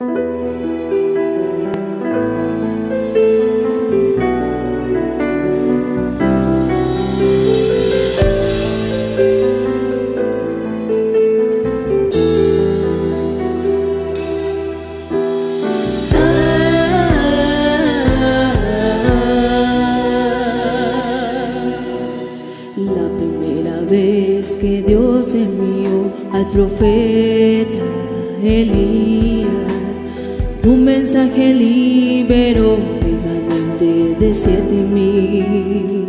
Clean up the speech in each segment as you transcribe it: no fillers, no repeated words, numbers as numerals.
La primera vez que Dios envió al profeta Elías, un mensaje liberó remanente de 7,000.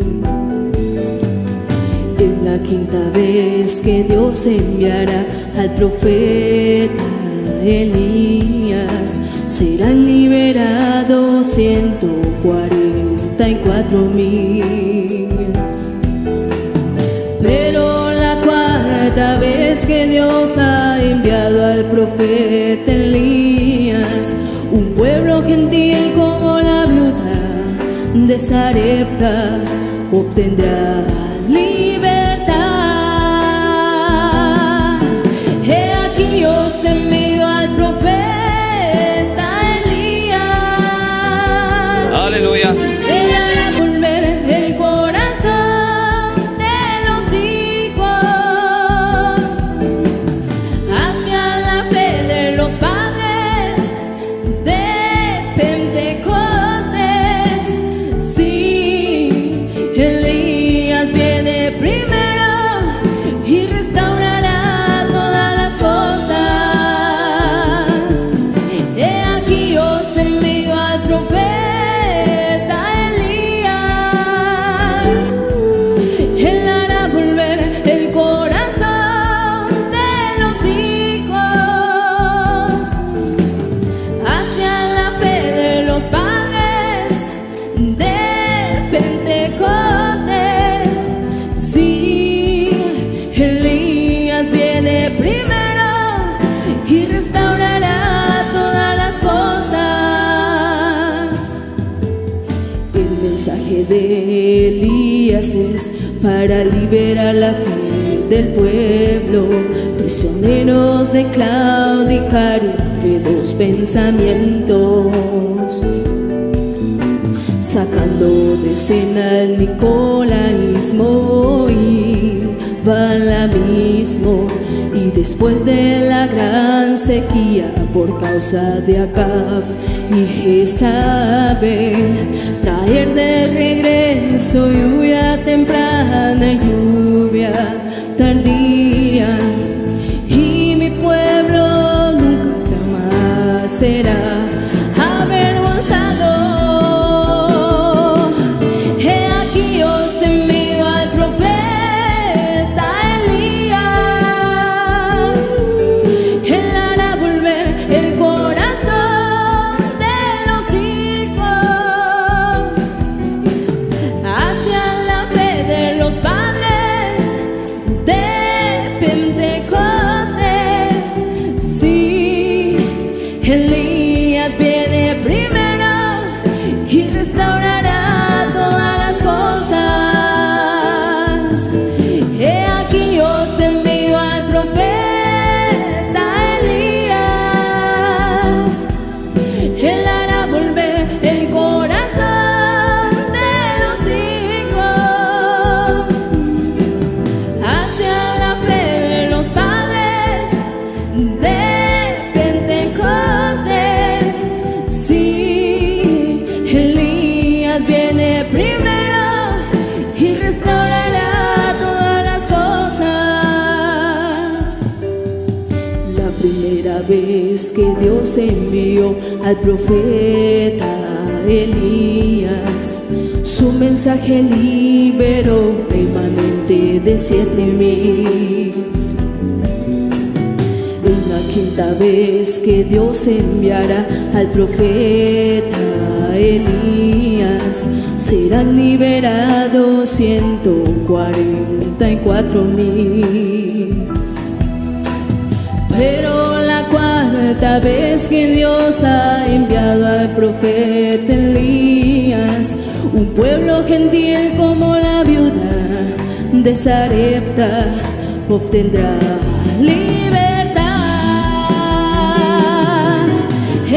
Es la quinta vez que Dios enviará al profeta Elías, serán liberados 144,000. Pero la cuarta vez que Dios ha enviado al profeta Elías, un pueblo gentil como la viuda de Sarepta obtendrá libertad. He aquí os envío al profeta Elías. Aleluya. Él hará volver el corazón de los hijos hacia la fe de los padres de Pentecostés. Sí, Elías viene primero y restaurará todas las cosas. He aquí os envío al profeta Elías. Él hará volver el corazón de los hijos hacia la fe de los padres de Pentecostés. Sí, Elías viene primero y restaurará todas las cosas. El mensaje de Elías es para liberar la fe del pueblo, prisioneros de claudicar entre dos pensamientos, sacando de escena el nicolaísmo y balaamismo. Y después de la gran sequía por causa de Acab y Jezabel, traer de regreso lluvia temprana y lluvia tardía, y mi pueblo nunca jamás será avergonzado. He aquí os envío al profeta Elías. Él hará volver el corazón de los hijos hacia la fe de los padres de Pentecostés. Sí, Elías viene primero y restaurará todas las cosas. He aquí os envío al profeta Elías. Él hará volver el corazón de los hijos hacia la fe de los padres de Pentecostés. Sí, Elías viene primero y restaurará todas las cosas. La primera vez que Dios envió al profeta Elías, su mensaje liberó remanente de 7,000. Es la quinta vez que Dios enviará al profeta Elías, serán liberados 144,000. Pero la cuarta vez que Dios ha enviado al profeta Elías, un pueblo gentil como la viuda de Sarepta obtendrá libertad.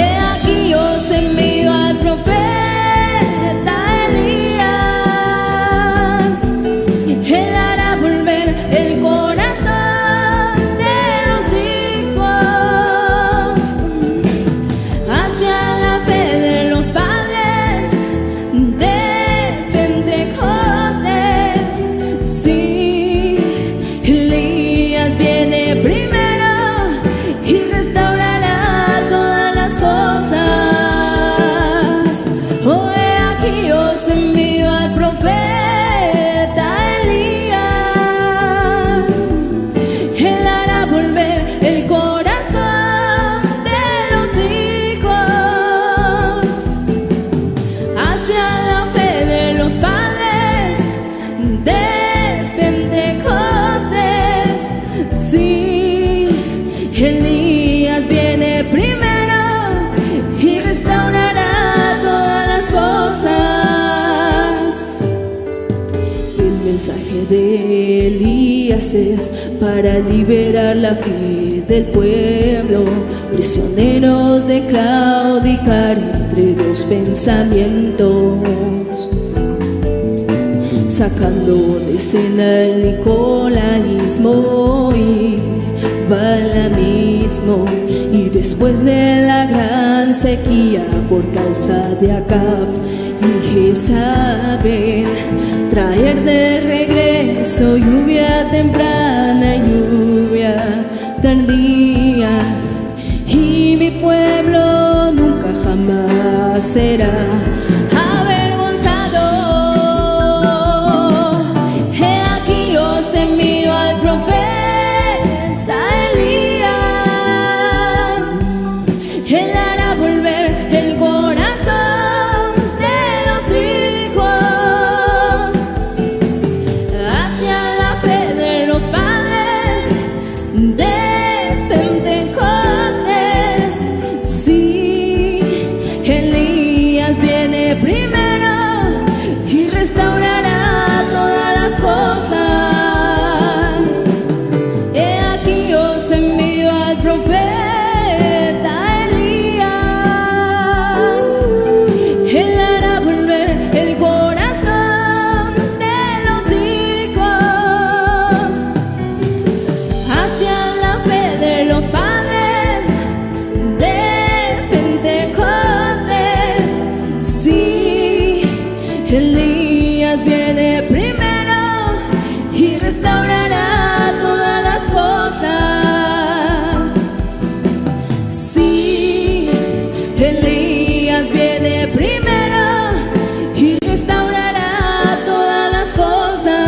mensaje de Elías es para liberar la fe del pueblo, prisioneros de claudicar entre dos pensamientos, sacando de escena el nicolaísmo y balamismo, y después de la gran sequía por causa de Acab y Jezabel, traer de regreso lluvia temprana y lluvia tardía, y mi pueblo nunca jamás será avergonzado. He aquí os envío al profeta Elías, él hará volver el corazón de los hijos hacia la fe de los padres de Pentecostés. Sí, Elías viene primero y restaurará todas las cosas. He aquí os envío al profeta Elías, él hará volver el corazón de los hijos hacia la fe de los padres de Pentecostés. Sí, Elías viene primero y restaurará todas las cosas. Sí, Elías viene primero y restaurará todas las cosas.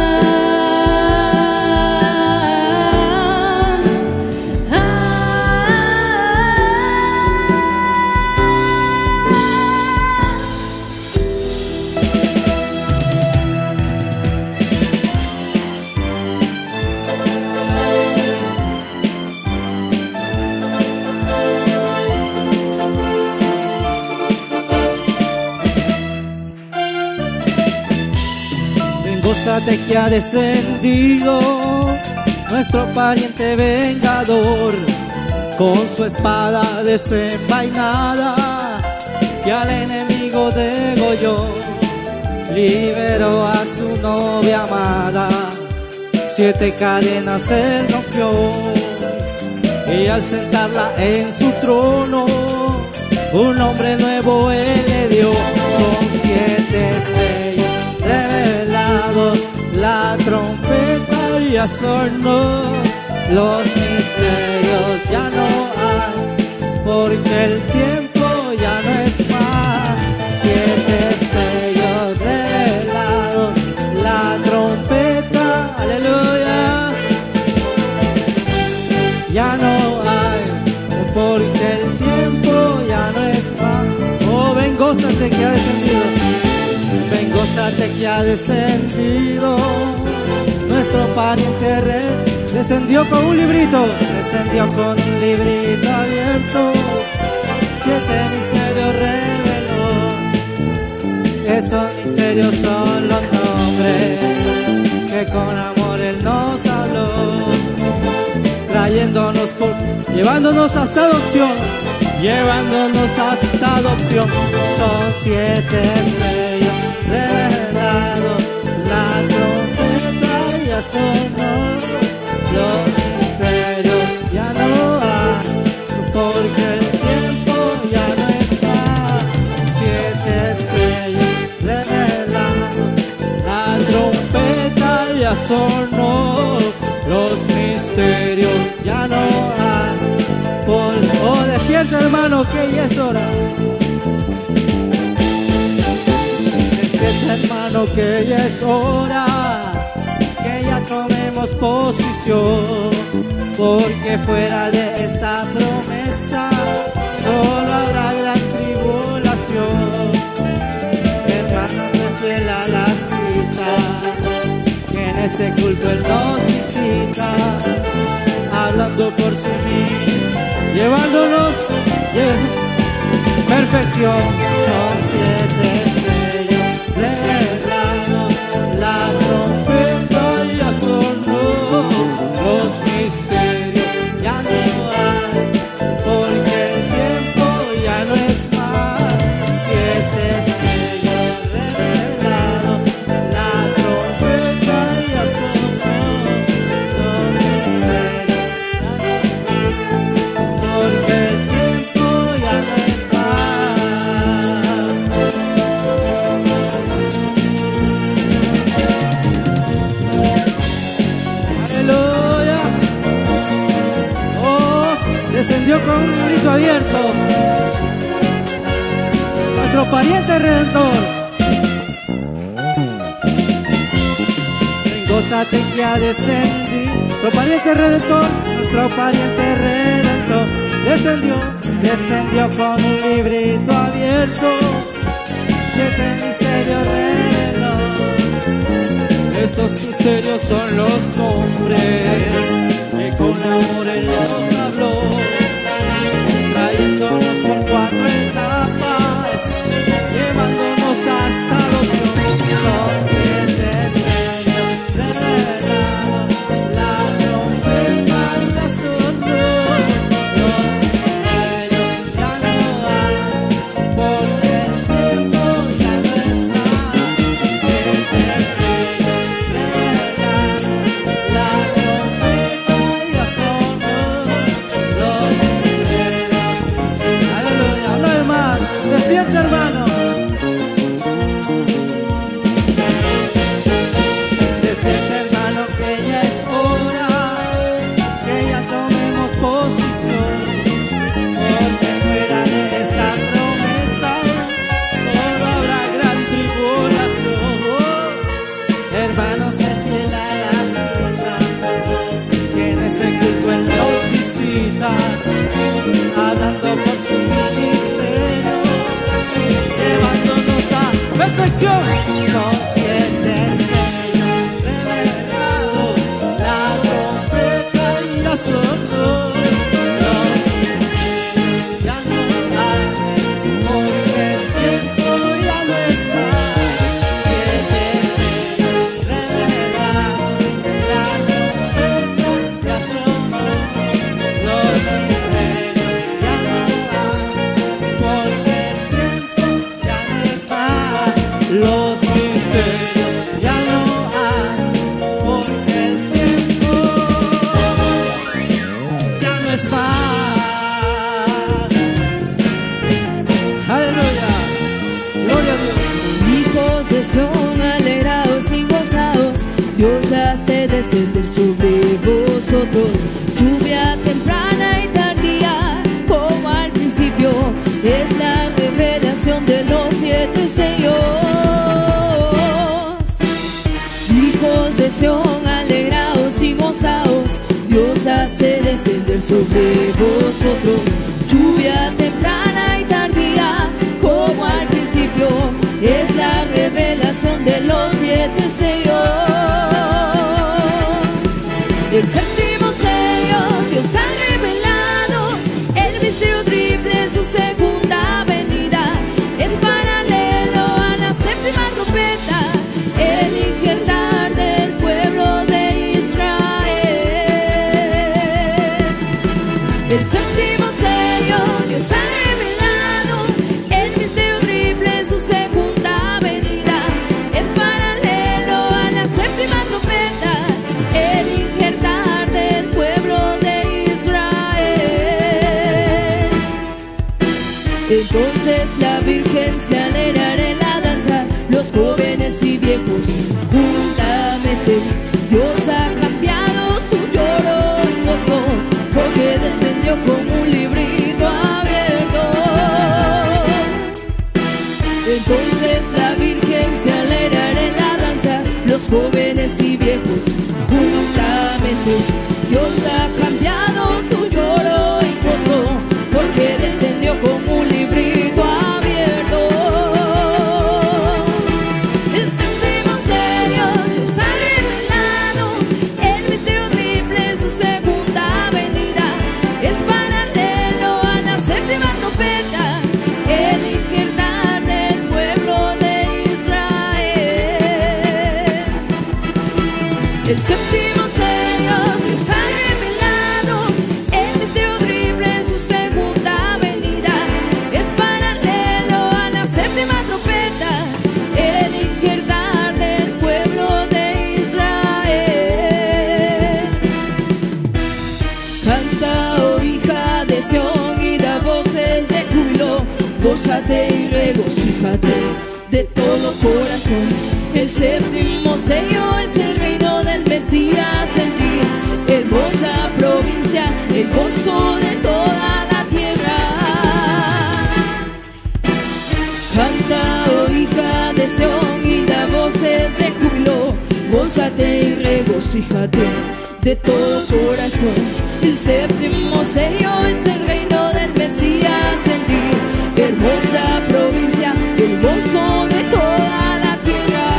Gózate que ha descendido nuestro pariente vengador, con su espada desenvainada que al enemigo degolló, liberó a su novia amada, 7 cadenas él rompió, y al sentarla en su trono un nombre nuevo él le dio. Son 7 sellos revelados, la trompeta ya sonó, los misterios ya no hay, porque el tiempo ya no es más. 7 sellos revelados, la trompeta, aleluya, ya no hay, porque el tiempo ya no es más. Oh, ven, gózate que ha descendido. Ven, gózate que ha descendido nuestro pariente rey. Descendió con un librito, descendió con un librito abierto, 7 misterios reveló. Esos misterios son los nombres que con amor él nos habló, trayéndonos llevándonos hasta adopción, llevándonos hasta adopción. Son 7 sellos revelados, la trompeta ya sonó, los misterios ya no hay, porque el tiempo ya no está. 7 sellos revelados, la trompeta ya sonó, los misterios ya no hay. Oh, despierta, hermano, que ya es hora. Despierta, hermano, que ya es hora, que ya tomemos posición, porque fuera de esta promesa solo habrá gran tribulación. Hermanos, se fiel a la cita, que en este culto él nos visita, hablando por sí mismo, llevándonos perfección. Son 7 sellos revelados, la trompeta pariente redentor. Gózate que ha descendido, nuestro pariente redentor, nuestro pariente redentor. Descendió con un librito abierto, 7 misterios reveló. Esos misterios son los nombres que con amor Él nos habló, trayéndonos por 4 etapas, llevándonos hasta adopción. Son 7 sellos revelados, la trompeta ya sonó. Hermano, despierta hermano, que ya es hora, que ya tomemos posición, porque fuera de esta promesa solo habrá gran tribulación. Hermanos, se fiel a la cita, que en este culto Él nos visita, hablando por su ministerio, llevándonos a perfección. Son 7 sellos revelados, la trompeta ya sonó. Ya no hay, porque el tiempo ya no está. 7 sellos revelados, la trompeta ya sonó. Los misterios ya no hay, porque los misterios ya no hay, porque el tiempo ya no es más. Aleluya, gloria a Dios. Hijos de Sión, alegraos y gozaos, Dios hace descender sobre vosotros lluvia temprana y tardía, como al principio es la revelación de los 7 sellos. Hijos de Sión, alegraos y gozaos, Dios hace descender sobre vosotros lluvia temprana y tardía, como al principio es la revelación de los 7 sellos. El séptimo sello, Dios ha revelado el misterio triple, su segunda venida es paralelo a la séptima trompeta, el injertar del pueblo de Israel. El séptimo sello, Dios ha revelado el misterio triple, su segunda venida es paralelo a la séptima trompeta, el injertar del pueblo de Israel. Entonces la Virgen se alegrará en la danza, los jóvenes y viejos juntamente. Dios ha cambiado su lloro en gozo, porque descendió como un librito abierto. Entonces la Virgen se alegrará en la danza, los jóvenes y viejos juntamente. Dios ha cambiado su lloro en gozo, porque descendió como un librito abierto. El séptimo sello, Dios ha revelado el misterio triple, su segunda venida es paralelo a la séptima trompeta, el injertar del pueblo de Israel. El séptimo sello, Dios ha revelado el misterio triple, su segunda venida es paralelo a la séptima trompeta, el injertar del pueblo de Israel. Canta, oh hija de Sión, y da voces de júbilo, gózate y regocíjate de todo corazón. El séptimo sello es el reino del Mesías en ti, hermosa provincia, el gozo de toda la tierra. Canta, gózate y regocíjate de todo corazón. El séptimo sello es el reino del Mesías en ti. Hermosa provincia, el gozo de toda la tierra.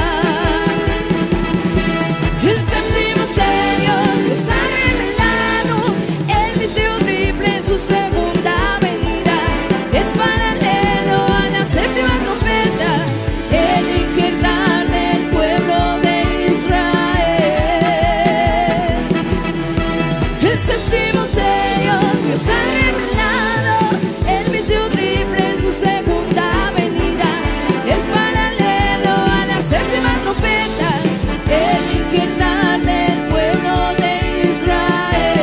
El séptimo sello Dios ha revelado, el misterio triple en su segunda venida. Es paralelo a la séptima trompeta, el injertar del pueblo de Israel. El séptimo sello Dios ha revelado, el misterio triple en su segunda venida. Es paralelo a la séptima trompeta, el injertar del pueblo de Israel.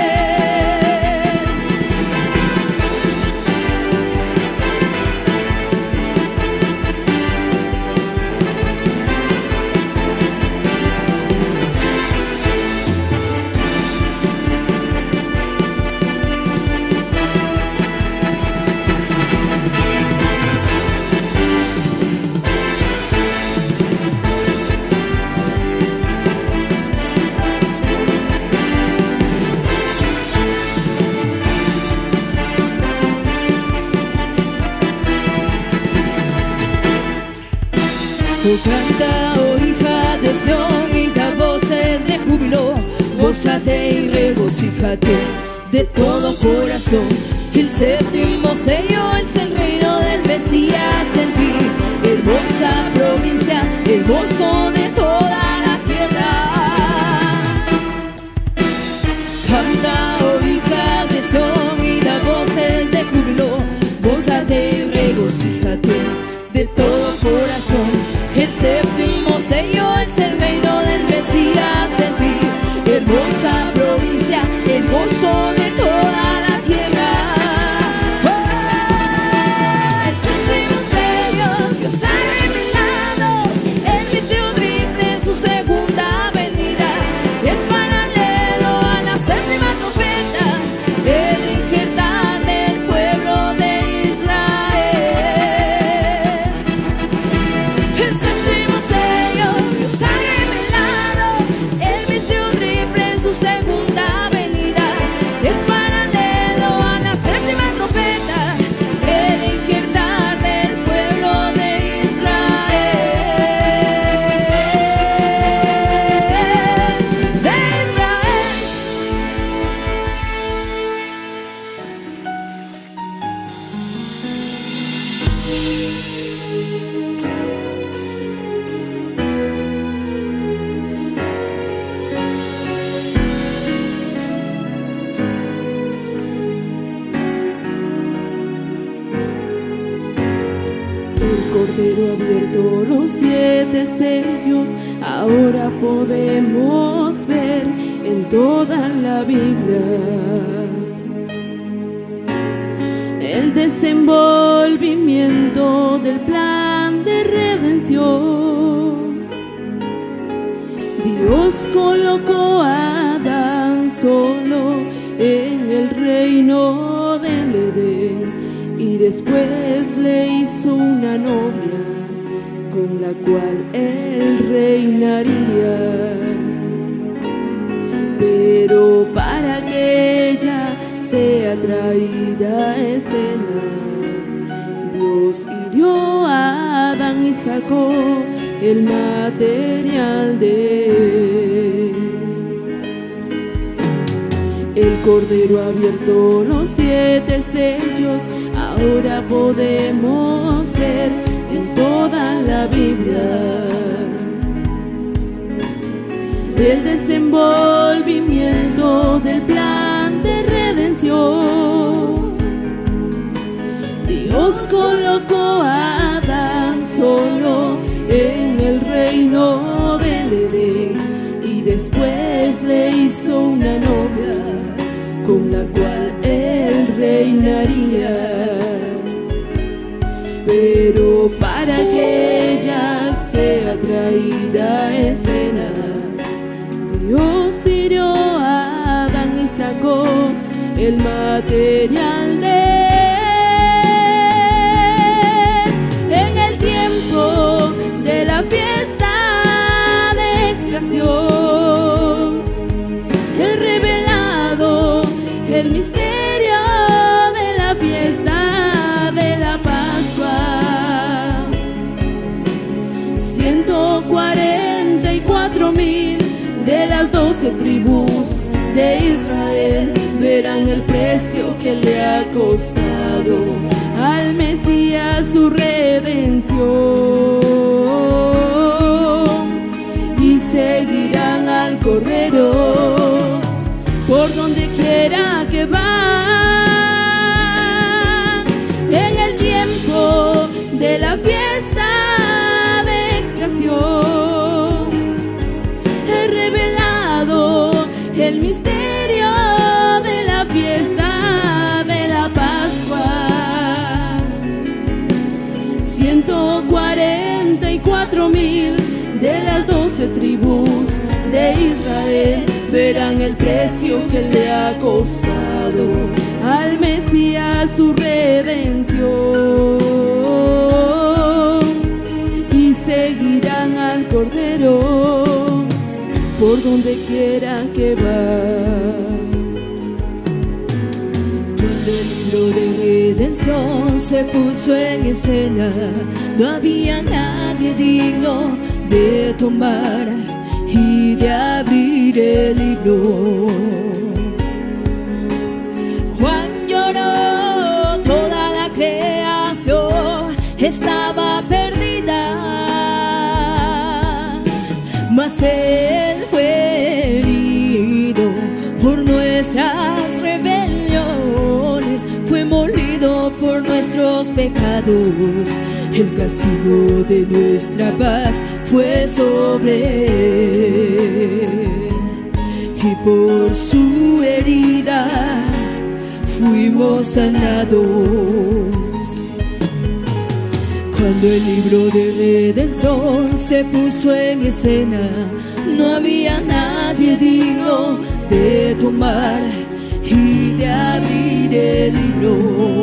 Canta, oh hija de Sión, y da voces de júbilo. Gózate y regocíjate de todo corazón. El séptimo sello es el reino del Mesías en ti. Hermosa provincia, el gozo de toda la tierra. Canta, oh hija de Sión, y da voces de júbilo. Gózate y regocíjate de todo corazón. El séptimo sello es el reino del Mesías en ti. Hermosa provincia, el gozo de toda la tierra. El séptimo sello Dios ha revelado, el misterio triple en su segunda venida. Es paralelo a la séptima trompeta, el injertar del pueblo de Israel. El séptimo sello Dios ha revelado, el misterio triple en su segunda venida. Es paralelo a la séptima trompeta, el injertar del pueblo de Israel. De Israel. El Cordero abierto los 7 sellos, ahora podemos ver en toda la Biblia el desenvolvimiento del plan de redención. Dios colocó a Adán solo en el reino del Edén y después le hizo una novia con la cual él reinaría. Pero para que ella sea traída a escena, Dios hirió a Adán y sacó el material de él. El Cordero abierto los 7 sellos, ahora podemos ver en toda la Biblia el desenvolvimiento del plan de redención. Dios colocó a Adán solo en el reino del Edén y después le hizo una novia con la cual él reinaría. Pero para que ella sea traída a escena, Dios hirió a Adán y sacó el material de él. En el tiempo de la fiesta de expiación, 4,000 de las 12 tribus de Israel verán el precio que le ha costado al Mesías su redención, y seguirán al Cordero por donde quiera que va. En el tiempo de la fiesta de expiación he revelado el misterio de la fiesta de la Pascua. 144,000 de las 12 tribus de Israel verán el precio que le ha costado al Mesías su redención, y seguirán al Cordero por donde quiera que va. Cuando el libro de redención se puso en escena, no había nadie digno de tomar y de abrir el libro. Juan lloró, toda la creación estaba perdida, mas él fue herido por nuestras rebeliones, fue molido por nuestros pecados, el castigo de nuestra paz fue sobre él, y por su herida fuimos sanados. Cuando el libro de redención se puso en escena, no había nadie digno de tomar y de abrir el libro.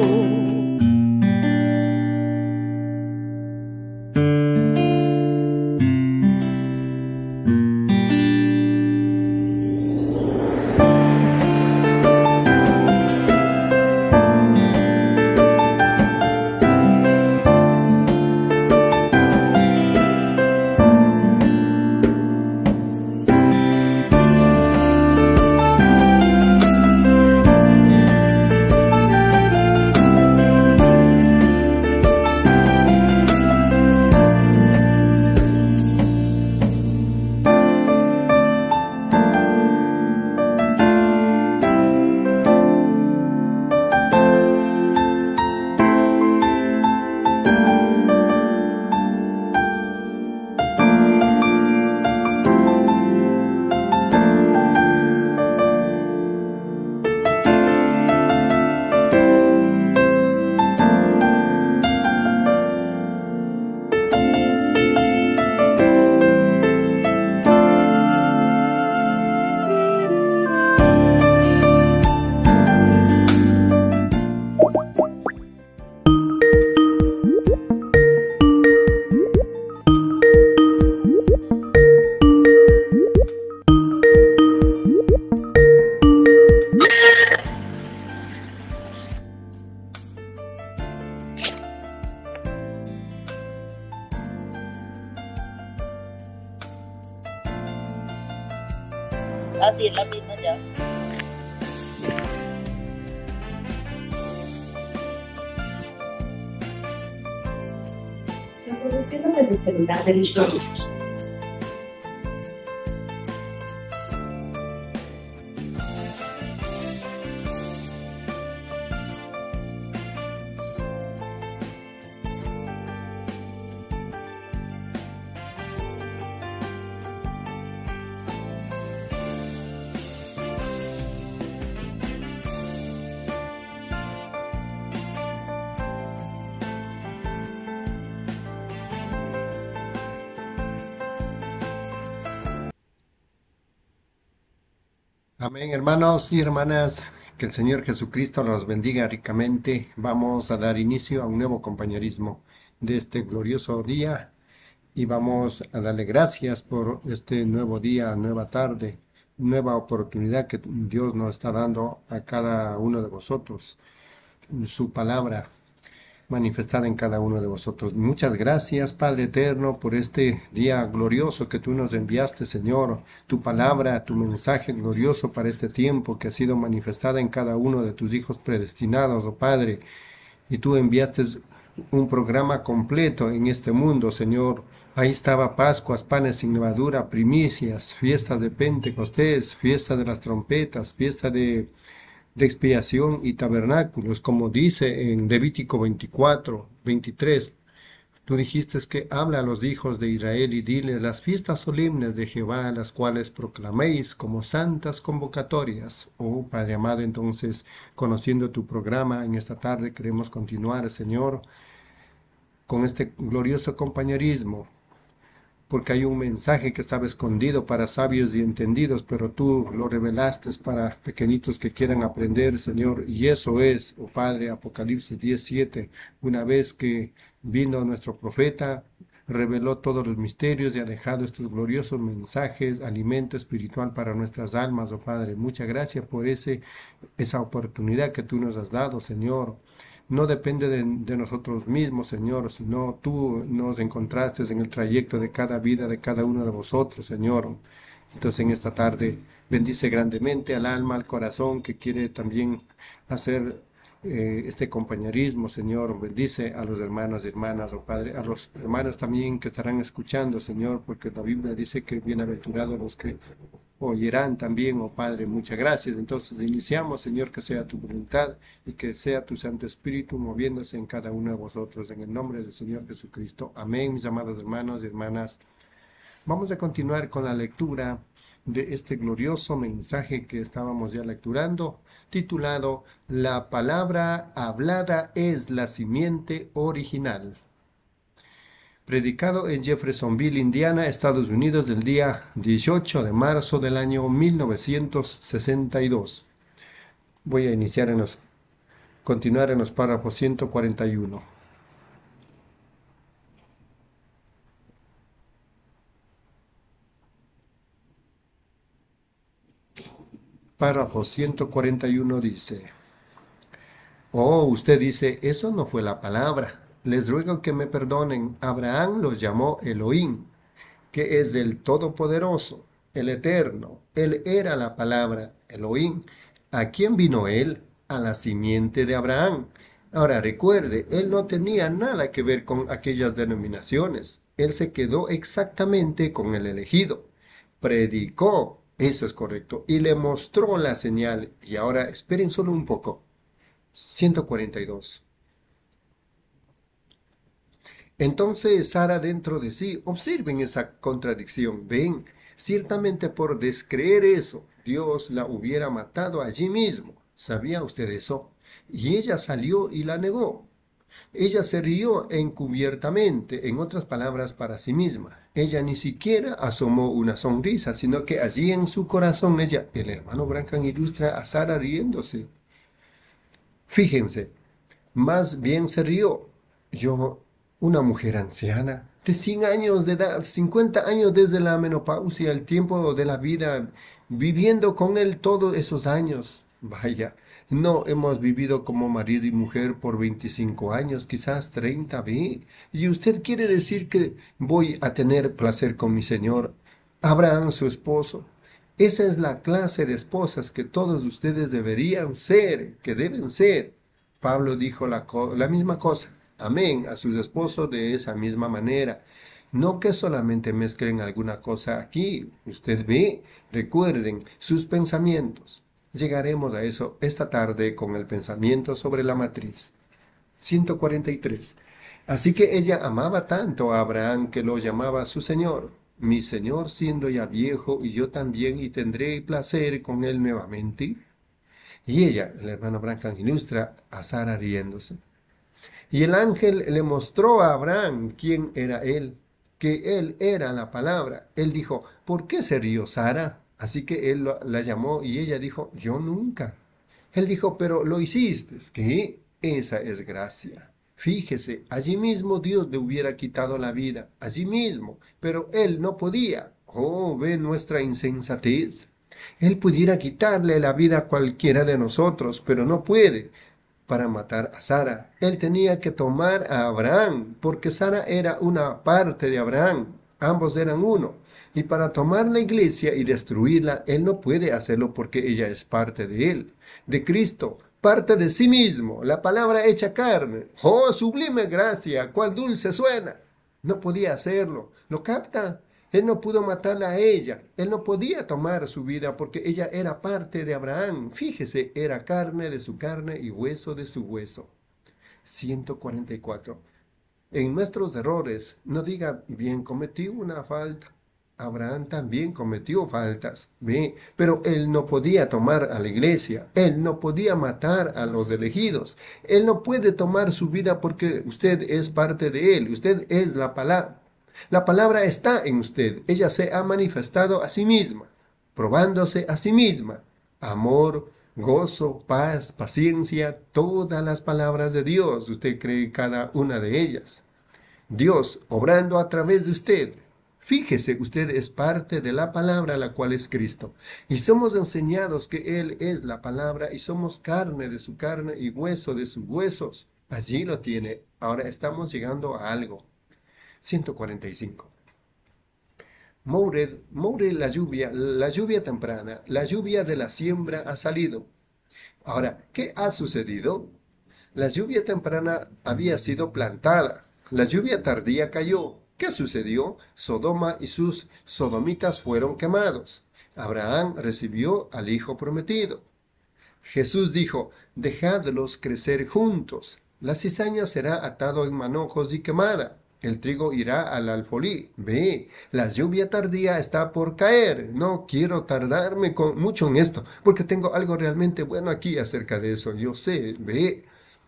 Así es la misma ya. Reconociendo la necesidad de los dos. Amén, hermanos y hermanas, que el Señor Jesucristo los bendiga ricamente. Vamos a dar inicio a un nuevo compañerismo de este glorioso día y vamos a darle gracias por este nuevo día, nueva tarde, nueva oportunidad que Dios nos está dando a cada uno de vosotros, su palabra. manifestada en cada uno de vosotros. Muchas gracias, Padre eterno, por este día glorioso que tú nos enviaste, Señor. Tu palabra, tu mensaje glorioso para este tiempo que ha sido manifestada en cada uno de tus hijos predestinados, oh Padre. Y tú enviaste un programa completo en este mundo, Señor. Ahí estaba Pascuas, panes sin levadura, primicias, fiestas de Pentecostés, fiestas de las trompetas, fiesta de expiación y tabernáculos, como dice en Levítico 24:23. Tú dijiste que habla a los hijos de Israel y diles las fiestas solemnes de Jehová, las cuales proclaméis como santas convocatorias. Oh Padre amado, entonces, conociendo tu programa en esta tarde, queremos continuar, Señor, con este glorioso compañerismo, porque hay un mensaje que estaba escondido para sabios y entendidos, pero tú lo revelaste para pequeñitos que quieran aprender, Señor. Y eso es, oh Padre, Apocalipsis 17, una vez que vino nuestro profeta, reveló todos los misterios y ha dejado estos gloriosos mensajes, alimento espiritual para nuestras almas, oh Padre. Muchas gracias por esa oportunidad que tú nos has dado, Señor. No depende de nosotros mismos, Señor, sino tú nos encontraste en el trayecto de cada vida de cada uno de vosotros, Señor. Entonces en esta tarde bendice grandemente al alma, al corazón que quiere también hacer este compañerismo, Señor. Bendice a los hermanos y hermanas, oh Padre, a los hermanos también que estarán escuchando, Señor, porque la Biblia dice que bienaventurados los que oirán también, oh Padre. Muchas gracias. Entonces iniciamos, Señor, que sea tu voluntad y que sea tu Santo Espíritu moviéndose en cada uno de vosotros, en el nombre del Señor Jesucristo. Amén, mis amados hermanos y hermanas. Vamos a continuar con la lectura de este glorioso mensaje que estábamos ya lecturando, titulado La palabra hablada es la simiente original. Predicado en Jeffersonville, Indiana, Estados Unidos, el día 18 de marzo del año 1962. Voy a continuar en los párrafos 141. Párrafo 141 dice: Oh, usted dice, eso no fue la palabra. Les ruego que me perdonen. Abraham los llamó Elohim, que es del Todopoderoso, el Eterno. Él era la palabra Elohim. ¿A quién vino él? A la simiente de Abraham. Ahora recuerde, él no tenía nada que ver con aquellas denominaciones. Él se quedó exactamente con el elegido. Predicó, eso es correcto, y le mostró la señal. Y ahora esperen solo un poco. 142. Entonces Sara dentro de sí, observen esa contradicción, ven, ciertamente por descreer eso, Dios la hubiera matado allí mismo. ¿Sabía usted eso? Y ella salió y la negó. Ella se rió encubiertamente, en otras palabras, para sí misma. Ella ni siquiera asomó una sonrisa, sino que allí en su corazón el hermano Branham ilustra a Sara riéndose. Fíjense, más bien se rió. Una mujer anciana, de 100 años de edad, 50 años desde la menopausia, el tiempo de la vida, viviendo con él todos esos años. Vaya, no hemos vivido como marido y mujer por 25 años, quizás 30, ¿ve? Y usted quiere decir que voy a tener placer con mi Señor, Abraham, su esposo. Esa es la clase de esposas que todos ustedes deberían ser, que deben ser. Pablo dijo la misma cosa. Amén, a sus esposos de esa misma manera. No que solamente mezclen alguna cosa aquí. Usted ve, recuerden sus pensamientos. Llegaremos a eso esta tarde con el pensamiento sobre la matriz. 143. Así que ella amaba tanto a Abraham que lo llamaba su Señor. Mi Señor siendo ya viejo y yo también y tendré placer con él nuevamente. Y ella, el hermano Branham ilustra a Sara riéndose. Y el ángel le mostró a Abraham quién era él, que él era la palabra. Él dijo, ¿por qué se rió Sara? Así que él la llamó y ella dijo, yo nunca. Él dijo, pero lo hiciste. ¿Qué? Esa es gracia. Fíjese, allí mismo Dios le hubiera quitado la vida, allí mismo, pero él no podía. Oh, ve nuestra insensatez. Él pudiera quitarle la vida a cualquiera de nosotros, pero no puede. para matar a Sara. Él tenía que tomar a Abraham, porque Sara era una parte de Abraham. Ambos eran uno. Y para tomar la iglesia y destruirla, él no puede hacerlo porque ella es parte de él, de Cristo, parte de sí mismo, la palabra hecha carne. ¡Oh, sublime gracia! ¡Cuán dulce suena! No podía hacerlo. ¿Lo capta? Él no pudo matarla a ella. Él no podía tomar su vida porque ella era parte de Abraham. Fíjese, era carne de su carne y hueso de su hueso. 144. En nuestros errores, no diga, bien, cometí una falta. Abraham también cometió faltas, ¿ve? Pero él no podía tomar a la iglesia, él no podía matar a los elegidos, él no puede tomar su vida porque usted es parte de él, usted es la palabra. La palabra está en usted, ella se ha manifestado a sí misma, probándose a sí misma. Amor, gozo, paz, paciencia, todas las palabras de Dios, usted cree cada una de ellas. Dios obrando a través de usted. Fíjese, usted es parte de la palabra, la cual es Cristo. Y somos enseñados que Él es la palabra y somos carne de su carne y hueso de sus huesos. Allí lo tiene. Ahora estamos llegando a algo. 145. Moure la lluvia temprana, la lluvia de la siembra ha salido. Ahora, ¿qué ha sucedido? La lluvia temprana había sido plantada. La lluvia tardía cayó. ¿Qué sucedió? Sodoma y sus sodomitas fueron quemados. Abraham recibió al hijo prometido. Jesús dijo, dejadlos crecer juntos. La cizaña será atado en manojos y quemada. El trigo irá al alfolí. Ve, la lluvia tardía está por caer. No quiero tardarme mucho en esto, porque tengo algo realmente bueno aquí acerca de eso. Yo sé, ve.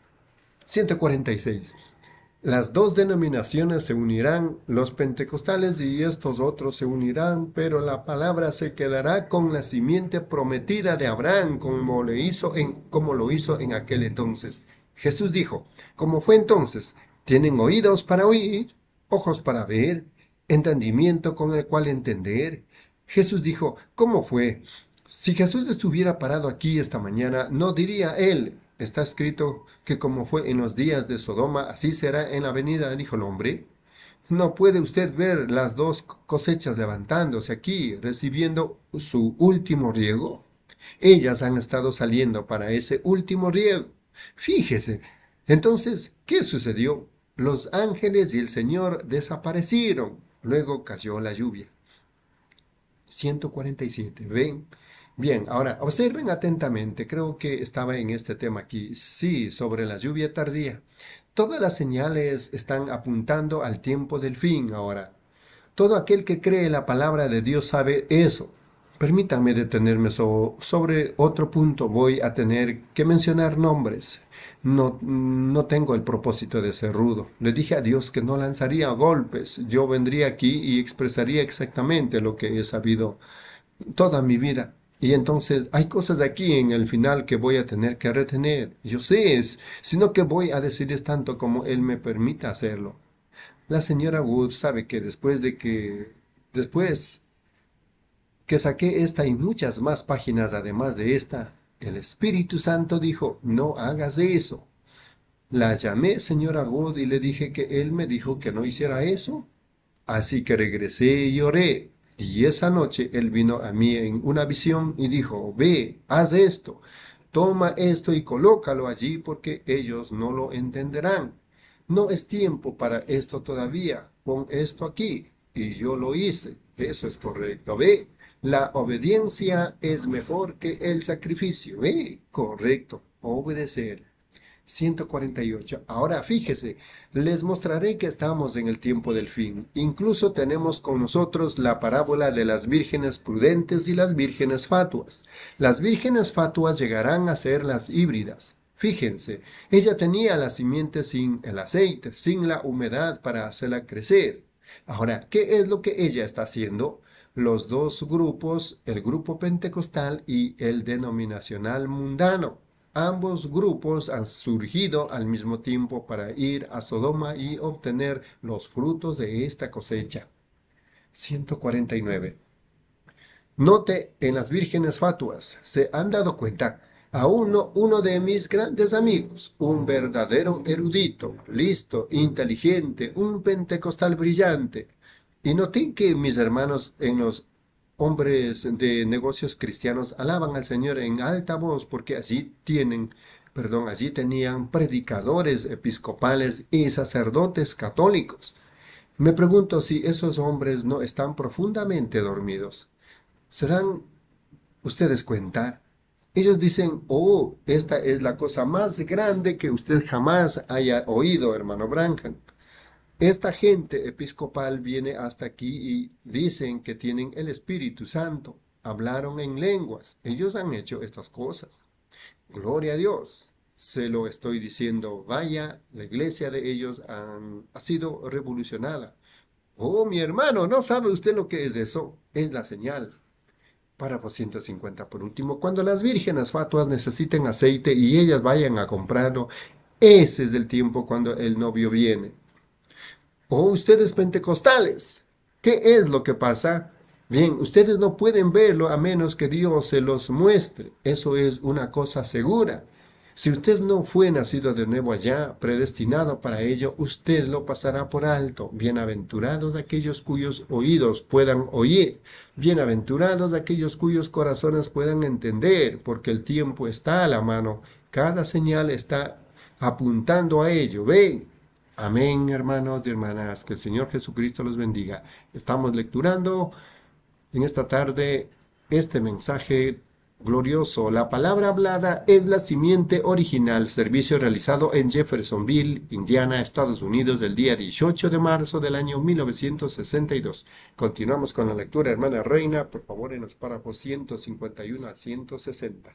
146. Las dos denominaciones se unirán, los pentecostales y estos otros se unirán, pero la palabra se quedará con la simiente prometida de Abraham, como lo hizo en aquel entonces. Jesús dijo, ¿cómo fue entonces? ¿Tienen oídos para oír, ojos para ver, entendimiento con el cual entender? Jesús dijo, ¿cómo fue? Si Jesús estuviera parado aquí esta mañana, no diría él, está escrito que como fue en los días de Sodoma, así será en la venida del Hijo del Hombre. ¿No puede usted ver las dos cosechas levantándose aquí, recibiendo su último riego? Ellas han estado saliendo para ese último riego. Fíjese. Entonces, ¿qué sucedió? Los ángeles y el Señor desaparecieron. Luego cayó la lluvia. 147. ¿Ven? Bien, ahora observen atentamente, creo que estaba en este tema aquí, sí, sobre la lluvia tardía. Todas las señales están apuntando al tiempo del fin ahora. Todo aquel que cree la palabra de Dios sabe eso. Permítanme detenerme sobre otro punto, voy a tener que mencionar nombres. No tengo el propósito de ser rudo. Le dije a Dios que no lanzaría golpes, yo vendría aquí y expresaría exactamente lo que he sabido toda mi vida. Y entonces hay cosas aquí en el final que voy a tener que retener. Yo sé, sino que voy a decirles tanto como Él me permita hacerlo. La señora Wood sabe que después que saqué esta y muchas más páginas además de esta, el Espíritu Santo dijo, no hagas eso. La llamé señora Wood y le dije que Él me dijo que no hiciera eso. Así que regresé y oré. Y esa noche Él vino a mí en una visión y dijo, ve, haz esto, toma esto y colócalo allí porque ellos no lo entenderán. No es tiempo para esto todavía, pon esto aquí. Y yo lo hice, eso es correcto, ve, la obediencia es mejor que el sacrificio, ve, correcto, obedecer. 148. Ahora fíjese, les mostraré que estamos en el tiempo del fin. Incluso tenemos con nosotros la parábola de las vírgenes prudentes y las vírgenes fatuas. Las vírgenes fatuas llegarán a ser las híbridas. Fíjense, ella tenía la simiente sin el aceite, sin la humedad para hacerla crecer. Ahora, ¿qué es lo que ella está haciendo? Los dos grupos, el grupo pentecostal y el denominacional mundano. Ambos grupos han surgido al mismo tiempo para ir a Sodoma y obtener los frutos de esta cosecha. 149. Note en las vírgenes fatuas, ¿se han dado cuenta? A uno de mis grandes amigos, un verdadero erudito, listo, inteligente, un pentecostal brillante. Y noté que mis hermanos en los hombres de negocios cristianos alaban al Señor en alta voz porque allí tenían predicadores episcopales y sacerdotes católicos. Me pregunto si esos hombres no están profundamente dormidos. ¿Se dan ustedes cuenta? Ellos dicen, oh, esta es la cosa más grande que usted jamás haya oído, hermano Branham. Esta gente episcopal viene hasta aquí y dicen que tienen el Espíritu Santo. Hablaron en lenguas. Ellos han hecho estas cosas. Gloria a Dios. Se lo estoy diciendo. Vaya, la iglesia de ellos ha sido revolucionada. Oh, mi hermano, ¿no sabe usted lo que es eso? Es la señal. Párrafo 150. Por último, cuando las vírgenes fatuas necesiten aceite y ellas vayan a comprarlo, ese es el tiempo cuando el novio viene. Oh, ustedes pentecostales, ¿qué es lo que pasa? Bien, ustedes no pueden verlo a menos que Dios se los muestre. Eso es una cosa segura. Si usted no fue nacido de nuevo allá, predestinado para ello, usted lo pasará por alto. Bienaventurados aquellos cuyos oídos puedan oír. Bienaventurados aquellos cuyos corazones puedan entender, porque el tiempo está a la mano. Cada señal está apuntando a ello. Ven. Amén, hermanos y hermanas. Que el Señor Jesucristo los bendiga. Estamos lecturando en esta tarde este mensaje glorioso. La palabra hablada es la simiente original. Servicio realizado en Jeffersonville, Indiana, Estados Unidos, el día 18 de marzo del año 1962. Continuamos con la lectura, hermana Reina, por favor, en los párrafos 151 a 160.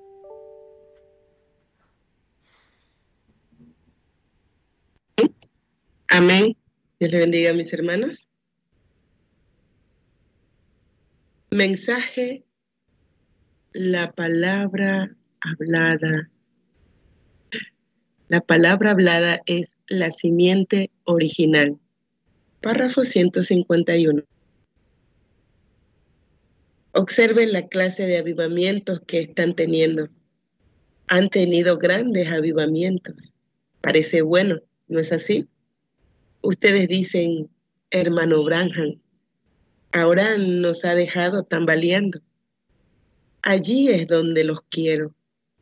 Amén. Dios le bendiga a mis hermanos. Mensaje, la palabra hablada. La palabra hablada es la simiente original. Párrafo 151. Observen la clase de avivamientos que están teniendo. Han tenido grandes avivamientos. Parece bueno, ¿no es así? Ustedes dicen, hermano Branham, ahora nos ha dejado tambaleando. Allí es donde los quiero.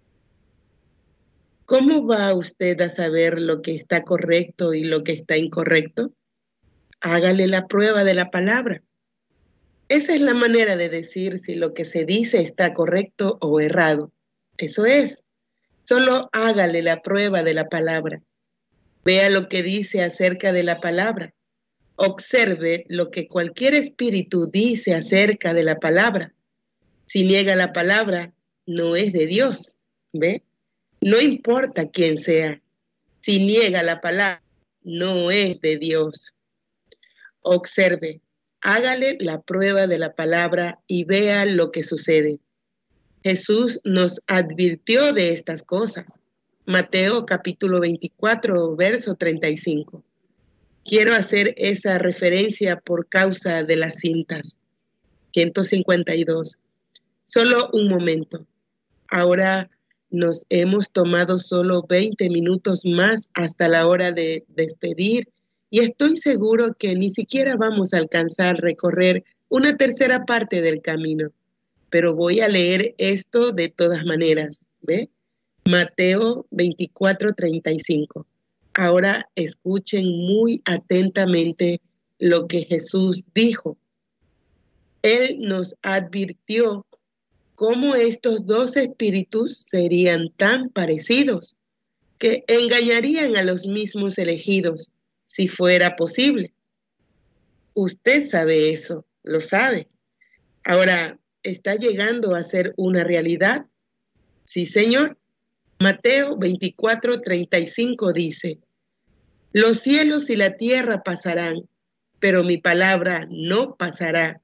¿Cómo va usted a saber lo que está correcto y lo que está incorrecto? Hágale la prueba de la palabra. Esa es la manera de decir si lo que se dice está correcto o errado. Eso es. Solo hágale la prueba de la palabra. Vea lo que dice acerca de la palabra. Observe lo que cualquier espíritu dice acerca de la palabra. Si niega la palabra, no es de Dios. ¿Ve? No importa quién sea. Si niega la palabra, no es de Dios. Observe, hágale la prueba de la palabra y vea lo que sucede. Jesús nos advirtió de estas cosas. Mateo capítulo 24, verso 35. Quiero hacer esa referencia por causa de las cintas. 152. Solo un momento. Ahora nos hemos tomado solo 20 minutos más hasta la hora de despedir y estoy seguro que ni siquiera vamos a alcanzar a recorrer una tercera parte del camino. Pero voy a leer esto de todas maneras. ¿Ve? Mateo 24:35. Ahora escuchen muy atentamente lo que Jesús dijo. Él nos advirtió cómo estos dos espíritus serían tan parecidos que engañarían a los mismos elegidos si fuera posible. Usted sabe eso, lo sabe. Ahora, ¿está llegando a ser una realidad? Sí, Señor. Mateo 24:35 dice, los cielos y la tierra pasarán, pero mi palabra no pasará.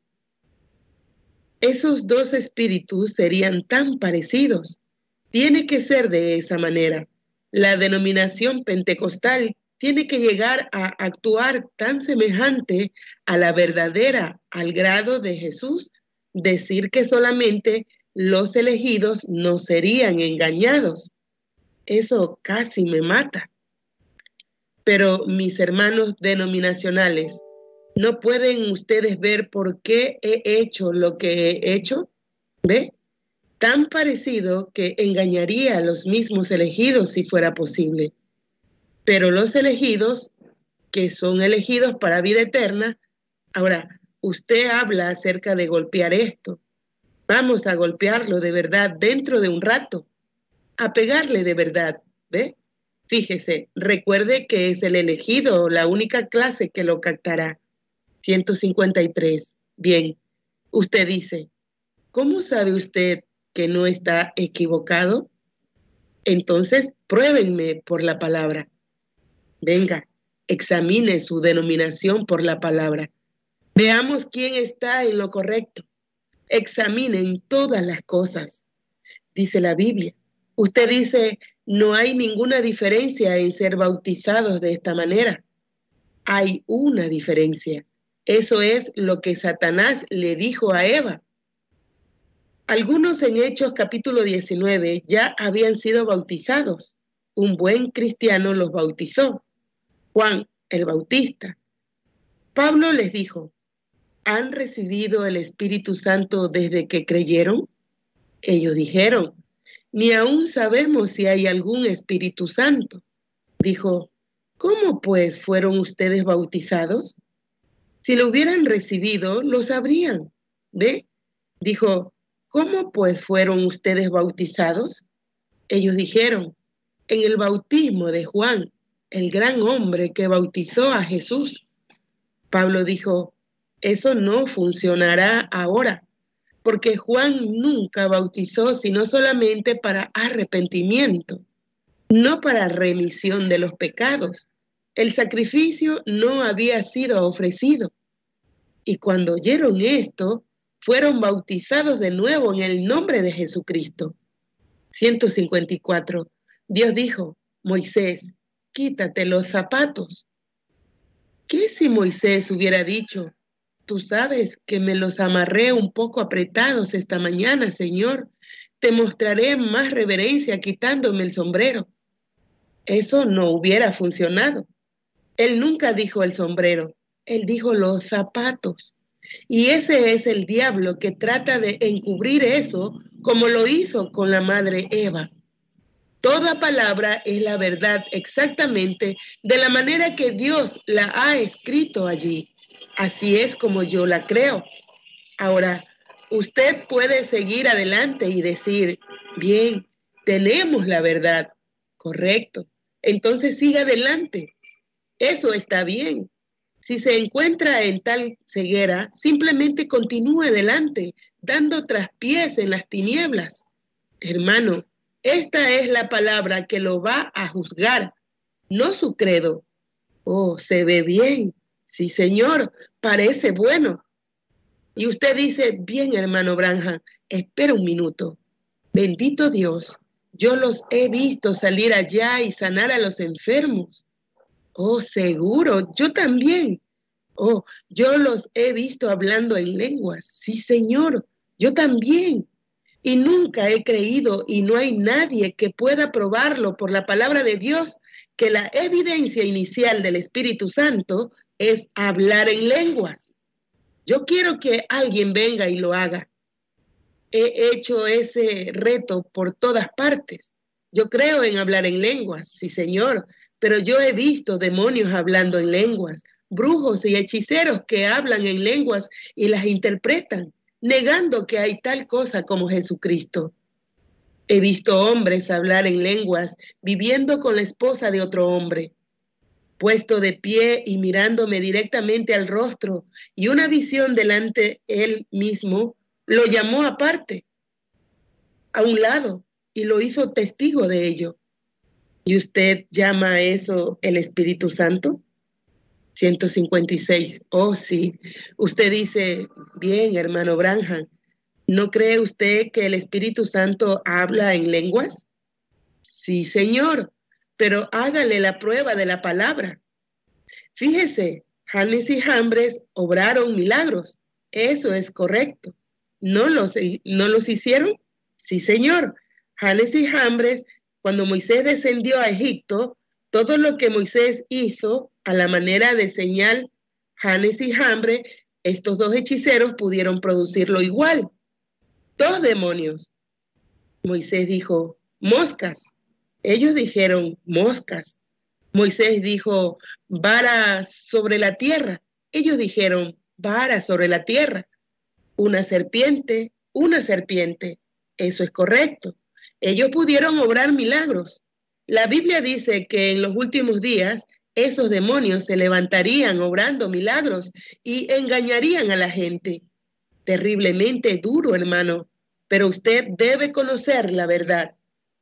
Esos dos espíritus serían tan parecidos. Tiene que ser de esa manera. La denominación pentecostal tiene que llegar a actuar tan semejante a la verdadera, al grado de Jesús, decir que solamente los elegidos no serían engañados. Eso casi me mata. Pero mis hermanos denominacionales, ¿no pueden ustedes ver por qué he hecho lo que he hecho? ¿Ve? Tan parecido que engañaría a los mismos elegidos si fuera posible. Pero los elegidos, que son elegidos para vida eterna, ahora, usted habla acerca de golpear esto. Vamos a golpearlo de verdad dentro de un rato, a pegarle de verdad, ¿ve? Fíjese, recuerde que es el elegido, la única clase que lo captará. 153. Bien, usted dice, ¿cómo sabe usted que no está equivocado? Entonces, pruébenme por la palabra. Venga, examine su denominación por la palabra. Veamos quién está en lo correcto. Examinen todas las cosas. Dice la Biblia. Usted dice, no hay ninguna diferencia en ser bautizados de esta manera. Hay una diferencia. Eso es lo que Satanás le dijo a Eva. Algunos en Hechos capítulo 19 ya habían sido bautizados. Un buen cristiano los bautizó. Juan el Bautista. Pablo les dijo, ¿han recibido el Espíritu Santo desde que creyeron? Ellos dijeron, ni aún sabemos si hay algún Espíritu Santo. Dijo, ¿cómo pues fueron ustedes bautizados? Si lo hubieran recibido, lo sabrían. ¿Ve? Dijo, ¿cómo pues fueron ustedes bautizados? Ellos dijeron, en el bautismo de Juan, el gran hombre que bautizó a Jesús. Pablo dijo, eso no funcionará ahora, porque Juan nunca bautizó, sino solamente para arrepentimiento, no para remisión de los pecados. El sacrificio no había sido ofrecido. Y cuando oyeron esto, fueron bautizados de nuevo en el nombre de Jesucristo. 154. Dios dijo, Moisés, quítate los zapatos. ¿Qué si Moisés hubiera dicho, tú sabes que me los amarré un poco apretados esta mañana, Señor? Te mostraré más reverencia quitándome el sombrero. Eso no hubiera funcionado. Él nunca dijo el sombrero, él dijo los zapatos. Y ese es el diablo que trata de encubrir eso como lo hizo con la madre Eva. Toda palabra es la verdad exactamente de la manera que Dios la ha escrito allí. Así es como yo la creo. Ahora, usted puede seguir adelante y decir, bien, tenemos la verdad. Correcto. Entonces siga adelante. Eso está bien. Si se encuentra en tal ceguera, simplemente continúe adelante, dando traspiés en las tinieblas. Hermano, esta es la palabra que lo va a juzgar, no su credo. Oh, se ve bien. Sí, Señor, parece bueno. Y usted dice, bien, hermano Branham, espera un minuto. Bendito Dios, yo los he visto salir allá y sanar a los enfermos. Oh, seguro, yo también. Oh, yo los he visto hablando en lenguas. Sí, Señor, yo también. Y nunca he creído, y no hay nadie que pueda probarlo por la palabra de Dios, que la evidencia inicial del Espíritu Santo es hablar en lenguas. Yo quiero que alguien venga y lo haga. He hecho ese reto por todas partes. Yo creo en hablar en lenguas, sí, Señor, pero yo he visto demonios hablando en lenguas, brujos y hechiceros que hablan en lenguas y las interpretan, negando que hay tal cosa como Jesucristo. He visto hombres hablar en lenguas viviendo con la esposa de otro hombre, puesto de pie y mirándome directamente al rostro, y una visión delante él mismo lo llamó aparte, a un lado, y lo hizo testigo de ello. ¿Y usted llama a eso el Espíritu Santo? 156. Oh, sí. Usted dice, bien, hermano Branham, ¿no cree usted que el Espíritu Santo habla en lenguas? Sí, Señor, pero hágale la prueba de la palabra. Fíjese, Janes y Jambres obraron milagros. Eso es correcto. ¿No los hicieron? Sí, señor. Janes y Jambres, cuando Moisés descendió a Egipto, todo lo que Moisés hizo a la manera de señal, Janes y Jambres, estos dos hechiceros pudieron producirlo igual. 2 demonios. Moisés dijo, moscas. Ellos dijeron, moscas. Moisés dijo, varas sobre la tierra. Ellos dijeron, varas sobre la tierra. Una serpiente. Eso es correcto. Ellos pudieron obrar milagros. La Biblia dice que en los últimos días esos demonios se levantarían obrando milagros y engañarían a la gente. Terriblemente duro, hermano, pero usted debe conocer la verdad.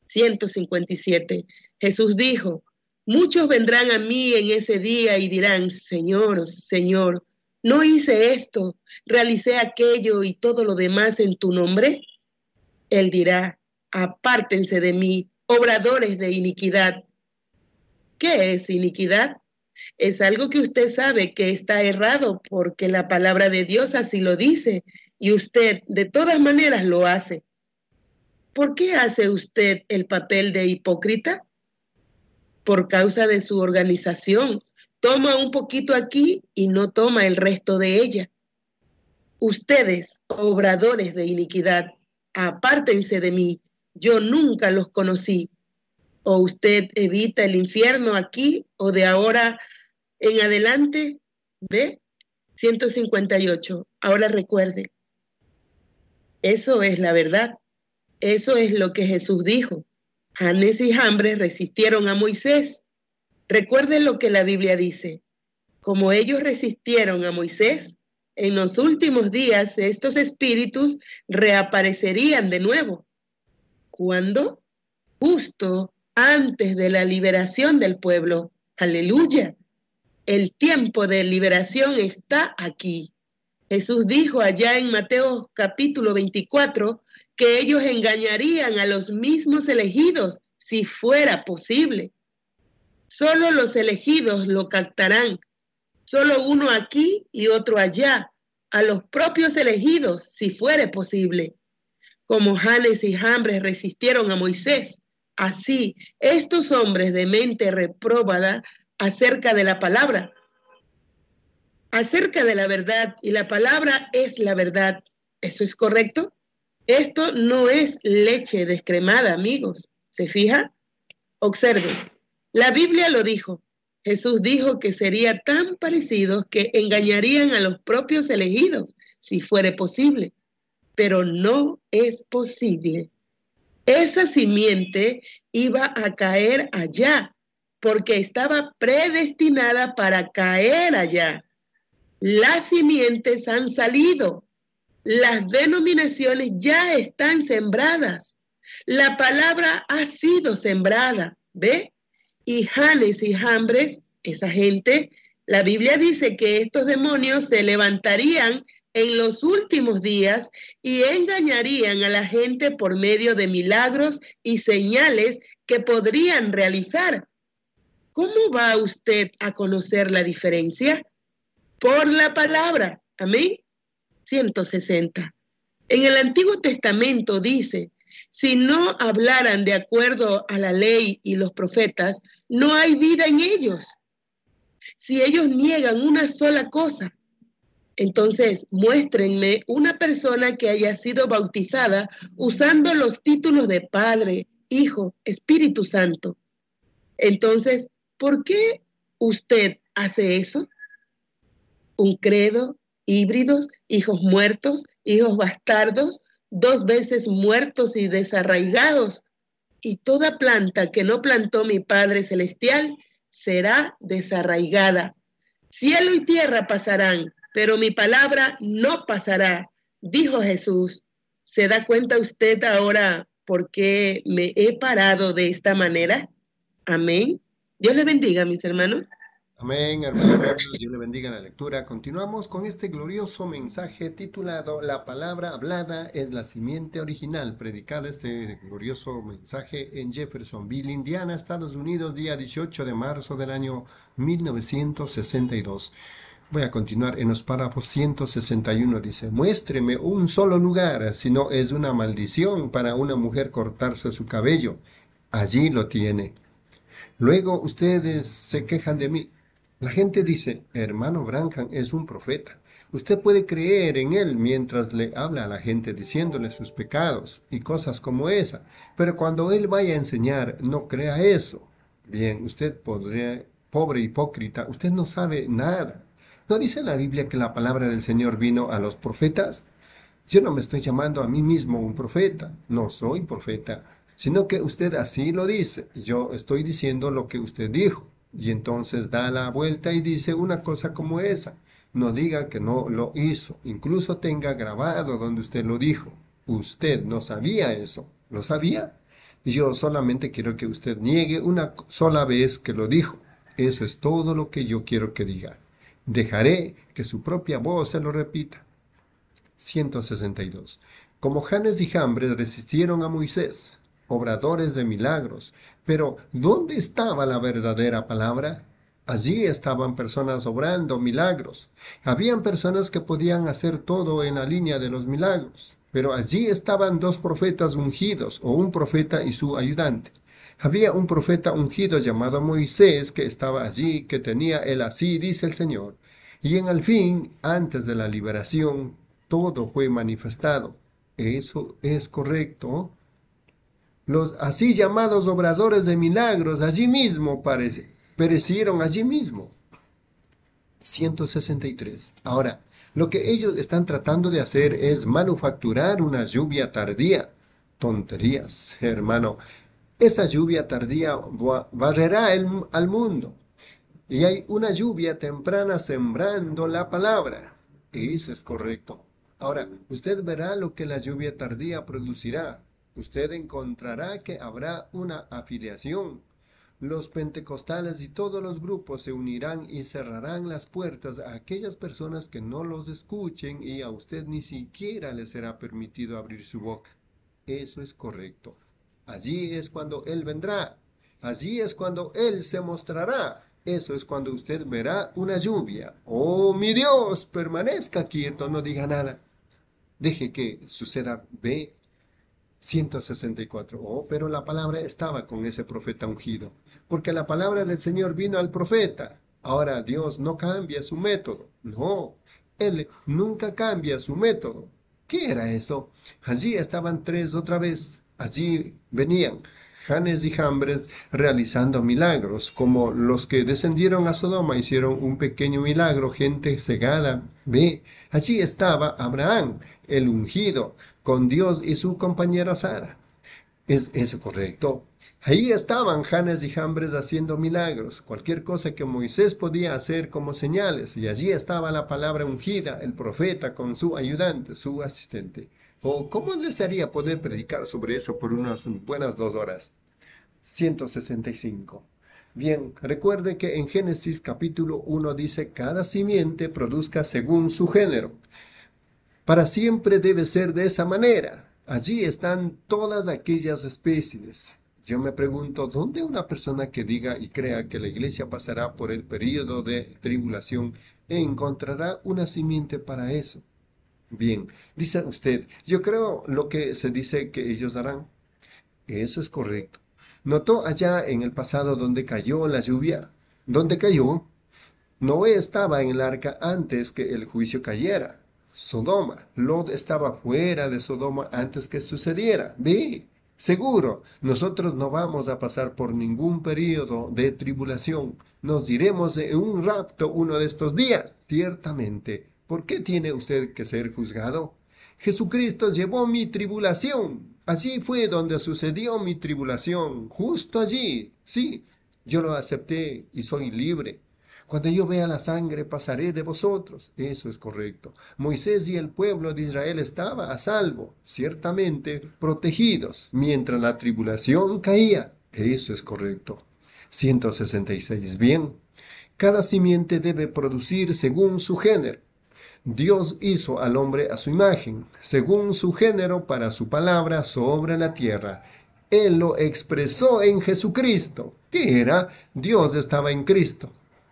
157. Jesús dijo, muchos vendrán a mí en ese día y dirán, Señor, Señor, ¿no hice esto, realicé aquello y todo lo demás en tu nombre? Él dirá, apártense de mí, obradores de iniquidad. ¿Qué es iniquidad? Es algo que usted sabe que está errado porque la palabra de Dios así lo dice y usted de todas maneras lo hace. ¿Por qué hace usted el papel de hipócrita? Por causa de su organización. Toma un poquito aquí y no toma el resto de ella. Ustedes, obradores de iniquidad, apártense de mí, yo nunca los conocí. O usted evita el infierno aquí o de ahora en adelante. ¿Ve? 158. Ahora recuerde, eso es la verdad. Eso es lo que Jesús dijo. Janes y Jambres resistieron a Moisés. Recuerde lo que la Biblia dice. Como ellos resistieron a Moisés, en los últimos días estos espíritus reaparecerían de nuevo. ¿Cuándo? Justo antes de la liberación del pueblo. ¡Aleluya! El tiempo de liberación está aquí. Jesús dijo allá en Mateo capítulo 24 que ellos engañarían a los mismos elegidos si fuera posible. Solo los elegidos lo captarán, solo uno aquí y otro allá, a los propios elegidos si fuere posible. Como Janes y Jambres resistieron a Moisés, así estos hombres de mente reprobada acerca de la palabra, acerca de la verdad, y la palabra es la verdad. ¿Eso es correcto? Esto no es leche descremada, amigos. ¿Se fija? Observe, la Biblia lo dijo. Jesús dijo que sería tan parecidos que engañarían a los propios elegidos, si fuere posible. Pero no es posible. Esa simiente iba a caer allá, porque estaba predestinada para caer allá. Las simientes han salido. Las denominaciones ya están sembradas. La palabra ha sido sembrada, ¿ve? Y Janes y Jambres, esa gente, la Biblia dice que estos demonios se levantarían en los últimos días y engañarían a la gente por medio de milagros y señales que podrían realizar. ¿Cómo va usted a conocer la diferencia? Por la palabra. Amén. 160. En el Antiguo Testamento dice, si no hablaran de acuerdo a la ley y los profetas, no hay vida en ellos. Si ellos niegan una sola cosa, entonces muéstrenme una persona que haya sido bautizada usando los títulos de Padre, Hijo, Espíritu Santo. Entonces, ¿por qué usted hace eso? Un credo, híbridos, hijos muertos, hijos bastardos, 2 veces muertos y desarraigados. Y toda planta que no plantó mi Padre Celestial será desarraigada. Cielo y tierra pasarán, pero mi palabra no pasará, dijo Jesús. ¿Se da cuenta usted ahora por qué me he parado de esta manera? Amén. Dios le bendiga, mis hermanos. Amén, hermanos, Dios le bendiga la lectura. Continuamos con este glorioso mensaje titulado La palabra hablada es la simiente original, predicado este glorioso mensaje en Jeffersonville, Indiana, Estados Unidos, día 18 de marzo del año 1962. Voy a continuar en los párrafos 161. Dice, muéstreme un solo lugar, si no es una maldición para una mujer cortarse su cabello. Allí lo tiene. Luego ustedes se quejan de mí. La gente dice, hermano Branham es un profeta. Usted puede creer en él mientras le habla a la gente diciéndole sus pecados y cosas como esa. Pero cuando él vaya a enseñar, no crea eso. Bien, usted podría, pobre hipócrita, usted no sabe nada. ¿No dice la Biblia que la palabra del Señor vino a los profetas? Yo no me estoy llamando a mí mismo un profeta, no soy profeta, sino que usted así lo dice. Yo estoy diciendo lo que usted dijo. Y entonces da la vuelta y dice una cosa como esa. No diga que no lo hizo, incluso tenga grabado donde usted lo dijo. Usted no sabía eso, ¿lo sabía? Yo solamente quiero que usted niegue una sola vez que lo dijo. Eso es todo lo que yo quiero que diga. Dejaré que su propia voz se lo repita. 162. Como Janes y Jambres resistieron a Moisés, obradores de milagros, pero ¿dónde estaba la verdadera palabra? Allí estaban personas obrando milagros. Habían personas que podían hacer todo en la línea de los milagros, pero allí estaban dos profetas ungidos, o un profeta y su ayudante. Había un profeta ungido llamado Moisés que estaba allí, que tenía el así dice el Señor. Y en el fin, antes de la liberación, todo fue manifestado. Eso es correcto. Los así llamados obradores de milagros allí mismo perecieron allí mismo. 163. Ahora, lo que ellos están tratando de hacer es manufacturar una lluvia tardía. Tonterías, hermano. Esa lluvia tardía barrerá al mundo. Y hay una lluvia temprana sembrando la palabra. Eso es correcto. Ahora, usted verá lo que la lluvia tardía producirá. Usted encontrará que habrá una afiliación. Los pentecostales y todos los grupos se unirán y cerrarán las puertas a aquellas personas que no los escuchen, y a usted ni siquiera le será permitido abrir su boca. Eso es correcto. Allí es cuando Él vendrá. Allí es cuando Él se mostrará. Eso es cuando usted verá una lluvia. ¡Oh, mi Dios! Permanezca quieto, no diga nada. Deje que suceda. Ve. 164. Oh, pero la palabra estaba con ese profeta ungido, porque la palabra del Señor vino al profeta. Ahora Dios no cambia su método. No, Él nunca cambia su método. ¿Qué era eso? Allí estaban tres otra vez. Allí venían Janes y Jambres realizando milagros, como los que descendieron a Sodoma hicieron un pequeño milagro, gente cegada. Ve, allí estaba Abraham, el ungido, con Dios y su compañera Sara. ¿Es eso correcto? Ahí estaban Janes y Jambres haciendo milagros, cualquier cosa que Moisés podía hacer como señales, y allí estaba la palabra ungida, el profeta con su ayudante, su asistente. ¿O cómo desearía poder predicar sobre eso por unas buenas 2 horas? 165. Bien, recuerde que en Génesis capítulo 1 dice, cada simiente produzca según su género. Para siempre debe ser de esa manera. Allí están todas aquellas especies. Yo me pregunto, ¿dónde una persona que diga y crea que la iglesia pasará por el período de tribulación encontrará una simiente para eso? Bien, dice usted, yo creo lo que se dice que ellos harán. Eso es correcto. ¿Notó allá en el pasado donde cayó la lluvia? ¿Dónde cayó? Noé estaba en el arca antes que el juicio cayera. Sodoma. Lot estaba fuera de Sodoma antes que sucediera. Ve, seguro, nosotros no vamos a pasar por ningún período de tribulación. Nos iremos en un rapto uno de estos días, ciertamente. ¿Por qué tiene usted que ser juzgado? Jesucristo llevó mi tribulación. Allí fue donde sucedió mi tribulación, justo allí. Sí, yo lo acepté y soy libre. Cuando yo vea la sangre pasaré de vosotros. Eso es correcto. Moisés y el pueblo de Israel estaban a salvo, ciertamente protegidos, mientras la tribulación caía. Eso es correcto. 166. Bien, cada simiente debe producir según su género. Dios hizo al hombre a su imagen, según su género para su palabra sobre la tierra. Él lo expresó en Jesucristo. ¿Qué era? Dios estaba en Cristo.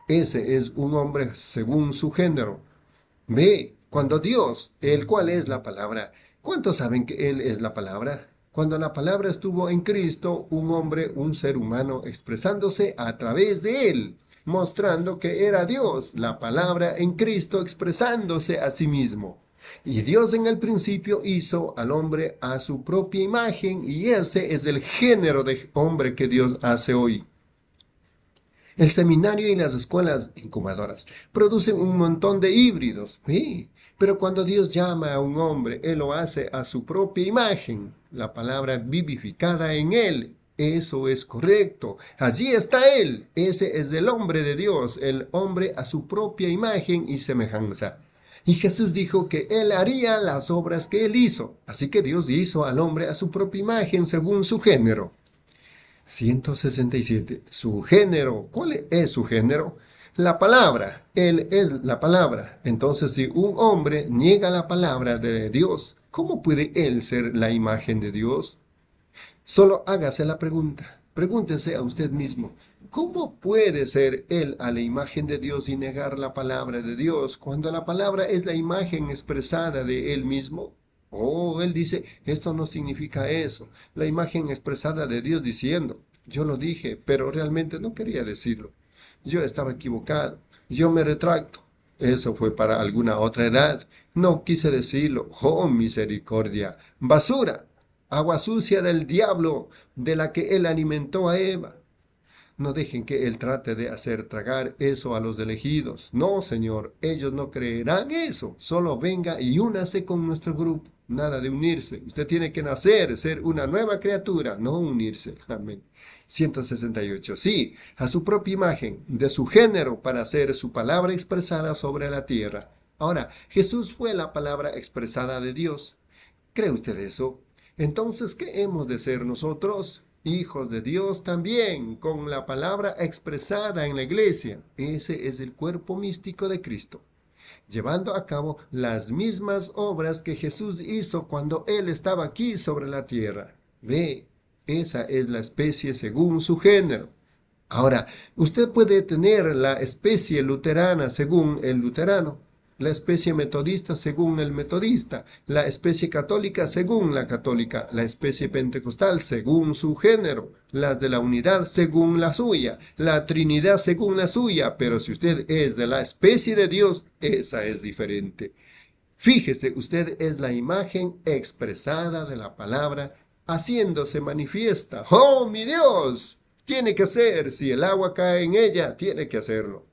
Ese es un hombre según su género. Ve, cuando Dios, el cual es la palabra, ¿cuántos saben que Él es la palabra? Cuando la palabra estuvo en Cristo, un hombre, un ser humano, expresándose a través de Él, mostrando que era Dios, la palabra en Cristo expresándose a sí mismo. Y Dios en el principio hizo al hombre a su propia imagen, y ese es el género de hombre que Dios hace hoy. El seminario y las escuelas incubadoras producen un montón de híbridos, sí, pero cuando Dios llama a un hombre, Él lo hace a su propia imagen, la palabra vivificada en Él. Eso es correcto. Allí está Él. Ese es el hombre de Dios, el hombre a su propia imagen y semejanza. Y Jesús dijo que Él haría las obras que Él hizo. Así que Dios hizo al hombre a su propia imagen según su género. 167. Su género. ¿Cuál es su género? La palabra. Él es la palabra. Entonces, si un hombre niega la palabra de Dios, ¿cómo puede él ser la imagen de Dios? Solo hágase la pregunta. Pregúntese a usted mismo. ¿Cómo puede ser él a la imagen de Dios y negar la palabra de Dios cuando la palabra es la imagen expresada de él mismo? Oh, él dice, esto no significa eso. La imagen expresada de Dios diciendo, yo lo dije, pero realmente no quería decirlo. Yo estaba equivocado. Yo me retracto. Eso fue para alguna otra edad. No quise decirlo. Oh, misericordia. Basura. Agua sucia del diablo, de la que él alimentó a Eva. No dejen que él trate de hacer tragar eso a los elegidos. No, Señor, ellos no creerán eso. Solo venga y únase con nuestro grupo. Nada de unirse. Usted tiene que nacer, ser una nueva criatura, no unirse. Amén. 168. Sí, a su propia imagen, de su género, para hacer su palabra expresada sobre la tierra. Ahora, Jesús fue la palabra expresada de Dios. ¿Cree usted eso? Entonces, ¿qué hemos de ser nosotros? Hijos de Dios también, con la palabra expresada en la iglesia. Ese es el cuerpo místico de Cristo, llevando a cabo las mismas obras que Jesús hizo cuando Él estaba aquí sobre la tierra. Ve, esa es la especie según su género. Ahora, usted puede tener la especie luterana según el luterano, la especie metodista según el metodista, la especie católica según la católica, la especie pentecostal según su género, la de la unidad según la suya, la trinidad según la suya, pero si usted es de la especie de Dios, esa es diferente. Fíjese, usted es la imagen expresada de la palabra, haciéndose manifiesta. ¡Oh, mi Dios! Tiene que ser, si el agua cae en ella, tiene que hacerlo.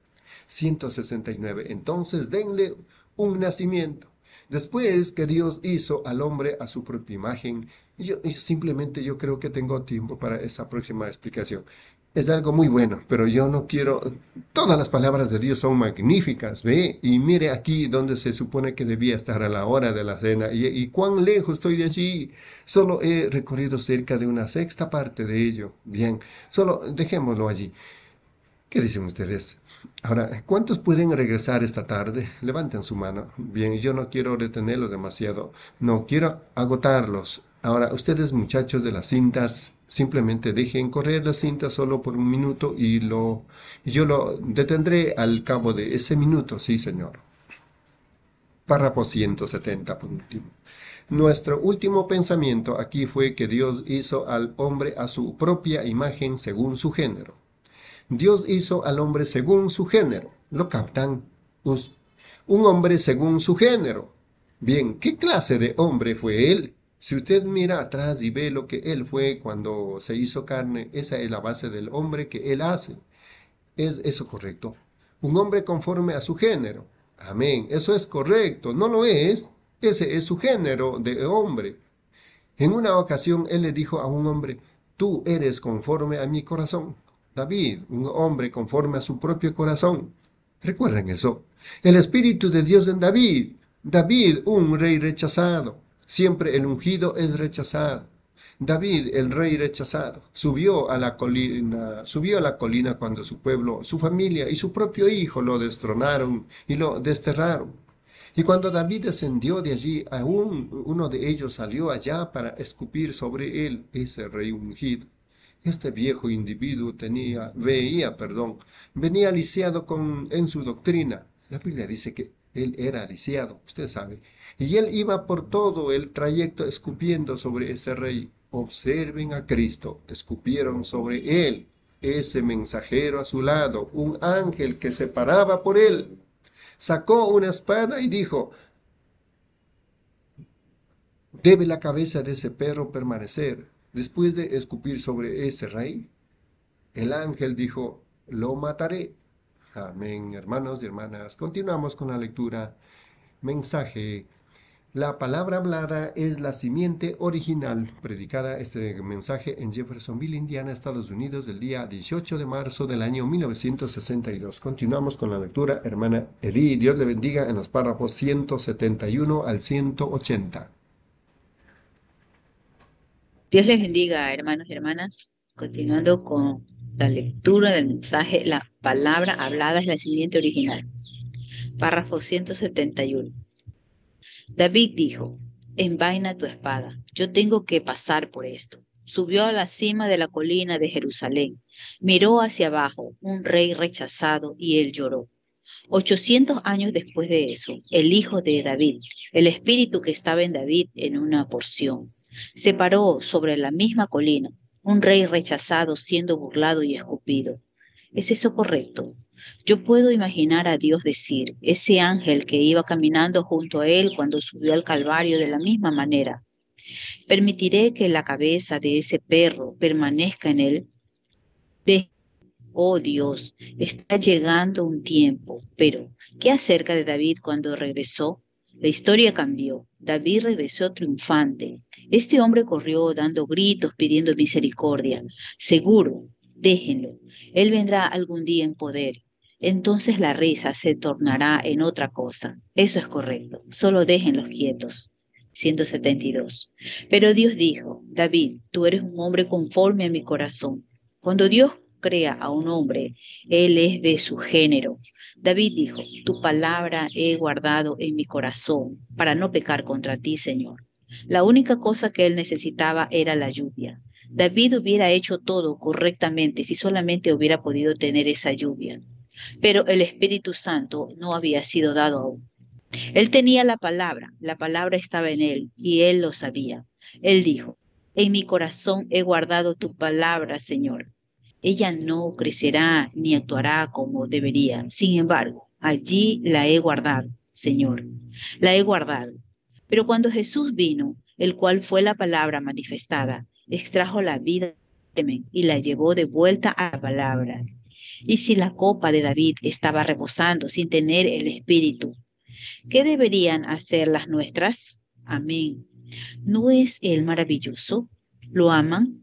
169. Entonces denle un nacimiento. Después que Dios hizo al hombre a su propia imagen, simplemente yo creo que tengo tiempo para esa próxima explicación. Es algo muy bueno, pero yo no quiero... Todas las palabras de Dios son magníficas, ¿ve? Y mire aquí donde se supone que debía estar a la hora de la cena. Y cuán lejos estoy de allí. Solo he recorrido cerca de una sexta parte de ello. Bien, solo dejémoslo allí. ¿Qué dicen ustedes? Ahora, ¿cuántos pueden regresar esta tarde? Levanten su mano. Bien, yo no quiero retenerlos demasiado. No quiero agotarlos. Ahora, ustedes muchachos de las cintas, simplemente dejen correr las cintas solo por un minuto y yo lo detendré al cabo de ese minuto. Sí, señor. Párrafo 170 por último. Nuestro último pensamiento aquí fue que Dios hizo al hombre a su propia imagen según su género. Dios hizo al hombre según su género. ¿Lo captan? Un hombre según su género. Bien, ¿qué clase de hombre fue él? Si usted mira atrás y ve lo que él fue cuando se hizo carne, esa es la base del hombre que él hace. ¿Es eso correcto? Un hombre conforme a su género. Amén. Eso es correcto. ¿No lo es? Ese es su género de hombre. En una ocasión él le dijo a un hombre, tú eres conforme a mi corazón. David, un hombre conforme a su propio corazón. ¿Recuerdan eso? El Espíritu de Dios en David. David, un rey rechazado. Siempre el ungido es rechazado. David, el rey rechazado, subió a la colina cuando su pueblo, su familia y su propio hijo lo destronaron y lo desterraron. Y cuando David descendió de allí, aún uno de ellos salió allá para escupir sobre él, ese rey ungido. Este viejo individuo venía lisiado en su doctrina. La Biblia dice que él era lisiado, usted sabe. Y él iba por todo el trayecto escupiendo sobre ese rey. Observen a Cristo, escupieron sobre él, ese mensajero a su lado, un ángel que se paraba por él. Sacó una espada y dijo: ¿debe la cabeza de ese perro permanecer después de escupir sobre ese rey? El ángel dijo: lo mataré. Amén, hermanos y hermanas. Continuamos con la lectura. Mensaje. La palabra hablada es la simiente original. Predicada este mensaje en Jeffersonville, Indiana, Estados Unidos, del día 18 de marzo del año 1962. Continuamos con la lectura, hermana Eli. Dios le bendiga en los párrafos 171 al 180. Dios les bendiga, hermanos y hermanas. Continuando con la lectura del mensaje, la palabra hablada es la simiente original. Párrafo 171. David dijo: envaina tu espada, yo tengo que pasar por esto. Subió a la cima de la colina de Jerusalén, miró hacia abajo, un rey rechazado, y él lloró. 800 años después de eso, el hijo de David, el espíritu que estaba en David en una porción, se paró sobre la misma colina, un rey rechazado siendo burlado y escupido. ¿Es eso correcto? Yo puedo imaginar a Dios decir, ese ángel que iba caminando junto a él cuando subió al Calvario de la misma manera: ¿permitiré que la cabeza de ese perro permanezca en él? Oh Dios, está llegando un tiempo. Pero, ¿qué acerca de David cuando regresó? La historia cambió. David regresó triunfante. Este hombre corrió dando gritos, pidiendo misericordia. Seguro, déjenlo. Él vendrá algún día en poder. Entonces la risa se tornará en otra cosa. Eso es correcto. Solo déjenlos quietos. 172. Pero Dios dijo: David, tú eres un hombre conforme a mi corazón. Cuando Dios crea a un hombre, él es de su género. David dijo: tu palabra he guardado en mi corazón para no pecar contra ti, Señor. La única cosa que él necesitaba era la lluvia. David hubiera hecho todo correctamente si solamente hubiera podido tener esa lluvia. Pero el Espíritu Santo no había sido dado aún. Él tenía la palabra estaba en él y él lo sabía. Él dijo: en mi corazón he guardado tu palabra, Señor. Ella no crecerá ni actuará como debería. Sin embargo, allí la he guardado, Señor. La he guardado. Pero cuando Jesús vino, el cual fue la palabra manifestada, extrajo la vida y la llevó de vuelta a la palabra. Y si la copa de David estaba rebosando sin tener el Espíritu, ¿qué deberían hacer las nuestras? Amén. ¿No es Él maravilloso? ¿Lo aman?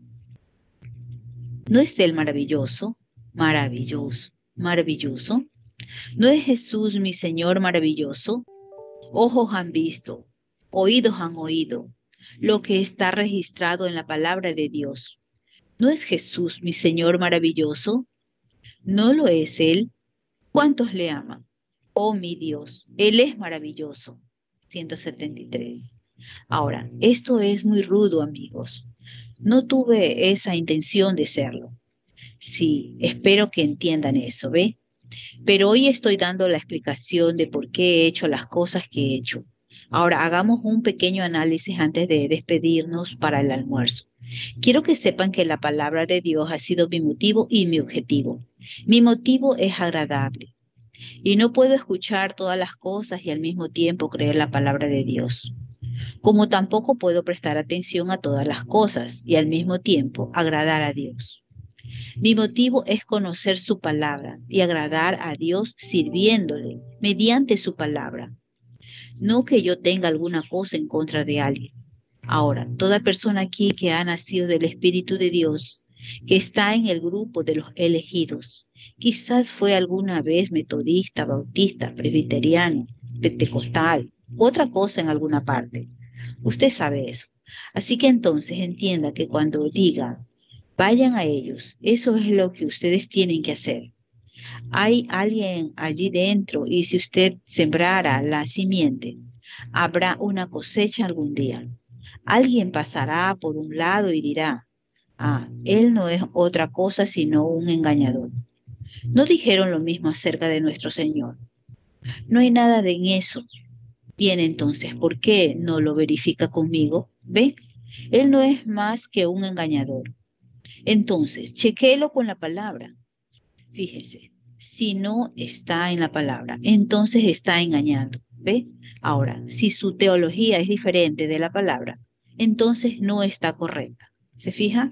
¿No es Él maravilloso? Maravilloso, maravilloso. ¿No es Jesús mi Señor maravilloso? Ojos han visto, oídos han oído lo que está registrado en la palabra de Dios. ¿No es Jesús mi Señor maravilloso? ¿No lo es Él? ¿Cuántos le aman? Oh mi Dios, Él es maravilloso. 173. Ahora, esto es muy rudo, amigos. No tuve esa intención de serlo. Sí, espero que entiendan eso, ¿ve? Pero hoy estoy dando la explicación de por qué he hecho las cosas que he hecho. Ahora, hagamos un pequeño análisis antes de despedirnos para el almuerzo. Quiero que sepan que la palabra de Dios ha sido mi motivo y mi objetivo. Mi motivo es agradable. Y no puedo escuchar todas las cosas y al mismo tiempo creer la palabra de Dios. Como tampoco puedo prestar atención a todas las cosas y al mismo tiempo agradar a Dios. Mi motivo es conocer su palabra y agradar a Dios sirviéndole mediante su palabra. No que yo tenga alguna cosa en contra de alguien. Ahora, toda persona aquí que ha nacido del Espíritu de Dios, que está en el grupo de los elegidos, quizás fue alguna vez metodista, bautista, presbiteriano, pentecostal, otra cosa en alguna parte. Usted sabe eso. Así que entonces entienda que cuando diga, vayan a ellos, eso es lo que ustedes tienen que hacer. Hay alguien allí dentro y si usted sembrara la simiente, habrá una cosecha algún día. Alguien pasará por un lado y dirá, Él no es otra cosa sino un engañador. ¿No dijeron lo mismo acerca de nuestro Señor? No hay nada en eso. Bien, entonces, ¿por qué no lo verifica conmigo? ¿Ve? Él no es más que un engañador. Entonces, chequéelo con la palabra. Fíjese, si no está en la palabra, entonces está engañando. ¿Ve? Ahora, si su teología es diferente de la palabra, entonces no está correcta. ¿Se fija?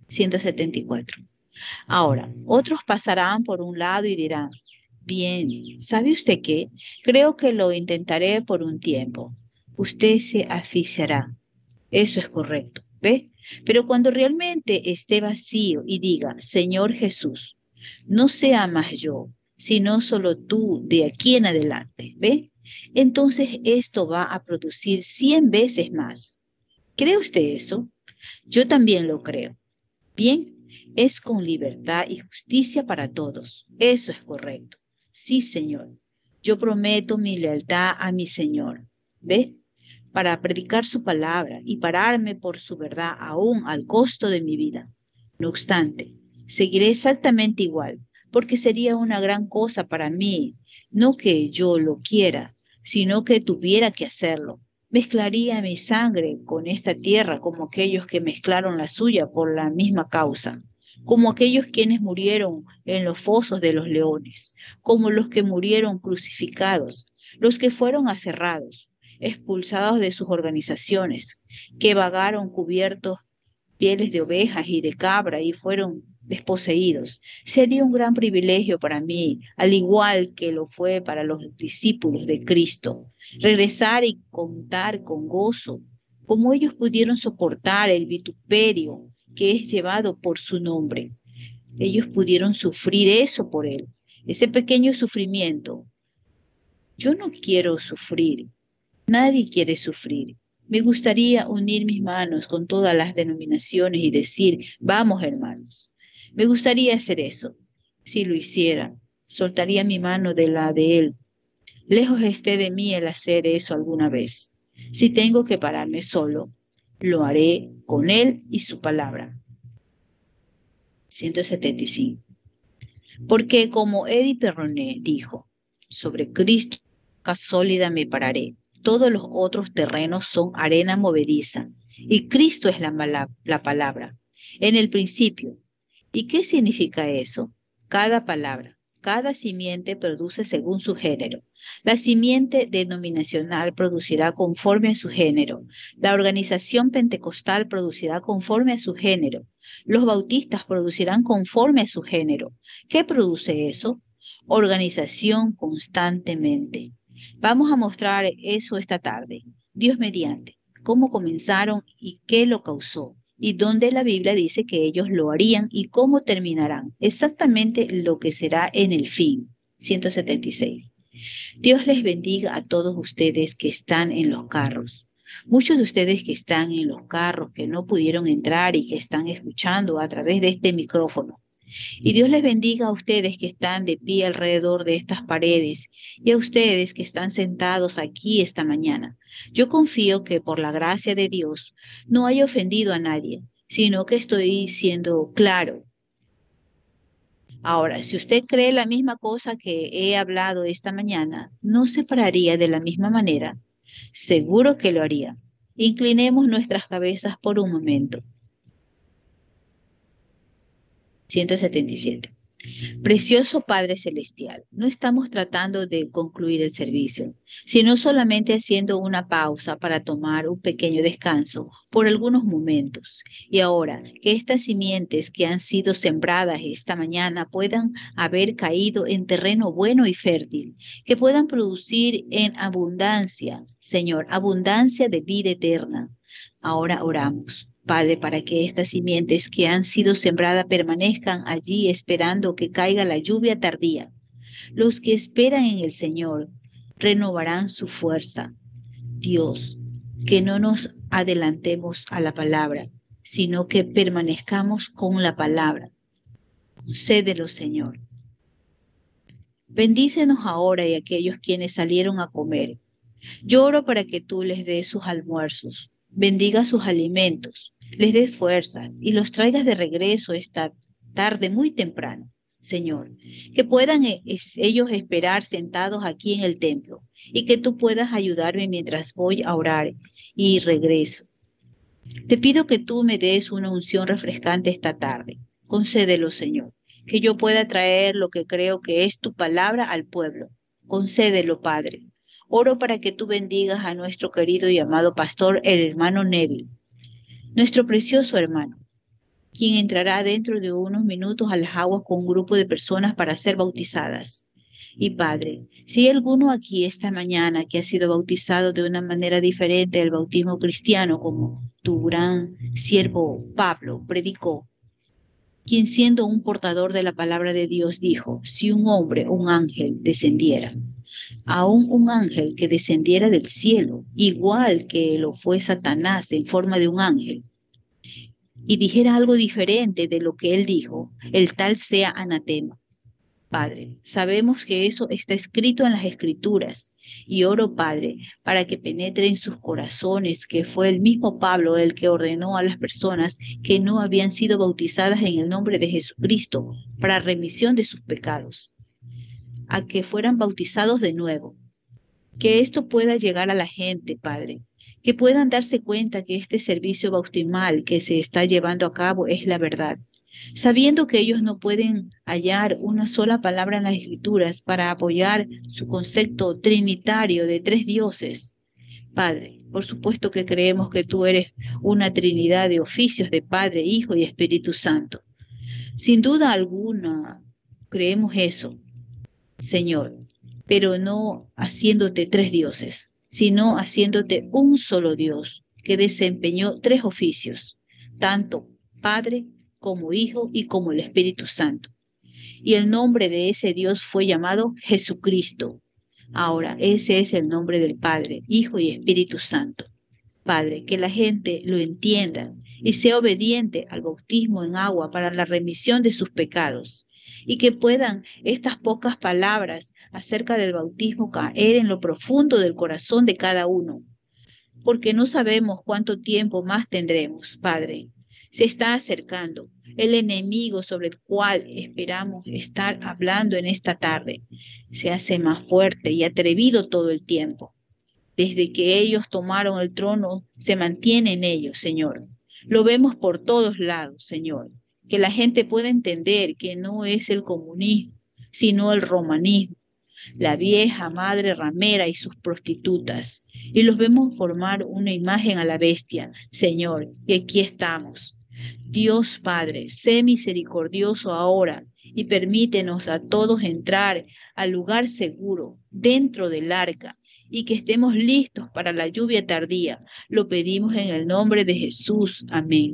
174. Ahora, otros pasarán por un lado y dirán, bien, ¿sabe usted qué? Creo que lo intentaré por un tiempo. Usted se asfixiará. Eso es correcto, ¿ve? Pero cuando realmente esté vacío y diga, Señor Jesús, no sea más yo, sino solo tú de aquí en adelante, ¿ve? Entonces esto va a producir 100 veces más. ¿Cree usted eso? Yo también lo creo. Bien, es con libertad y justicia para todos. Eso es correcto. Sí, Señor. Yo prometo mi lealtad a mi Señor. ¿Ve? Para predicar su palabra y pararme por su verdad aún al costo de mi vida. No obstante, seguiré exactamente igual, porque sería una gran cosa para mí, no que yo lo quiera, sino que tuviera que hacerlo. Mezclaría mi sangre con esta tierra como aquellos que mezclaron la suya por la misma causa, como aquellos quienes murieron en los fosos de los leones, como los que murieron crucificados, los que fueron aserrados, expulsados de sus organizaciones, que vagaron cubiertos pieles de ovejas y de cabra y fueron desposeídos. Sería un gran privilegio para mí, al igual que lo fue para los discípulos de Cristo, regresar y contar con gozo cómo ellos pudieron soportar el vituperio que es llevado por su nombre. Ellos pudieron sufrir eso por él, ese pequeño sufrimiento. Yo no quiero sufrir. Nadie quiere sufrir. Me gustaría unir mis manos con todas las denominaciones y decir, vamos hermanos. Me gustaría hacer eso. Si lo hiciera, soltaría mi mano de la de él. Lejos esté de mí el hacer eso alguna vez. Si tengo que pararme solo, lo haré con él y su palabra. 175. Porque como Eddie Perronet dijo, sobre Cristo sólida me pararé. Todos los otros terrenos son arena movediza y Cristo es la palabra. En el principio. ¿Y qué significa eso? Cada palabra, cada simiente produce según su género. La simiente denominacional producirá conforme a su género. La organización pentecostal producirá conforme a su género. Los bautistas producirán conforme a su género. ¿Qué produce eso? Organización constantemente. Vamos a mostrar eso esta tarde, Dios mediante, cómo comenzaron y qué lo causó, y dónde la Biblia dice que ellos lo harían y cómo terminarán, exactamente lo que será en el fin. 176. Dios les bendiga a todos ustedes que están en los carros. Muchos de ustedes que están en los carros, que no pudieron entrar y que están escuchando a través de este micrófono. Y Dios les bendiga a ustedes que están de pie alrededor de estas paredes y a ustedes que están sentados aquí esta mañana. Yo confío que por la gracia de Dios no haya ofendido a nadie, sino que estoy siendo claro. Ahora, si usted cree la misma cosa que he hablado esta mañana, ¿no se pararía de la misma manera? Seguro que lo haría. Inclinemos nuestras cabezas por un momento. 177. Precioso Padre Celestial, no estamos tratando de concluir el servicio, sino solamente haciendo una pausa para tomar un pequeño descanso por algunos momentos. Y ahora, que estas simientes que han sido sembradas esta mañana puedan haber caído en terreno bueno y fértil, que puedan producir en abundancia, Señor, abundancia de vida eterna. Ahora oramos. Padre, para que estas simientes que han sido sembradas permanezcan allí esperando que caiga la lluvia tardía. Los que esperan en el Señor renovarán su fuerza. Dios, que no nos adelantemos a la palabra, sino que permanezcamos con la palabra. Concédelo, Señor. Bendícenos ahora y aquellos quienes salieron a comer. Yo oro para que tú les des sus almuerzos. Bendiga sus alimentos. les des fuerzas y los traigas de regreso esta tarde muy temprano, Señor, que puedan ellos esperar sentados aquí en el templo y que tú puedas ayudarme mientras voy a orar y regreso. Te pido que tú me des una unción refrescante esta tarde. Concédelo, Señor, que yo pueda traer lo que creo que es tu palabra al pueblo. Concédelo, Padre. Oro para que tú bendigas a nuestro querido y amado pastor, el hermano Neville, nuestro precioso hermano, quien entrará dentro de unos minutos a las aguas con un grupo de personas para ser bautizadas. Y Padre, si hay alguno aquí esta mañana que ha sido bautizado de una manera diferente del bautismo cristiano, como tu gran siervo Pablo predicó, quien siendo un portador de la palabra de Dios dijo, si un hombre, un ángel, descendiera, aún un ángel que descendiera del cielo, igual que lo fue Satanás en forma de un ángel, y dijera algo diferente de lo que él dijo, el tal sea anatema. Padre, sabemos que eso está escrito en las Escrituras y oro, Padre, para que penetre en sus corazones, que fue el mismo Pablo el que ordenó a las personas que no habían sido bautizadas en el nombre de Jesucristo para remisión de sus pecados, a que fueran bautizados de nuevo. Que esto pueda llegar a la gente, Padre, que puedan darse cuenta que este servicio bautismal que se está llevando a cabo es la verdad, sabiendo que ellos no pueden hallar una sola palabra en las Escrituras para apoyar su concepto trinitario de tres dioses. Padre, por supuesto que creemos que tú eres una trinidad de oficios de Padre, Hijo y Espíritu Santo. Sin duda alguna, creemos eso, Señor, pero no haciéndote tres dioses, sino haciéndote un solo Dios que desempeñó tres oficios, tanto Padre, como Hijo y como el Espíritu Santo. Y el nombre de ese Dios fue llamado Jesucristo. Ahora, ese es el nombre del Padre, Hijo y Espíritu Santo. Padre, que la gente lo entienda y sea obediente al bautismo en agua para la remisión de sus pecados. Y que puedan estas pocas palabras acerca del bautismo caer en lo profundo del corazón de cada uno. Porque no sabemos cuánto tiempo más tendremos, Padre. Se está acercando el enemigo sobre el cual esperamos estar hablando en esta tarde. Se hace más fuerte y atrevido todo el tiempo. Desde que ellos tomaron el trono, se mantiene en ellos, Señor. Lo vemos por todos lados, Señor. Que la gente pueda entender que no es el comunismo, sino el romanismo, la vieja madre ramera y sus prostitutas. Y los vemos formar una imagen a la bestia, Señor, y aquí estamos. Dios Padre, sé misericordioso ahora y permítenos a todos entrar al lugar seguro, dentro del arca, y que estemos listos para la lluvia tardía. Lo pedimos en el nombre de Jesús. Amén.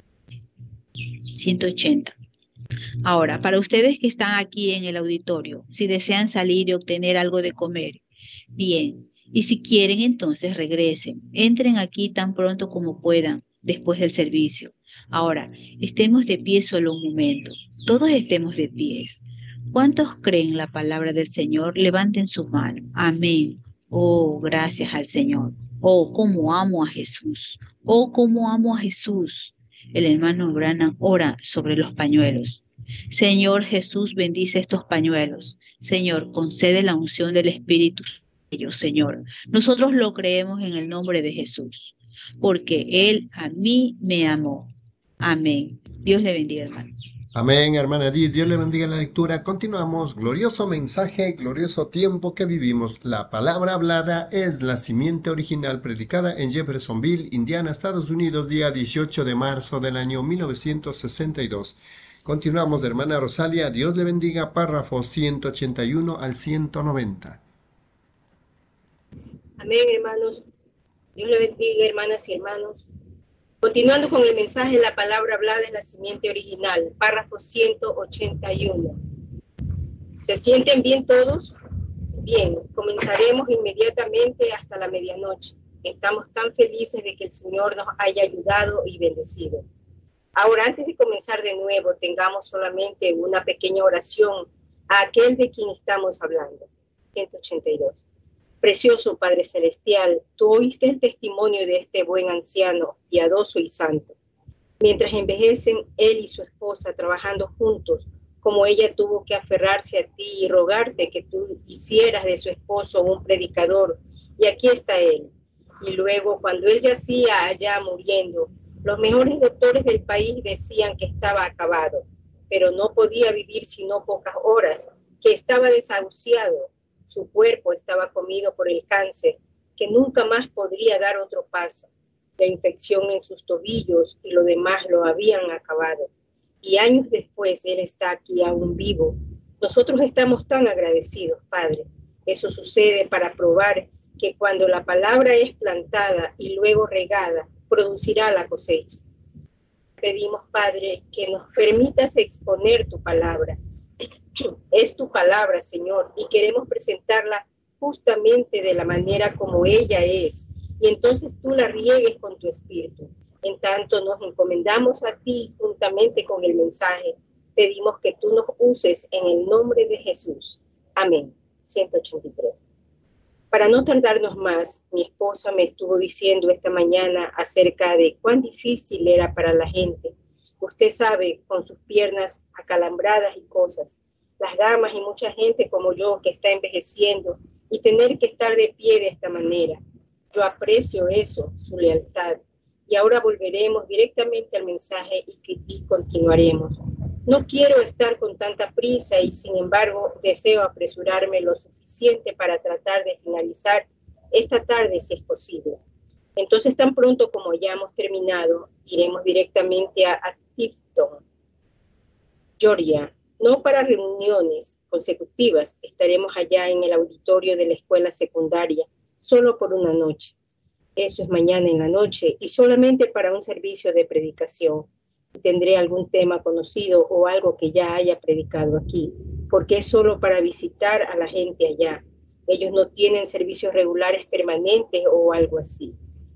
180. Ahora, para ustedes que están aquí en el auditorio, si desean salir y obtener algo de comer, bien. Y si quieren, entonces regresen. Entren aquí tan pronto como puedan, después del servicio. Ahora, estemos de pie solo un momento. Todos estemos de pie. ¿Cuántos creen la palabra del Señor? Levanten sus manos. Amén. Oh, gracias al Señor. Oh, cómo amo a Jesús. Oh, cómo amo a Jesús. El hermano Branham ora sobre los pañuelos. Señor Jesús, bendice estos pañuelos. Señor, concede la unción del Espíritu Santo, Señor. Nosotros lo creemos en el nombre de Jesús, porque Él a mí me amó. Amén. Dios le bendiga, hermano. Amén, hermana Edith. Dios le bendiga la lectura. Continuamos. Glorioso mensaje, glorioso tiempo que vivimos. La palabra hablada es la simiente original predicada en Jeffersonville, Indiana, Estados Unidos, día 18 de marzo del año 1962. Continuamos, hermana Rosalia. Dios le bendiga. Párrafos 181 al 190. Amén, hermanos. Dios le bendiga, hermanas y hermanos. Continuando con el mensaje, la palabra hablada es la simiente original, párrafo 181. ¿Se sienten bien todos? Bien, comenzaremos inmediatamente hasta la medianoche. Estamos tan felices de que el Señor nos haya ayudado y bendecido. Ahora, antes de comenzar de nuevo, tengamos solamente una pequeña oración a aquel de quien estamos hablando. 182. Precioso Padre Celestial, tú oíste el testimonio de este buen anciano, piadoso y santo. Mientras envejecen él y su esposa trabajando juntos, como ella tuvo que aferrarse a ti y rogarte que tú hicieras de su esposo un predicador, y aquí está él. Y luego, cuando él yacía allá muriendo, los mejores doctores del país decían que estaba acabado, pero no podía vivir sino pocas horas, que estaba desahuciado, su cuerpo estaba comido por el cáncer, que nunca más podría dar otro paso. La infección en sus tobillos y lo demás lo habían acabado. Y años después él está aquí aún vivo. Nosotros estamos tan agradecidos, Padre. Eso sucede para probar que cuando la palabra es plantada y luego regada, producirá la cosecha. Pedimos, Padre, que nos permitas exponer tu palabra. Es tu palabra, Señor, y queremos presentarla justamente de la manera como ella es. Y entonces tú la riegues con tu espíritu. En tanto nos encomendamos a ti juntamente con el mensaje. Pedimos que tú nos uses en el nombre de Jesús. Amén. 183. Para no tardarnos más, mi esposa me estuvo diciendo esta mañana acerca de cuán difícil era para la gente. Usted sabe, con sus piernas acalambradas y cosas, las damas y mucha gente como yo que está envejeciendo y tener que estar de pie de esta manera. Yo aprecio eso, su lealtad. Y ahora volveremos directamente al mensaje y continuaremos. No quiero estar con tanta prisa y sin embargo deseo apresurarme lo suficiente para tratar de finalizar esta tarde si es posible. Entonces tan pronto como hayamos terminado, iremos directamente a Tipton, Georgia. No para reuniones consecutivas, estaremos allá en el auditorio de la escuela secundaria, solo por una noche. Eso es mañana en la noche y solamente para un servicio de predicación. Tendré algún tema conocido o algo que ya haya predicado aquí, porque es solo para visitar a la gente allá. Ellos no tienen servicios regulares permanentes o algo así.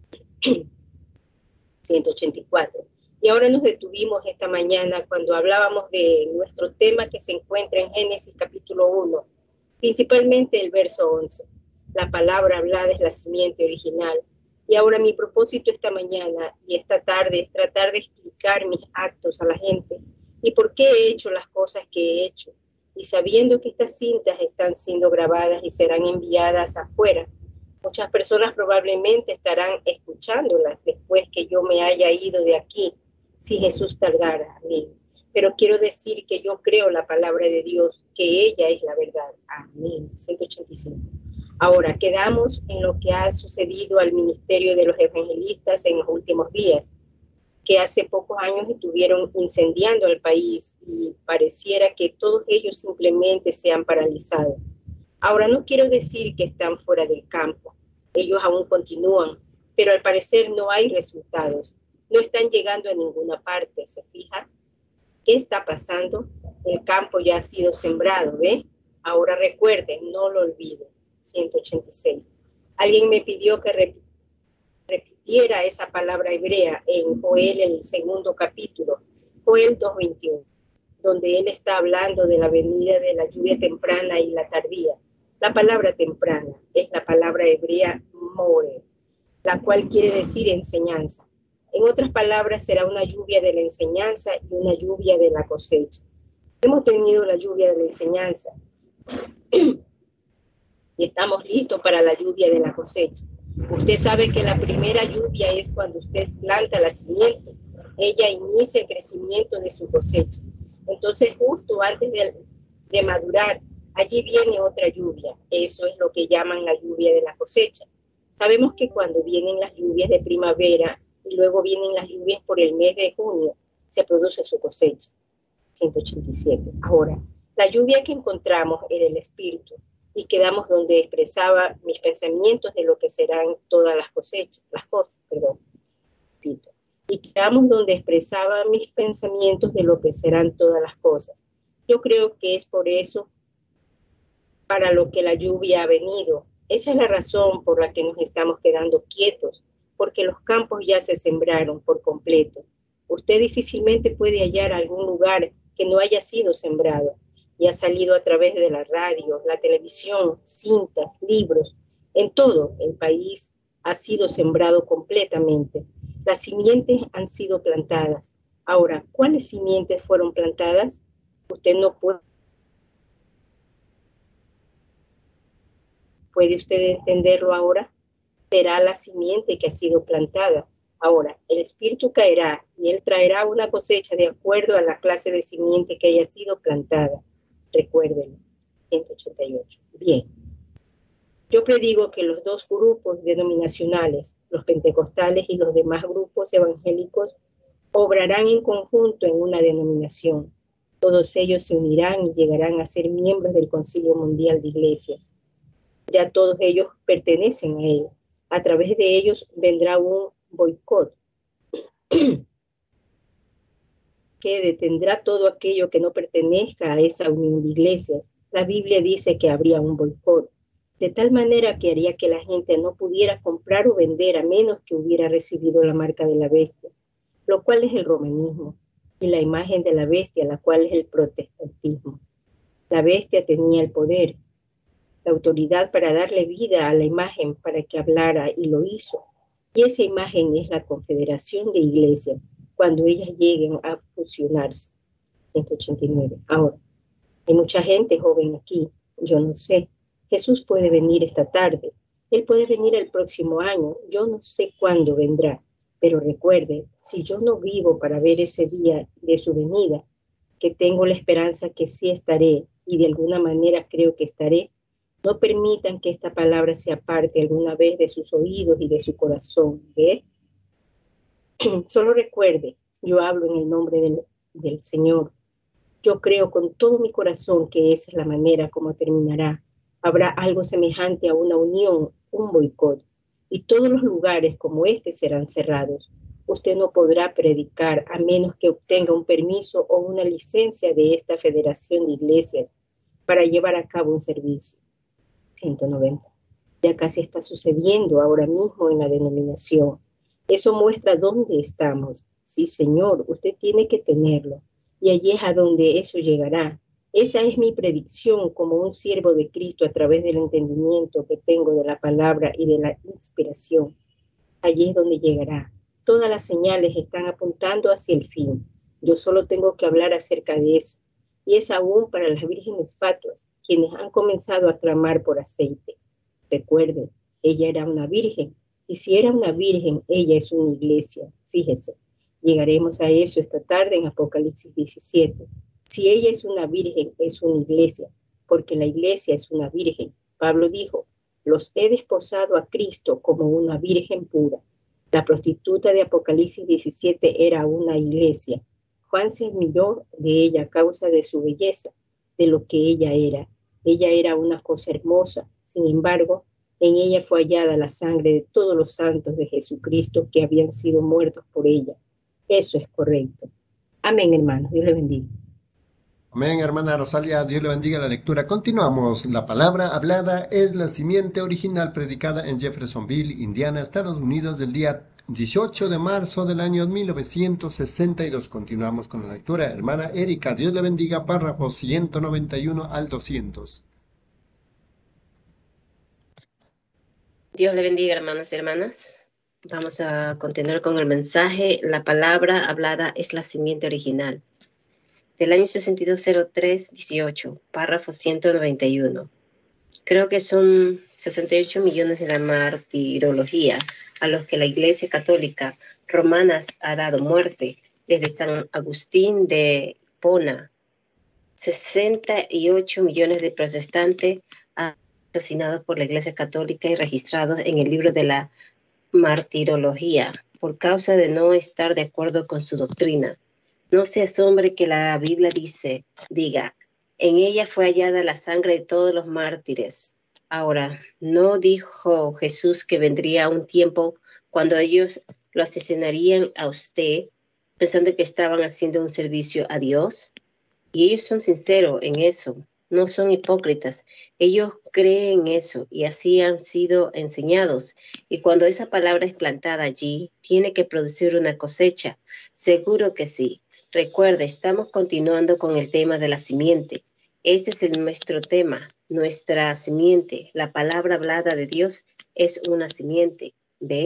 184. Y ahora nos detuvimos esta mañana cuando hablábamos de nuestro tema que se encuentra en Génesis capítulo 1, principalmente el verso 11. La palabra hablada es la simiente original. Y ahora mi propósito esta mañana y esta tarde es tratar de explicar mis actos a la gente y por qué he hecho las cosas que he hecho. Y sabiendo que estas cintas están siendo grabadas y serán enviadas afuera, muchas personas probablemente estarán escuchándolas después que yo me haya ido de aquí, si Jesús tardara. Amén. Pero quiero decir que yo creo la palabra de Dios, que ella es la verdad. Amén. 185. Ahora, quedamos en lo que ha sucedido al ministerio de los evangelistas en los últimos días, que hace pocos años estuvieron incendiando el país y pareciera que todos ellos simplemente se han paralizado. Ahora, no quiero decir que están fuera del campo, ellos aún continúan, pero al parecer no hay resultados, no están llegando a ninguna parte, ¿se fija? ¿Qué está pasando? El campo ya ha sido sembrado, ¿ve? Ahora recuerden, no lo olviden. 186. Alguien me pidió que repitiera esa palabra hebrea en Joel, el segundo capítulo, Joel 2:21, donde él está hablando de la venida de la lluvia temprana y la tardía. La palabra temprana es la palabra hebrea more, la cual quiere decir enseñanza. En otras palabras, será una lluvia de la enseñanza y una lluvia de la cosecha. Hemos tenido la lluvia de la enseñanza y estamos listos para la lluvia de la cosecha. Usted sabe que la primera lluvia es cuando usted planta la simiente. Ella inicia el crecimiento de su cosecha. Entonces, justo antes de madurar, allí viene otra lluvia. Eso es lo que llaman la lluvia de la cosecha. Sabemos que cuando vienen las lluvias de primavera y luego vienen las lluvias por el mes de junio, se produce su cosecha. 187. Ahora, la lluvia que encontramos era el Espíritu y quedamos donde expresaba mis pensamientos de lo que serán todas las cosechas, y quedamos donde expresaba mis pensamientos de lo que serán todas las cosas. Yo creo que es por eso para lo que la lluvia ha venido. Esa es la razón por la que nos estamos quedando quietos, porque los campos ya se sembraron por completo. Usted difícilmente puede hallar algún lugar que no haya sido sembrado y ha salido a través de la radio, la televisión, cintas, libros. En todo el país ha sido sembrado completamente. Las simientes han sido plantadas. Ahora, ¿cuáles simientes fueron plantadas? Usted no puede usted entenderlo ahora. Será la simiente que ha sido plantada. Ahora, el Espíritu caerá y Él traerá una cosecha de acuerdo a la clase de simiente que haya sido plantada. Recuérdenlo. 188. Bien. Yo predigo que los dos grupos denominacionales, los pentecostales y los demás grupos evangélicos, obrarán en conjunto en una denominación. Todos ellos se unirán y llegarán a ser miembros del Concilio Mundial de Iglesias. Ya todos ellos pertenecen a él. A través de ellos vendrá un boicot que detendrá todo aquello que no pertenezca a esa unión de iglesias. La Biblia dice que habría un boicot, de tal manera que haría que la gente no pudiera comprar o vender a menos que hubiera recibido la marca de la bestia, lo cual es el romanismo, y la imagen de la bestia, la cual es el protestantismo. La bestia tenía el poder, la autoridad para darle vida a la imagen para que hablara, y lo hizo. Y esa imagen es la confederación de iglesias, cuando ellas lleguen a fusionarse. 189. Ahora, hay mucha gente joven aquí, yo no sé. Jesús puede venir esta tarde, Él puede venir el próximo año, yo no sé cuándo vendrá. Pero recuerde, si yo no vivo para ver ese día de su venida, que tengo la esperanza que sí estaré, y de alguna manera creo que estaré, no permitan que esta palabra se aparte alguna vez de sus oídos y de su corazón. ¿Ve? Solo recuerde, yo hablo en el nombre del Señor. Yo creo con todo mi corazón que esa es la manera como terminará. Habrá algo semejante a una unión, un boicot, y todos los lugares como este serán cerrados. Usted no podrá predicar a menos que obtenga un permiso o una licencia de esta Federación de Iglesias para llevar a cabo un servicio. 190. Ya casi está sucediendo ahora mismo en la denominación. Eso muestra dónde estamos. Sí, Señor, usted tiene que tenerlo. Y allí es a donde eso llegará. Esa es mi predicción como un siervo de Cristo a través del entendimiento que tengo de la palabra y de la inspiración. Allí es donde llegará. Todas las señales están apuntando hacia el fin. Yo solo tengo que hablar acerca de eso. Y es aún para las vírgenes fatuas, quienes han comenzado a clamar por aceite. Recuerden, ella era una virgen, y si era una virgen, ella es una iglesia. Fíjese, llegaremos a eso esta tarde en Apocalipsis 17. Si ella es una virgen, es una iglesia, porque la iglesia es una virgen. Pablo dijo, los he desposado a Cristo como una virgen pura. La prostituta de Apocalipsis 17 era una iglesia. Juan se admiró de ella a causa de su belleza, de lo que ella era. Ella era una cosa hermosa. Sin embargo, en ella fue hallada la sangre de todos los santos de Jesucristo que habían sido muertos por ella. Eso es correcto. Amén, hermanos. Dios le bendiga. Amén, hermana Rosalia, Dios le bendiga la lectura. Continuamos. La palabra hablada es la simiente original predicada en Jeffersonville, Indiana, Estados Unidos, del día 18 de marzo del año 1962. Continuamos con la lectura. Hermana Erika, Dios le bendiga, párrafos 191 al 200. Dios le bendiga, hermanos y hermanas. Vamos a continuar con el mensaje. La palabra hablada es la simiente original. Del año 6203-18, párrafo 191. Creo que son 68 millones de la martirología a los que la Iglesia Católica Romana ha dado muerte, desde San Agustín de Hipona. 68 millones de protestantes asesinados por la Iglesia Católica y registrados en el libro de la martirología por causa de no estar de acuerdo con su doctrina. No se asombre que la Biblia diga, en ella fue hallada la sangre de todos los mártires. Ahora, ¿no dijo Jesús que vendría un tiempo cuando ellos lo asesinarían a usted pensando que estaban haciendo un servicio a Dios? Y ellos son sinceros en eso, no son hipócritas. Ellos creen eso y así han sido enseñados. Y cuando esa palabra es plantada allí, tiene que producir una cosecha. Seguro que sí. Recuerde, estamos continuando con el tema de la simiente. Este es nuestro tema, nuestra simiente. La palabra hablada de Dios es una simiente. ¿Ve?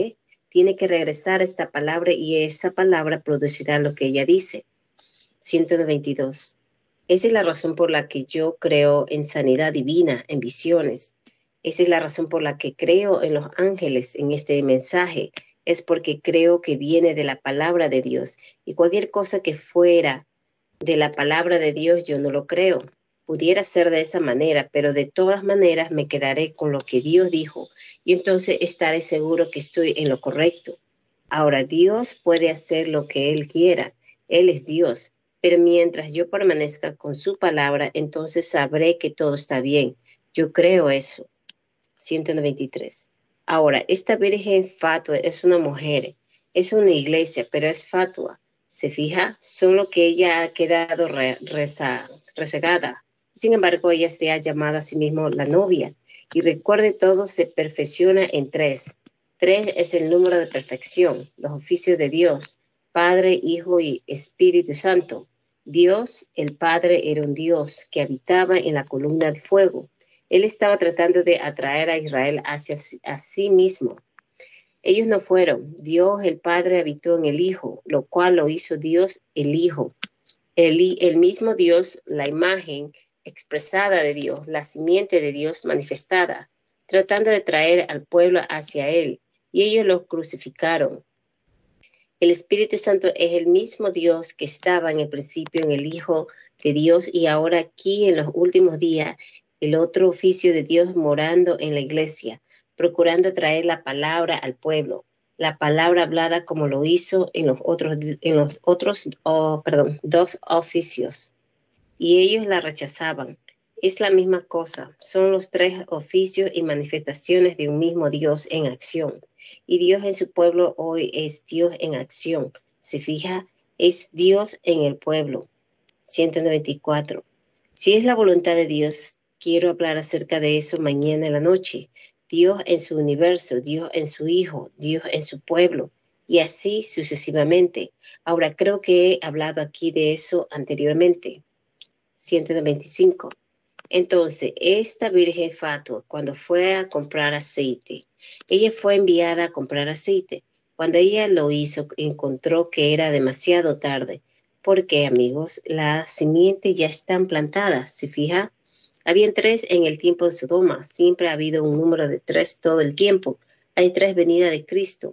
tiene que regresar a esta palabra y esa palabra producirá lo que ella dice. 192. Esa es la razón por la que yo creo en sanidad divina, en visiones. Esa es la razón por la que creo en los ángeles, en este mensaje. Es porque creo que viene de la palabra de Dios. Y cualquier cosa que fuera de la palabra de Dios, yo no lo creo. Pudiera ser de esa manera, pero de todas maneras me quedaré con lo que Dios dijo. Y entonces estaré seguro que estoy en lo correcto. Ahora, Dios puede hacer lo que Él quiera. Él es Dios. Pero mientras yo permanezca con su palabra, entonces sabré que todo está bien. Yo creo eso. 193. Ahora, esta virgen fatua es una mujer, es una iglesia, pero es fatua. ¿Se fija? Solo que ella ha quedado rezagada. Sin embargo, ella se ha llamado a sí misma la novia. Y recuerde, todo se perfecciona en 3. 3 es el número de perfección, los oficios de Dios, Padre, Hijo y Espíritu Santo. Dios, el Padre, era un Dios que habitaba en la columna de fuego. Él estaba tratando de atraer a Israel hacia sí mismo. Ellos no fueron. Dios, el Padre, habitó en el Hijo, lo cual lo hizo Dios, el Hijo. El mismo Dios, la imagen expresada de Dios, la simiente de Dios manifestada, tratando de traer al pueblo hacia Él. Y ellos lo crucificaron. El Espíritu Santo es el mismo Dios que estaba en el principio en el Hijo de Dios y ahora aquí en los últimos días, el otro oficio de Dios morando en la iglesia, procurando traer la palabra al pueblo, la palabra hablada como lo hizo en los otros 2 oficios. Y ellos la rechazaban. Es la misma cosa, son los 3 oficios y manifestaciones de un mismo Dios en acción. Y Dios en su pueblo hoy es Dios en acción. ¿Se fija? Es Dios en el pueblo. 194. Si es la voluntad de Dios, quiero hablar acerca de eso mañana en la noche. Dios en su universo, Dios en su Hijo, Dios en su pueblo, y así sucesivamente. Ahora, creo que he hablado aquí de eso anteriormente. 195. Entonces, esta virgen fatua, cuando fue a comprar aceite, ella fue enviada a comprar aceite. Cuando ella lo hizo, encontró que era demasiado tarde. Porque, amigos, las simientes ya están plantadas, ¿se fija? Habían 3 en el tiempo de Sodoma. Siempre ha habido un número de 3 todo el tiempo. Hay 3 venidas de Cristo.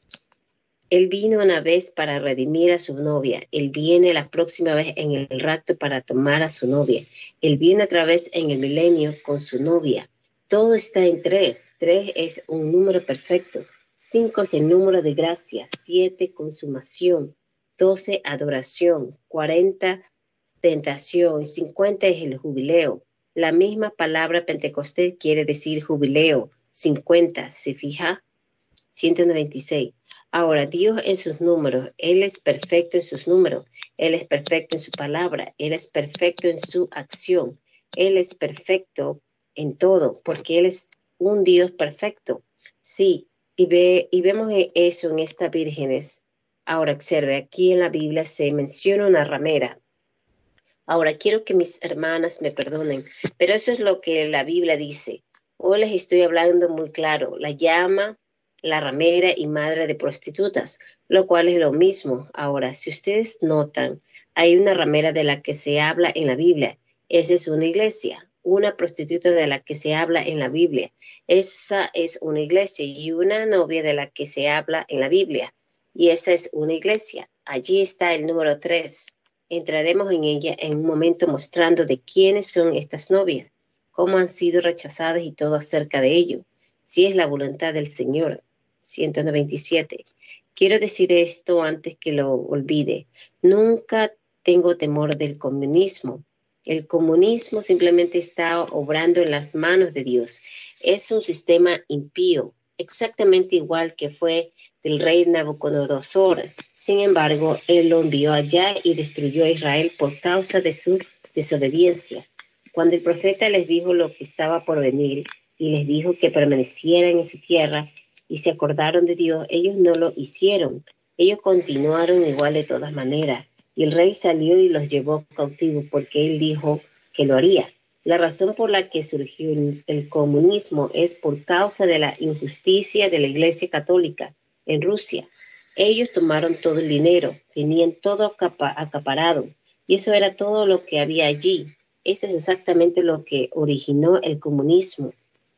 Él vino una vez para redimir a su novia. Él viene la próxima vez en el rapto para tomar a su novia. Él viene otra vez en el milenio con su novia. Todo está en 3. 3 es un número perfecto. 5 es el número de gracia. 7, consumación. 12, adoración. 40, tentación. 50 es el jubileo. La misma palabra Pentecostés quiere decir jubileo. 50, ¿se fija? 196. Ahora, Dios en sus números, Él es perfecto en sus números, Él es perfecto en su palabra, Él es perfecto en su acción, Él es perfecto en todo, porque Él es un Dios perfecto. Sí, y vemos eso en estas vírgenes. Ahora, observe, aquí en la Biblia se menciona una ramera. Ahora, quiero que mis hermanas me perdonen, pero eso es lo que la Biblia dice. Hoy les estoy hablando muy claro. La llama la ramera y madre de prostitutas, lo cual es lo mismo. Ahora, si ustedes notan, hay una ramera de la que se habla en la Biblia. Esa es una iglesia. Una prostituta de la que se habla en la Biblia. Esa es una iglesia. Y una novia de la que se habla en la Biblia. Y esa es una iglesia. Allí está el número 3. Entraremos en ella en un momento mostrando de quiénes son estas novias, cómo han sido rechazadas y todo acerca de ello, si es la voluntad del Señor. 197. Quiero decir esto antes que lo olvide. Nunca tengo temor del comunismo. El comunismo simplemente está obrando en las manos de Dios. Es un sistema impío, exactamente igual que fue del rey Nabucodonosor. Sin embargo, él lo envió allá y destruyó a Israel por causa de su desobediencia. Cuando el profeta les dijo lo que estaba por venir y les dijo que permanecieran en su tierra, y se acordaron de Dios, ellos no lo hicieron. Ellos continuaron igual de todas maneras. Y el rey salió y los llevó cautivos porque él dijo que lo haría. La razón por la que surgió el comunismo es por causa de la injusticia de la Iglesia Católica. en Rusia. Ellos tomaron todo el dinero, tenían todo acaparado, y eso era todo lo que había allí. Eso es exactamente lo que originó el comunismo.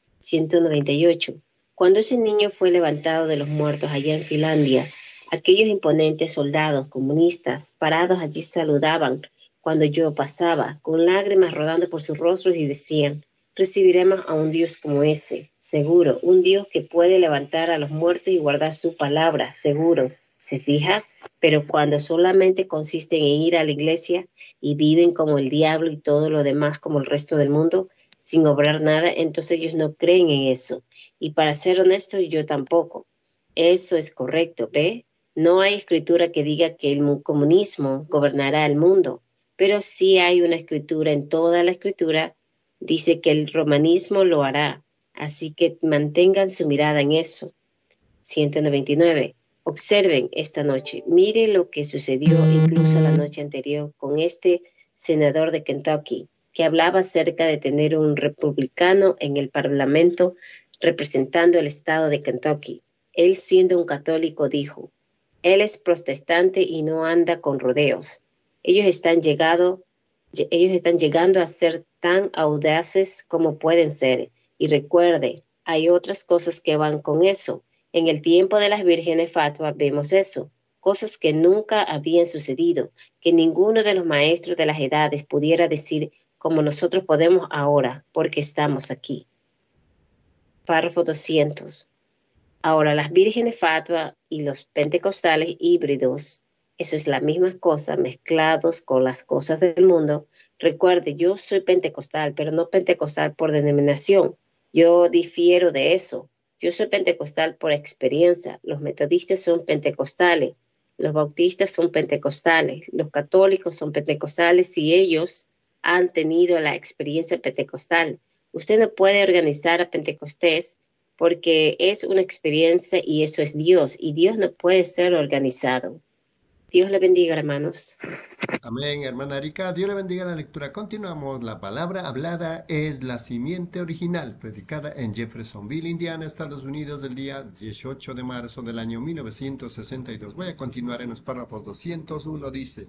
198. Cuando ese niño fue levantado de los muertos allá en Finlandia, aquellos imponentes soldados comunistas parados allí saludaban cuando yo pasaba, con lágrimas rodando por sus rostros y decían: recibiremos a un Dios como ese, seguro, un Dios que puede levantar a los muertos y guardar su palabra, seguro. ¿Se fija? Pero cuando solamente consisten en ir a la iglesia y viven como el diablo y todo lo demás como el resto del mundo, sin obrar nada, entonces ellos no creen en eso. Y para ser honesto, yo tampoco. Eso es correcto, ¿ve? No hay escritura que diga que el comunismo gobernará el mundo, pero sí hay una escritura, en toda la escritura dice que el romanismo lo hará, así que mantengan su mirada en eso. 199. Observen esta noche, mire lo que sucedió incluso la noche anterior con este senador de Kentucky, que hablaba acerca de tener un republicano en el parlamento representando el estado de Kentucky. Él, siendo un católico, dijo: él es protestante y no anda con rodeos. Ellos están llegando a ser tan audaces como pueden ser. Y recuerde, hay otras cosas que van con eso. En el tiempo de las vírgenes fatuas vemos eso, cosas que nunca habían sucedido, que ninguno de los maestros de las edades pudiera decir como nosotros podemos ahora, porque estamos aquí. Párrafo 200. Ahora, las vírgenes fatuas y los pentecostales híbridos, eso es la misma cosa, mezclados con las cosas del mundo. Recuerde, yo soy pentecostal, pero no pentecostal por denominación. Yo difiero de eso. Yo soy pentecostal por experiencia. Los metodistas son pentecostales, los bautistas son pentecostales, los católicos son pentecostales y ellos han tenido la experiencia pentecostal. Usted no puede organizar a Pentecostés porque es una experiencia y eso es Dios, y Dios no puede ser organizado. Dios le bendiga, hermanos. Amén, hermana Erika. Dios le bendiga la lectura. Continuamos. La palabra hablada es la simiente original, predicada en Jeffersonville, Indiana, Estados Unidos, el día 18 de marzo del año 1962. Voy a continuar en los párrafos 201. Dice: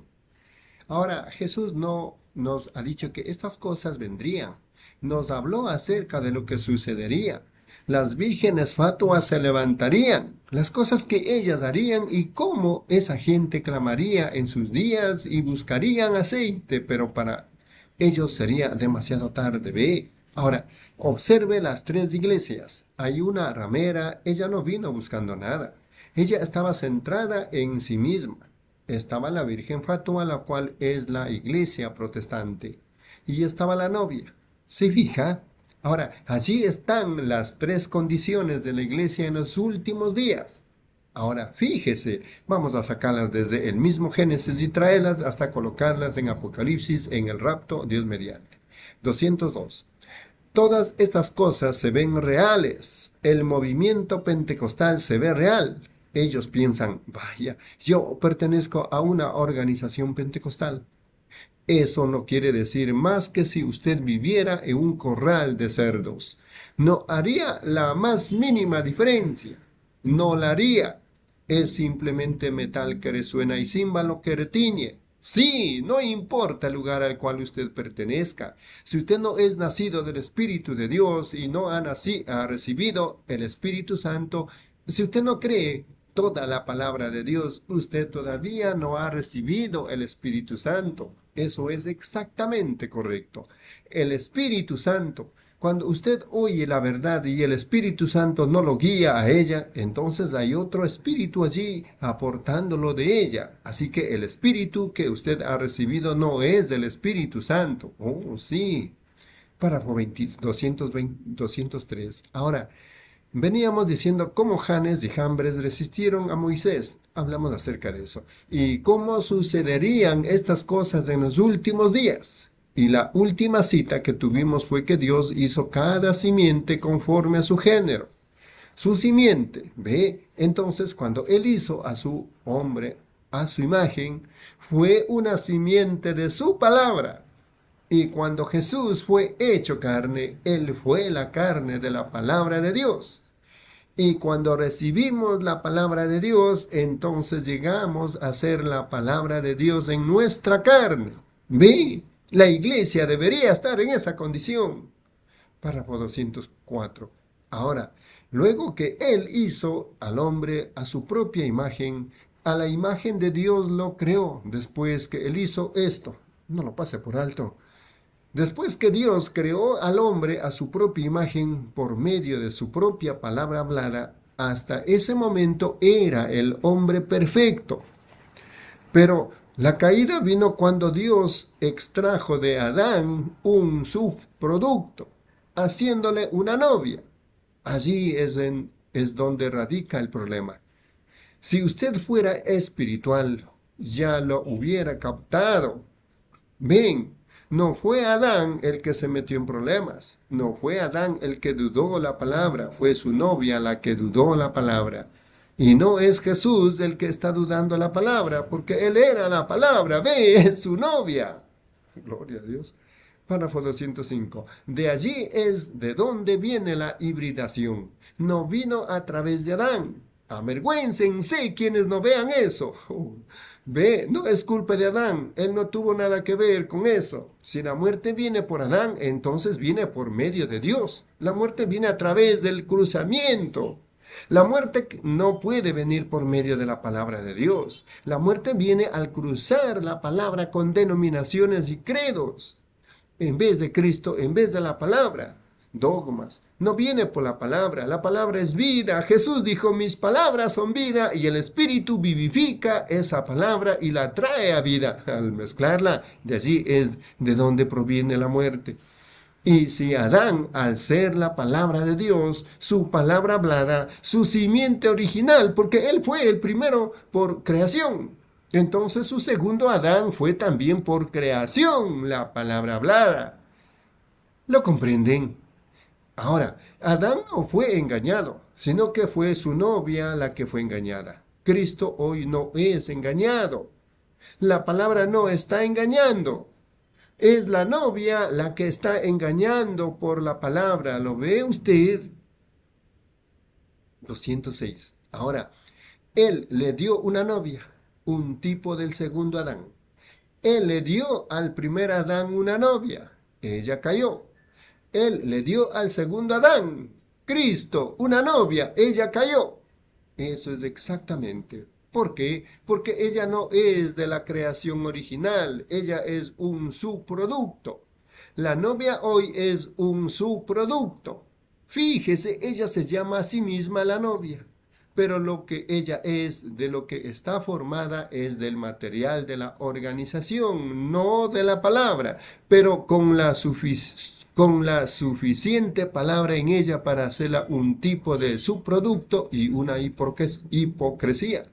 ahora, Jesús no nos ha dicho que estas cosas vendrían. Nos habló acerca de lo que sucedería. Las vírgenes fatuas se levantarían, las cosas que ellas harían y cómo esa gente clamaría en sus días y buscarían aceite, pero para ellos sería demasiado tarde. Ve. Ahora, observe las tres iglesias. Hay una ramera, ella no vino buscando nada. Ella estaba centrada en sí misma. Estaba la Virgen Fatua, la cual es la iglesia protestante. Y estaba la novia. ¿Se fija? Ahora, allí están las tres condiciones de la iglesia en los últimos días. Ahora, fíjese, vamos a sacarlas desde el mismo Génesis y traerlas hasta colocarlas en Apocalipsis, en el rapto, Dios mediante. 202. Todas estas cosas se ven reales. El movimiento pentecostal se ve real. Ellos piensan: vaya, yo pertenezco a una organización pentecostal. Eso no quiere decir más que si usted viviera en un corral de cerdos. No haría la más mínima diferencia. No la haría. Es simplemente metal que resuena y címbalo que retiñe. Sí, no importa el lugar al cual usted pertenezca. Si usted no es nacido del Espíritu de Dios y no ha recibido el Espíritu Santo, si usted no cree toda la palabra de Dios, usted todavía no ha recibido el Espíritu Santo. Eso es exactamente correcto. El Espíritu Santo, cuando usted oye la verdad y el Espíritu Santo no lo guía a ella, entonces hay otro espíritu allí aportándolo de ella. Así que el Espíritu que usted ha recibido no es del Espíritu Santo. Oh, sí. Párrafo 203. Ahora, veníamos diciendo cómo Janes y Jambres resistieron a Moisés. Hablamos acerca de eso. Y cómo sucederían estas cosas en los últimos días. Y la última cita que tuvimos fue que Dios hizo cada simiente conforme a su género. Su simiente, ¿ve? Entonces, cuando Él hizo a su hombre, a su imagen, fue una simiente de su palabra. Y cuando Jesús fue hecho carne, Él fue la carne de la palabra de Dios. Y cuando recibimos la palabra de Dios, entonces llegamos a ser la palabra de Dios en nuestra carne. ¿Ve? La iglesia debería estar en esa condición. Párrafo 204. Ahora, luego que Él hizo al hombre a su propia imagen, a la imagen de Dios lo creó. Después que Él hizo esto, no lo pase por alto. Después que Dios creó al hombre a su propia imagen por medio de su propia palabra hablada, hasta ese momento era el hombre perfecto. Pero la caída vino cuando Dios extrajo de Adán un subproducto, haciéndole una novia. Allí es donde radica el problema. Si usted fuera espiritual, ya lo hubiera captado. Ven, no fue Adán el que se metió en problemas. No fue Adán el que dudó la palabra. Fue su novia la que dudó la palabra. Y no es Jesús el que está dudando la palabra, porque Él era la palabra. Ve, es su novia. Gloria a Dios. Párrafo 205. De allí es de donde viene la hibridación. No vino a través de Adán. Avergüéncense quienes no vean eso. Ve, no es culpa de Adán. Él no tuvo nada que ver con eso. Si la muerte viene por Adán, entonces viene por medio de Dios. La muerte viene a través del cruzamiento. La muerte no puede venir por medio de la palabra de Dios. La muerte viene al cruzar la palabra con denominaciones y credos. En vez de Cristo, en vez de la palabra, dogmas. No viene por la palabra es vida. Jesús dijo, mis palabras son vida, y el Espíritu vivifica esa palabra y la trae a vida. Al mezclarla, de allí es de donde proviene la muerte. Y si Adán, al ser la palabra de Dios, su palabra hablada, su simiente original, porque él fue el primero por creación, entonces su segundo Adán fue también por creación, la palabra hablada. ¿Lo comprenden? Ahora, Adán no fue engañado, sino que fue su novia la que fue engañada. Cristo hoy no es engañado. La palabra no está engañando. Es la novia la que está engañando por la palabra. ¿Lo ve usted? 206. Ahora, Él le dio una novia, un tipo del segundo Adán. Él le dio al primer Adán una novia. Ella cayó. Él le dio al segundo Adán, Cristo, una novia. Ella cayó. Eso es exactamente. ¿Por qué? Porque ella no es de la creación original. Ella es un subproducto. La novia hoy es un subproducto. Fíjese, ella se llama a sí misma la novia. Pero lo que ella es, de lo que está formada, es del material de la organización, no de la palabra, pero con la suficiente palabra en ella para hacerla un tipo de subproducto y una hipocresía.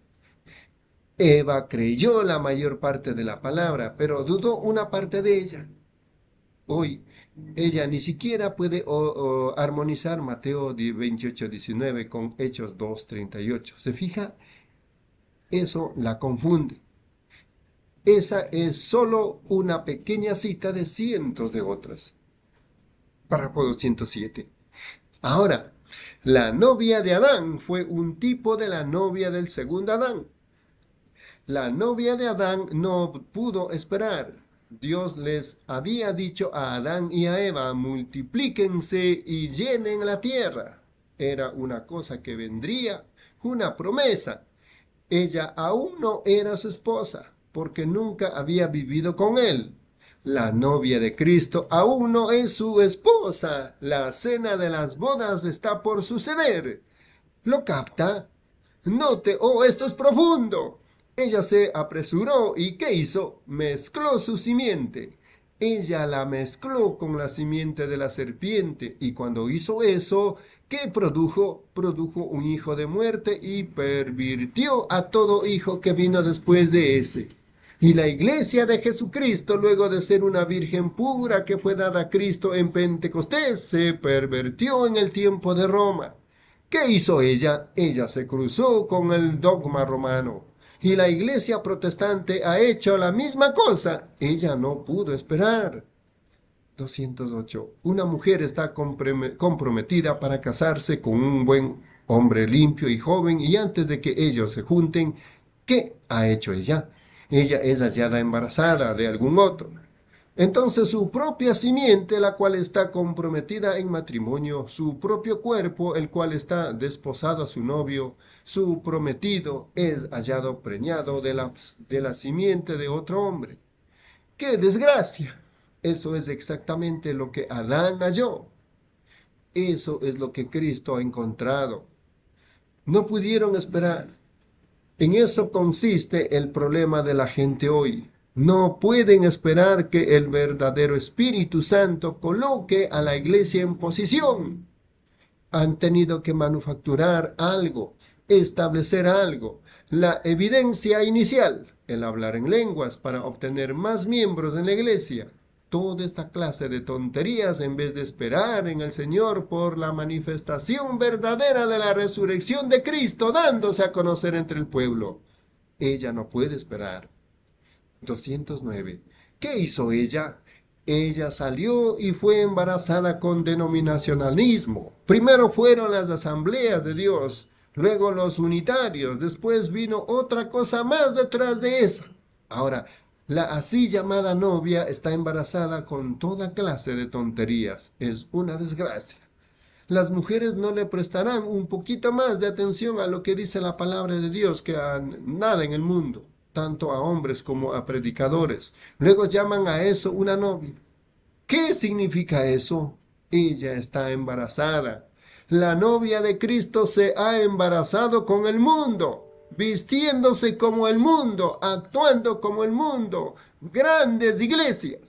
Eva creyó la mayor parte de la palabra, pero dudó una parte de ella. Hoy, ella ni siquiera puede armonizar Mateo 28:19 con Hechos 2:38. ¿Se fija? Eso la confunde. Esa es solo una pequeña cita de cientos de otras. Párrafo 207. Ahora, la novia de Adán fue un tipo de la novia del segundo Adán. La novia de Adán no pudo esperar. Dios les había dicho a Adán y a Eva, multiplíquense y llenen la tierra. Era una cosa que vendría, una promesa. Ella aún no era su esposa, porque nunca había vivido con él. La novia de Cristo aún no es su esposa. La cena de las bodas está por suceder. ¿Lo capta? Note, esto es profundo. Ella se apresuró y ¿qué hizo? Mezcló su simiente. Ella la mezcló con la simiente de la serpiente. Y cuando hizo eso, ¿qué produjo? Produjo un hijo de muerte y pervirtió a todo hijo que vino después de ese. Y la iglesia de Jesucristo, luego de ser una virgen pura que fue dada a Cristo en Pentecostés, se pervirtió en el tiempo de Roma. ¿Qué hizo ella? Ella se cruzó con el dogma romano. Y la iglesia protestante ha hecho la misma cosa. Ella no pudo esperar. 208. Una mujer está comprometida para casarse con un buen hombre limpio y joven, y antes de que ellos se junten, ¿qué ha hecho ella? Ella es hallada embarazada de algún otro. Entonces su propia simiente, la cual está comprometida en matrimonio, su propio cuerpo, el cual está desposado a su novio, su prometido, es hallado preñado de la simiente de otro hombre. ¡Qué desgracia! Eso es exactamente lo que Adán halló. Eso es lo que Cristo ha encontrado. No pudieron esperar. En eso consiste el problema de la gente hoy. No pueden esperar que el verdadero Espíritu Santo coloque a la iglesia en posición. Han tenido que manufacturar algo, establecer algo. La evidencia inicial, el hablar en lenguas para obtener más miembros en la iglesia. Toda esta clase de tonterías en vez de esperar en el Señor por la manifestación verdadera de la resurrección de Cristo dándose a conocer entre el pueblo. Ella no puede esperar. 209. ¿Qué hizo ella? Ella salió y fue embarazada con denominacionalismo. Primero fueron las asambleas de Dios, luego los unitarios, después vino otra cosa más detrás de esa. Ahora, la así llamada novia está embarazada con toda clase de tonterías. Es una desgracia. Las mujeres no le prestarán un poquito más de atención a lo que dice la palabra de Dios que a nada en el mundo, tanto a hombres como a predicadores. Luego llaman a eso una novia. ¿Qué significa eso? Ella está embarazada. La novia de Cristo se ha embarazado con el mundo, vistiéndose como el mundo, actuando como el mundo, grandes iglesias.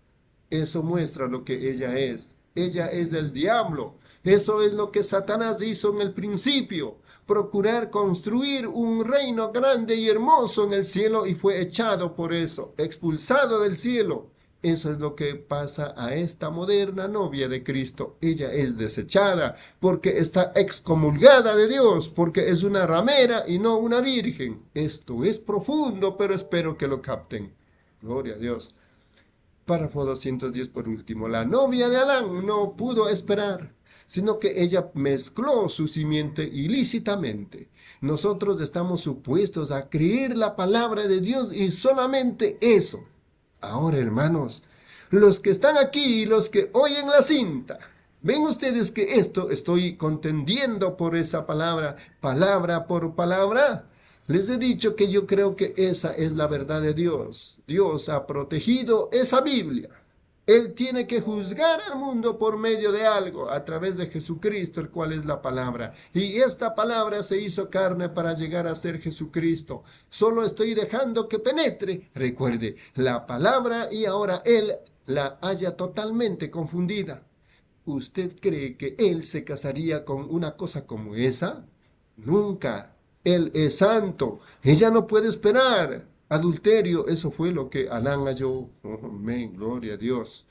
Eso muestra lo que ella es. Ella es del diablo. Eso es lo que Satanás hizo en el principio, procurar construir un reino grande y hermoso en el cielo y fue echado por eso, expulsado del cielo. Eso es lo que pasa a esta moderna novia de Cristo. Ella es desechada porque está excomulgada de Dios, porque es una ramera y no una virgen. Esto es profundo, pero espero que lo capten. Gloria a Dios. Párrafo 210 por último. La novia de Adán no pudo esperar, sino que ella mezcló su simiente ilícitamente. Nosotros estamos supuestos a creer la palabra de Dios y solamente eso. Ahora, hermanos, los que están aquí y los que oyen la cinta, ven ustedes que esto estoy contendiendo por esa palabra, palabra por palabra. Les he dicho que yo creo que esa es la verdad de Dios. Dios ha protegido esa Biblia. Él tiene que juzgar al mundo por medio de algo, a través de Jesucristo, el cual es la palabra. Y esta palabra se hizo carne para llegar a ser Jesucristo. Solo estoy dejando que penetre, recuerde, la palabra y ahora Él la haya totalmente confundida. ¿Usted cree que Él se casaría con una cosa como esa? Nunca. Él es santo. Ella no puede esperar. Adulterio, eso fue lo que Adán halló. Oh, amén, gloria a Dios.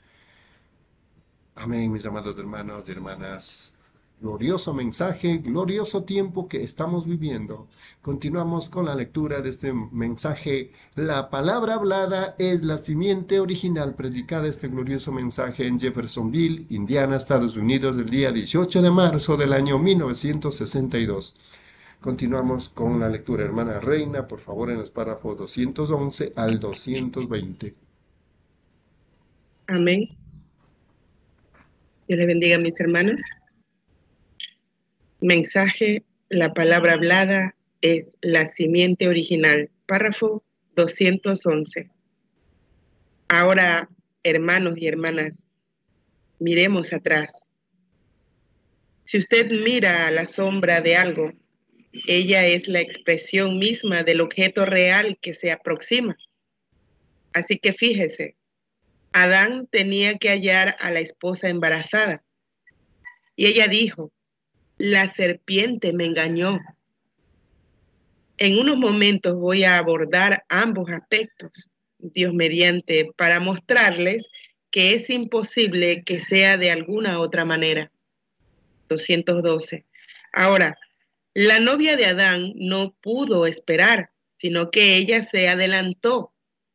Amén, mis amados hermanos y hermanas. Glorioso mensaje, glorioso tiempo que estamos viviendo. Continuamos con la lectura de este mensaje. La palabra hablada es la simiente original predicada este glorioso mensaje en Jeffersonville, Indiana, Estados Unidos, el día 18 de marzo del año 1962. Continuamos con la lectura, hermana Reina, por favor, en los párrafos 211 al 220. Amén. Dios les bendiga, mis hermanos. Mensaje, la palabra hablada es la simiente original. Párrafo 211. Ahora, hermanos y hermanas, miremos atrás. Si usted mira a la sombra de algo, ella es la expresión misma del objeto real que se aproxima. Así que fíjese, Adán tenía que hallar a la esposa embarazada. Y ella dijo, la serpiente me engañó. En unos momentos voy a abordar ambos aspectos, Dios mediante, para mostrarles que es imposible que sea de alguna otra manera. 212. Ahora, la novia de Adán no pudo esperar, sino que ella se adelantó.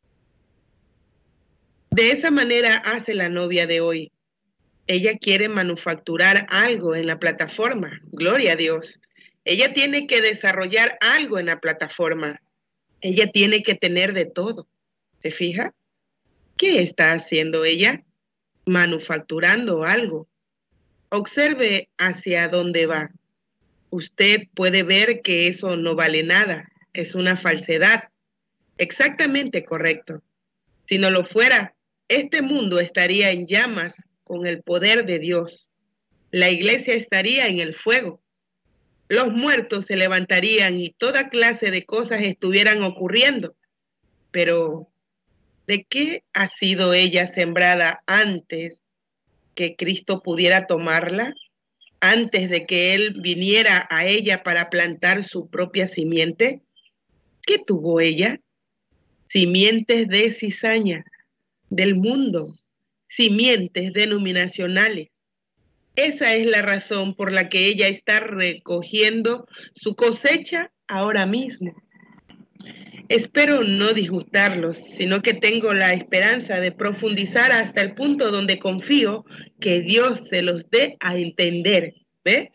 De esa manera hace la novia de hoy. Ella quiere manufacturar algo en la plataforma, gloria a Dios, Ella tiene que desarrollar algo en la plataforma. Ella tiene que tener de todo. ¿Se fija? ¿Qué está haciendo ella? Manufacturando algo. Observe hacia dónde va. Usted puede ver que eso no vale nada. Es una falsedad. Exactamente correcto. Si no lo fuera, este mundo estaría en llamas con el poder de Dios. La iglesia estaría en el fuego. Los muertos se levantarían y toda clase de cosas estuvieran ocurriendo. Pero, ¿de qué ha sido ella sembrada antes que Cristo pudiera tomarla? Antes de que Él viniera a ella para plantar su propia simiente. ¿Qué tuvo ella? Simientes de cizaña, del mundo, simientes denominacionales. Esa es la razón por la que ella está recogiendo su cosecha ahora mismo. Espero no disgustarlos, sino que tengo la esperanza de profundizar hasta el punto donde confío que Dios se los dé a entender. ¿Ve?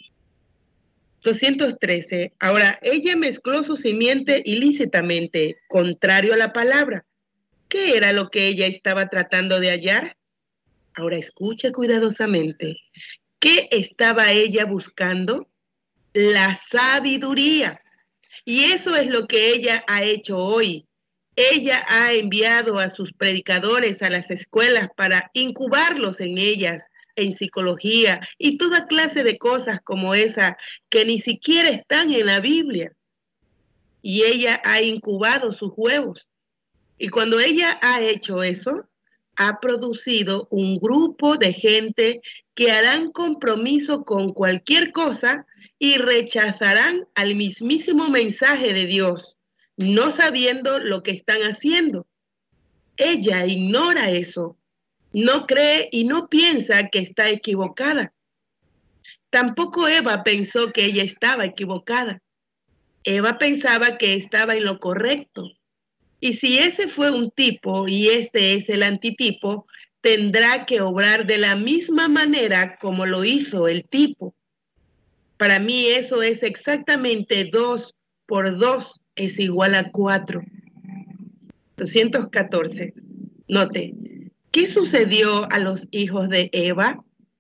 213. Ahora, ella mezcló su simiente ilícitamente, contrario a la palabra. ¿Qué era lo que ella estaba tratando de hallar? Ahora escuche cuidadosamente. ¿Qué estaba ella buscando? La sabiduría. Y eso es lo que ella ha hecho hoy. Ella ha enviado a sus predicadores a las escuelas para incubarlos en ellas, en psicología y toda clase de cosas como esa que ni siquiera están en la Biblia. Y ella ha incubado sus huevos. Y cuando ella ha hecho eso, ha producido un grupo de gente que harán compromiso con cualquier cosa y rechazarán al mismísimo mensaje de Dios, no sabiendo lo que están haciendo. Ella ignora eso, no cree y no piensa que está equivocada. Tampoco Eva pensó que ella estaba equivocada. Eva pensaba que estaba en lo correcto. Y si ese fue un tipo y este es el antitipo, tendrá que obrar de la misma manera como lo hizo el tipo. Para mí eso es exactamente 2 por 2 es igual a 4. 214. Note, ¿qué sucedió a los hijos de Eva?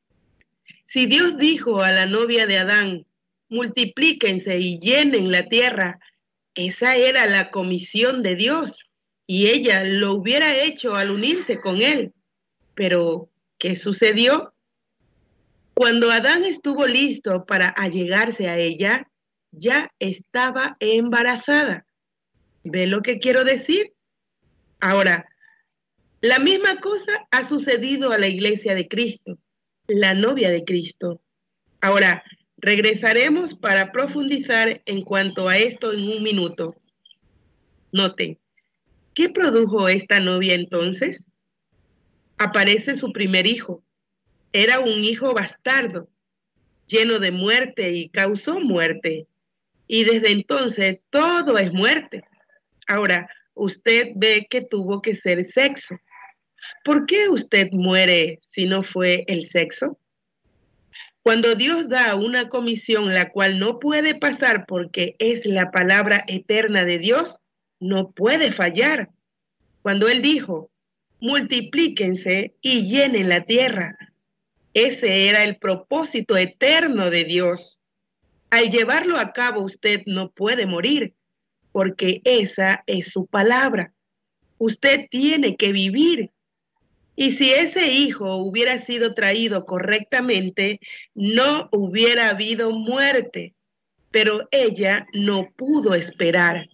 Si Dios dijo a la novia de Adán, multiplíquense y llenen la tierra, esa era la comisión de Dios y ella lo hubiera hecho al unirse con él. Pero, ¿qué sucedió? Cuando Adán estuvo listo para allegarse a ella, ya estaba embarazada. ¿Ve lo que quiero decir? Ahora, la misma cosa ha sucedido a la iglesia de Cristo, la novia de Cristo. Ahora, regresaremos para profundizar en cuanto a esto en un minuto. Noten, ¿qué produjo esta novia entonces? Aparece su primer hijo. Era un hijo bastardo, lleno de muerte y causó muerte. Y desde entonces todo es muerte. Ahora, usted ve que tuvo que ser sexo. ¿Por qué usted muere si no fue el sexo? Cuando Dios da una comisión la cual no puede pasar porque es la palabra eterna de Dios, no puede fallar. Cuando Él dijo, multiplíquense y llenen la tierra, ese era el propósito eterno de Dios. Al llevarlo a cabo usted no puede morir porque esa es su palabra. Usted tiene que vivir. Y si ese hijo hubiera sido traído correctamente, no hubiera habido muerte. Pero ella no pudo esperar.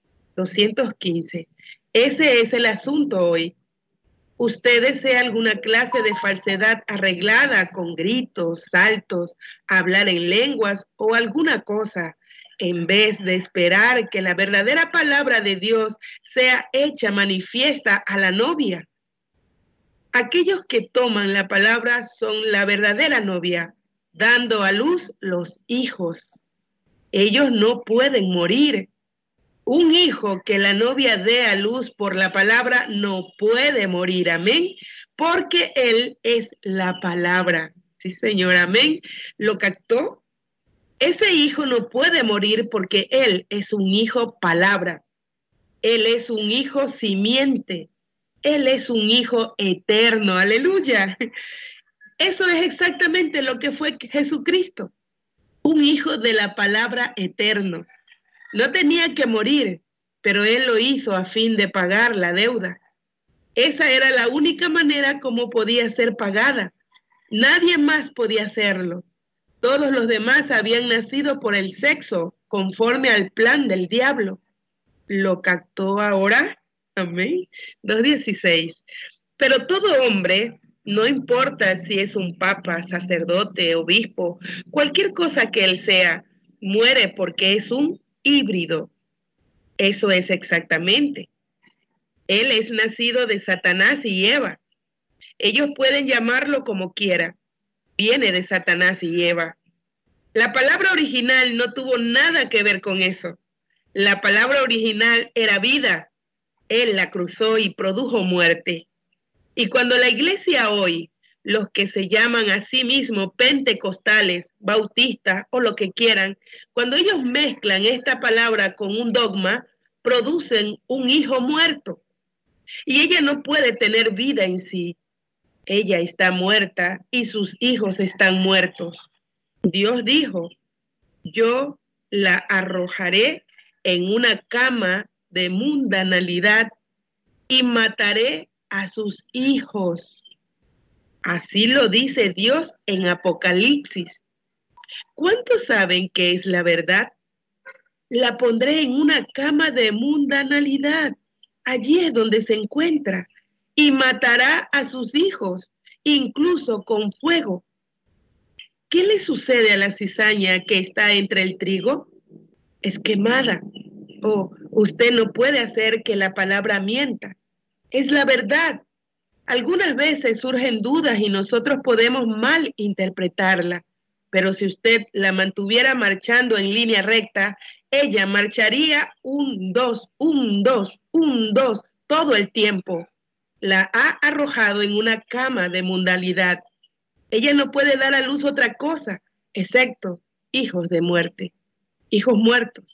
215. Ese es el asunto hoy. Usted desea alguna clase de falsedad arreglada con gritos, saltos, hablar en lenguas o alguna cosa, en vez de esperar que la verdadera palabra de Dios sea hecha manifiesta a la novia. Aquellos que toman la palabra son la verdadera novia, dando a luz los hijos. Ellos no pueden morir. Un hijo que la novia dé a luz por la palabra no puede morir, amén, porque él es la palabra. Sí, Señor, amén. ¿Lo captó? Ese hijo no puede morir porque él es un hijo palabra. Él es un hijo simiente. Él es un hijo eterno. Aleluya. Eso es exactamente lo que fue Jesucristo. Un hijo de la palabra eterno. No tenía que morir, pero él lo hizo a fin de pagar la deuda. Esa era la única manera como podía ser pagada. Nadie más podía hacerlo. Todos los demás habían nacido por el sexo, conforme al plan del diablo. ¿Lo captó ahora? Amén. 2:16. Pero todo hombre, no importa si es un papa, sacerdote, obispo, cualquier cosa que él sea, muere porque es un híbrido. Eso es exactamente. Él es nacido de Satanás y Eva. Ellos pueden llamarlo como quiera. Viene de Satanás y Eva. La palabra original no tuvo nada que ver con eso. La palabra original era vida. Él la cruzó y produjo muerte. Y cuando la iglesia hoy, los que se llaman a sí mismos pentecostales, bautistas o lo que quieran, cuando ellos mezclan esta palabra con un dogma, producen un hijo muerto. Y ella no puede tener vida en sí. Ella está muerta y sus hijos están muertos. Dios dijo, yo la arrojaré en una cama de mundanalidad y mataré a sus hijos. Así lo dice Dios en Apocalipsis. ¿Cuántos saben que es la verdad? La pondré en una cama de mundanalidad. Allí es donde se encuentra. Y matará a sus hijos, incluso con fuego. ¿Qué le sucede a la cizaña que está entre el trigo? Es quemada. Oh, usted no puede hacer que la palabra mienta. Es la verdad. Algunas veces surgen dudas y nosotros podemos mal interpretarla, pero si usted la mantuviera marchando en línea recta, ella marcharía 1, 2, 1, 2, 1, 2 todo el tiempo. La ha arrojado en una cama de mundanalidad. Ella no puede dar a luz otra cosa, excepto hijos de muerte, hijos muertos.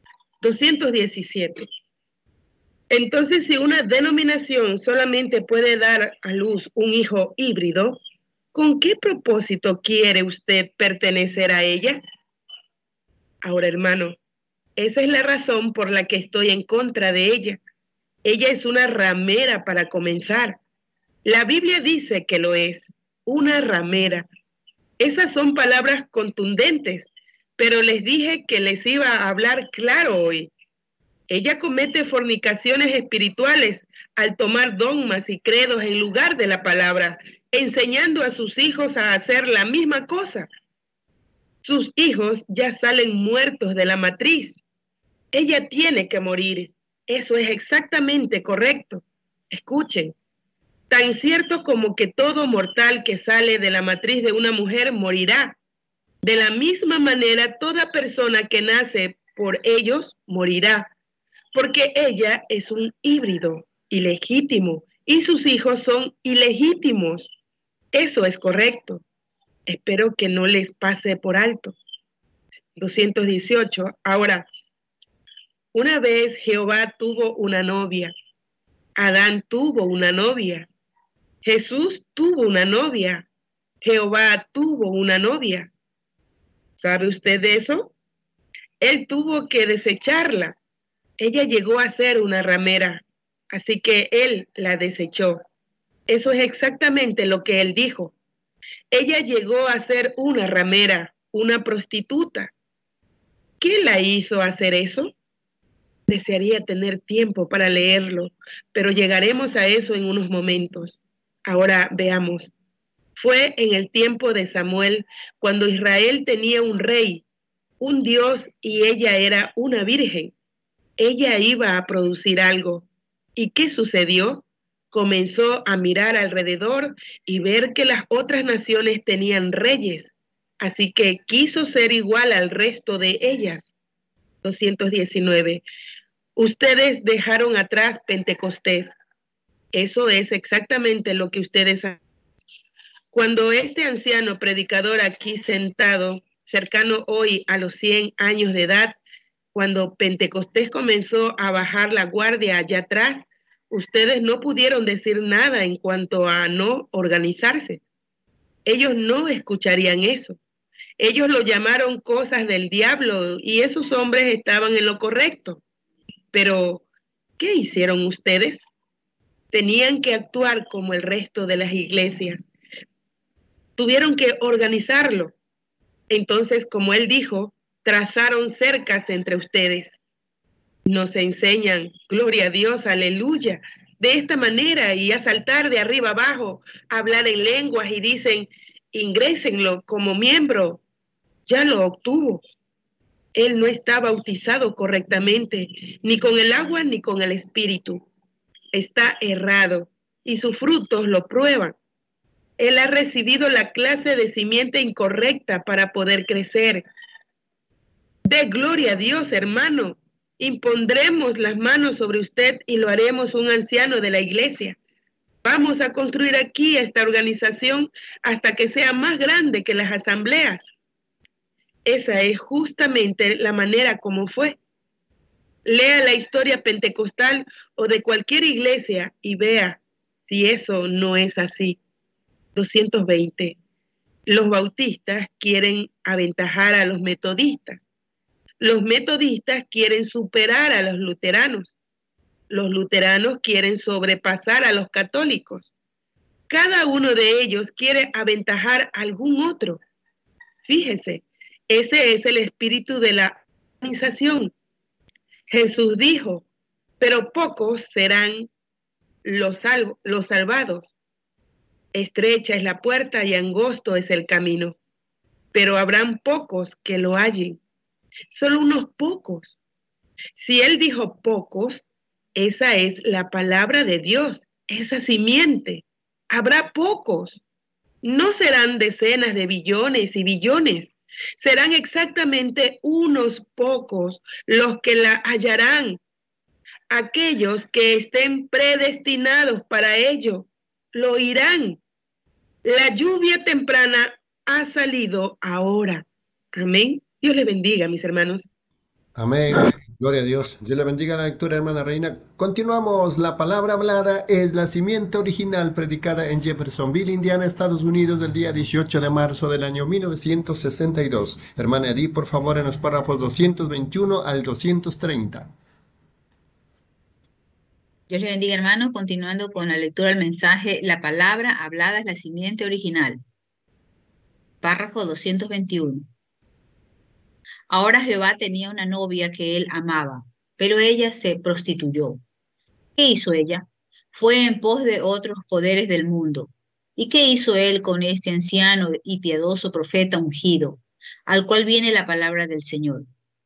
217. Entonces, si una denominación solamente puede dar a luz un hijo híbrido, ¿con qué propósito quiere usted pertenecer a ella? Ahora, hermano, esa es la razón por la que estoy en contra de ella. Ella es una ramera para comenzar. La Biblia dice que lo es, una ramera. Esas son palabras contundentes, pero les dije que les iba a hablar claro hoy. Ella comete fornicaciones espirituales al tomar dogmas y credos en lugar de la palabra, enseñando a sus hijos a hacer la misma cosa. Sus hijos ya salen muertos de la matriz. Ella tiene que morir. Eso es exactamente correcto. Escuchen. Tan cierto como que todo mortal que sale de la matriz de una mujer morirá. De la misma manera, toda persona que nace por ellos morirá. Porque ella es un híbrido ilegítimo y sus hijos son ilegítimos. Eso es correcto. Espero que no les pase por alto. 218. Ahora, una vez Jehová tuvo una novia. Adán tuvo una novia. Jesús tuvo una novia. Jehová tuvo una novia. ¿Sabe usted de eso? Él tuvo que desecharla. Ella llegó a ser una ramera, así que él la desechó. Eso es exactamente lo que él dijo. Ella llegó a ser una ramera, una prostituta. ¿Qué la hizo hacer eso? Desearía tener tiempo para leerlo, pero llegaremos a eso en unos momentos. Ahora veamos. Fue en el tiempo de Samuel, cuando Israel tenía un rey, un Dios, y ella era una virgen. Ella iba a producir algo. ¿Y qué sucedió? Comenzó a mirar alrededor y ver que las otras naciones tenían reyes. Así que quiso ser igual al resto de ellas. 219. Ustedes dejaron atrás Pentecostés. Eso es exactamente lo que ustedes hacen. Cuando este anciano predicador aquí sentado cercano hoy a los 100 años de edad, cuando Pentecostés comenzó a bajar la guardia allá atrás, ustedes no pudieron decir nada en cuanto a no organizarse. Ellos no escucharían eso. Ellos lo llamaron cosas del diablo y esos hombres estaban en lo correcto. Pero, ¿qué hicieron ustedes? Tenían que actuar como el resto de las iglesias. Tuvieron que organizarlo. Entonces, como él dijo, trazaron cercas entre ustedes. Nos enseñan, gloria a Dios, aleluya, de esta manera y a saltar de arriba abajo, a hablar en lenguas y dicen, ingrésenlo como miembro. Ya lo obtuvo. Él no está bautizado correctamente, ni con el agua ni con el Espíritu. Está errado y sus frutos lo prueban. Él ha recibido la clase de simiente incorrecta para poder crecer. De gloria a Dios, hermano. Impondremos las manos sobre usted y lo haremos un anciano de la iglesia. Vamos a construir aquí esta organización hasta que sea más grande que las asambleas. Esa es justamente la manera como fue. Lea la historia pentecostal o de cualquier iglesia y vea si eso no es así. 220. Los bautistas quieren aventajar a los metodistas. Los metodistas quieren superar a los luteranos. Los luteranos quieren sobrepasar a los católicos. Cada uno de ellos quiere aventajar a algún otro. Fíjese, ese es el espíritu de la organización. Jesús dijo, pero pocos serán los salvados. Estrecha es la puerta y angosto es el camino, pero habrán pocos que lo hallen. Solo unos pocos. Si él dijo pocos, esa es la palabra de Dios, esa simiente. Habrá pocos. No serán decenas de billones y billones. Serán exactamente unos pocos los que la hallarán. Aquellos que estén predestinados para ello, lo oirán. La lluvia temprana ha salido ahora. Amén. Dios le bendiga, mis hermanos. Amén. Gloria a Dios. Dios le bendiga la lectura, hermana Reina. Continuamos. La palabra hablada es la simiente original predicada en Jeffersonville, Indiana, Estados Unidos, el día 18 de marzo del año 1962. Hermana Edith, por favor, en los párrafos 221 al 230. Dios le bendiga, hermano. Continuando con la lectura del mensaje, la palabra hablada es la simiente original. Párrafo 221. Ahora Jehová tenía una novia que él amaba, pero ella se prostituyó. ¿Qué hizo ella? Fue en pos de otros poderes del mundo. ¿Y qué hizo él con este anciano y piadoso profeta ungido, al cual viene la palabra del Señor?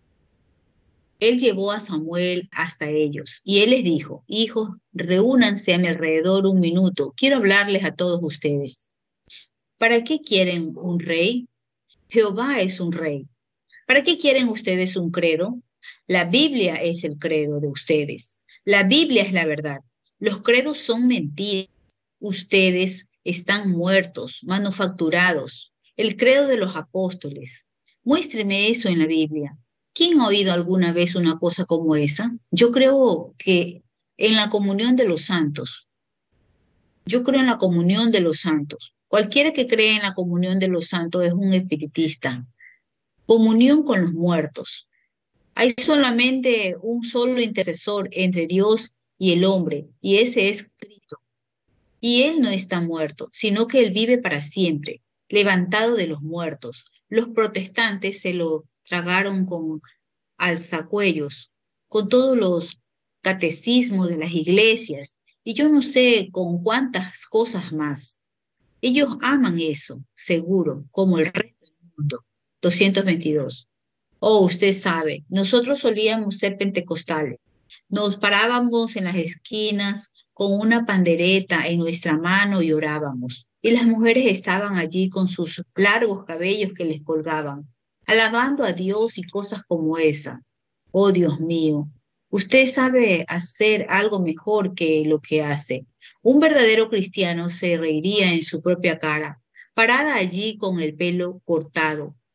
Él llevó a Samuel hasta ellos, y él les dijo, hijos, reúnanse a mi alrededor un minuto, quiero hablarles a todos ustedes. ¿Para qué quieren un rey? Jehová es un rey. ¿Para qué quieren ustedes un credo? La Biblia es el credo de ustedes. La Biblia es la verdad. Los credos son mentiras. Ustedes están muertos, manufacturados. El credo de los apóstoles. Muéstreme eso en la Biblia. ¿Quién ha oído alguna vez una cosa como esa? Yo creo que en la comunión de los santos. Yo creo en la comunión de los santos. Cualquiera que cree en la comunión de los santos es un espiritista. Comunión con los muertos. Hay solamente un solo intercesor entre Dios y el hombre, y ese es Cristo. Y Él no está muerto, sino que Él vive para siempre, levantado de los muertos. Los protestantes se lo tragaron con alzacuellos, con todos los catecismos de las iglesias, y yo no sé con cuántas cosas más. Ellos aman eso, seguro, como el resto del mundo. 222. Oh, usted sabe, nosotros solíamos ser pentecostales. Nos parábamos en las esquinas con una pandereta en nuestra mano y orábamos. Y las mujeres estaban allí con sus largos cabellos que les colgaban, alabando a Dios y cosas como esa. Oh, Dios mío, usted sabe hacer algo mejor que lo que hace. Un verdadero cristiano se reiría en su propia cara, parada allí con el pelo cortado.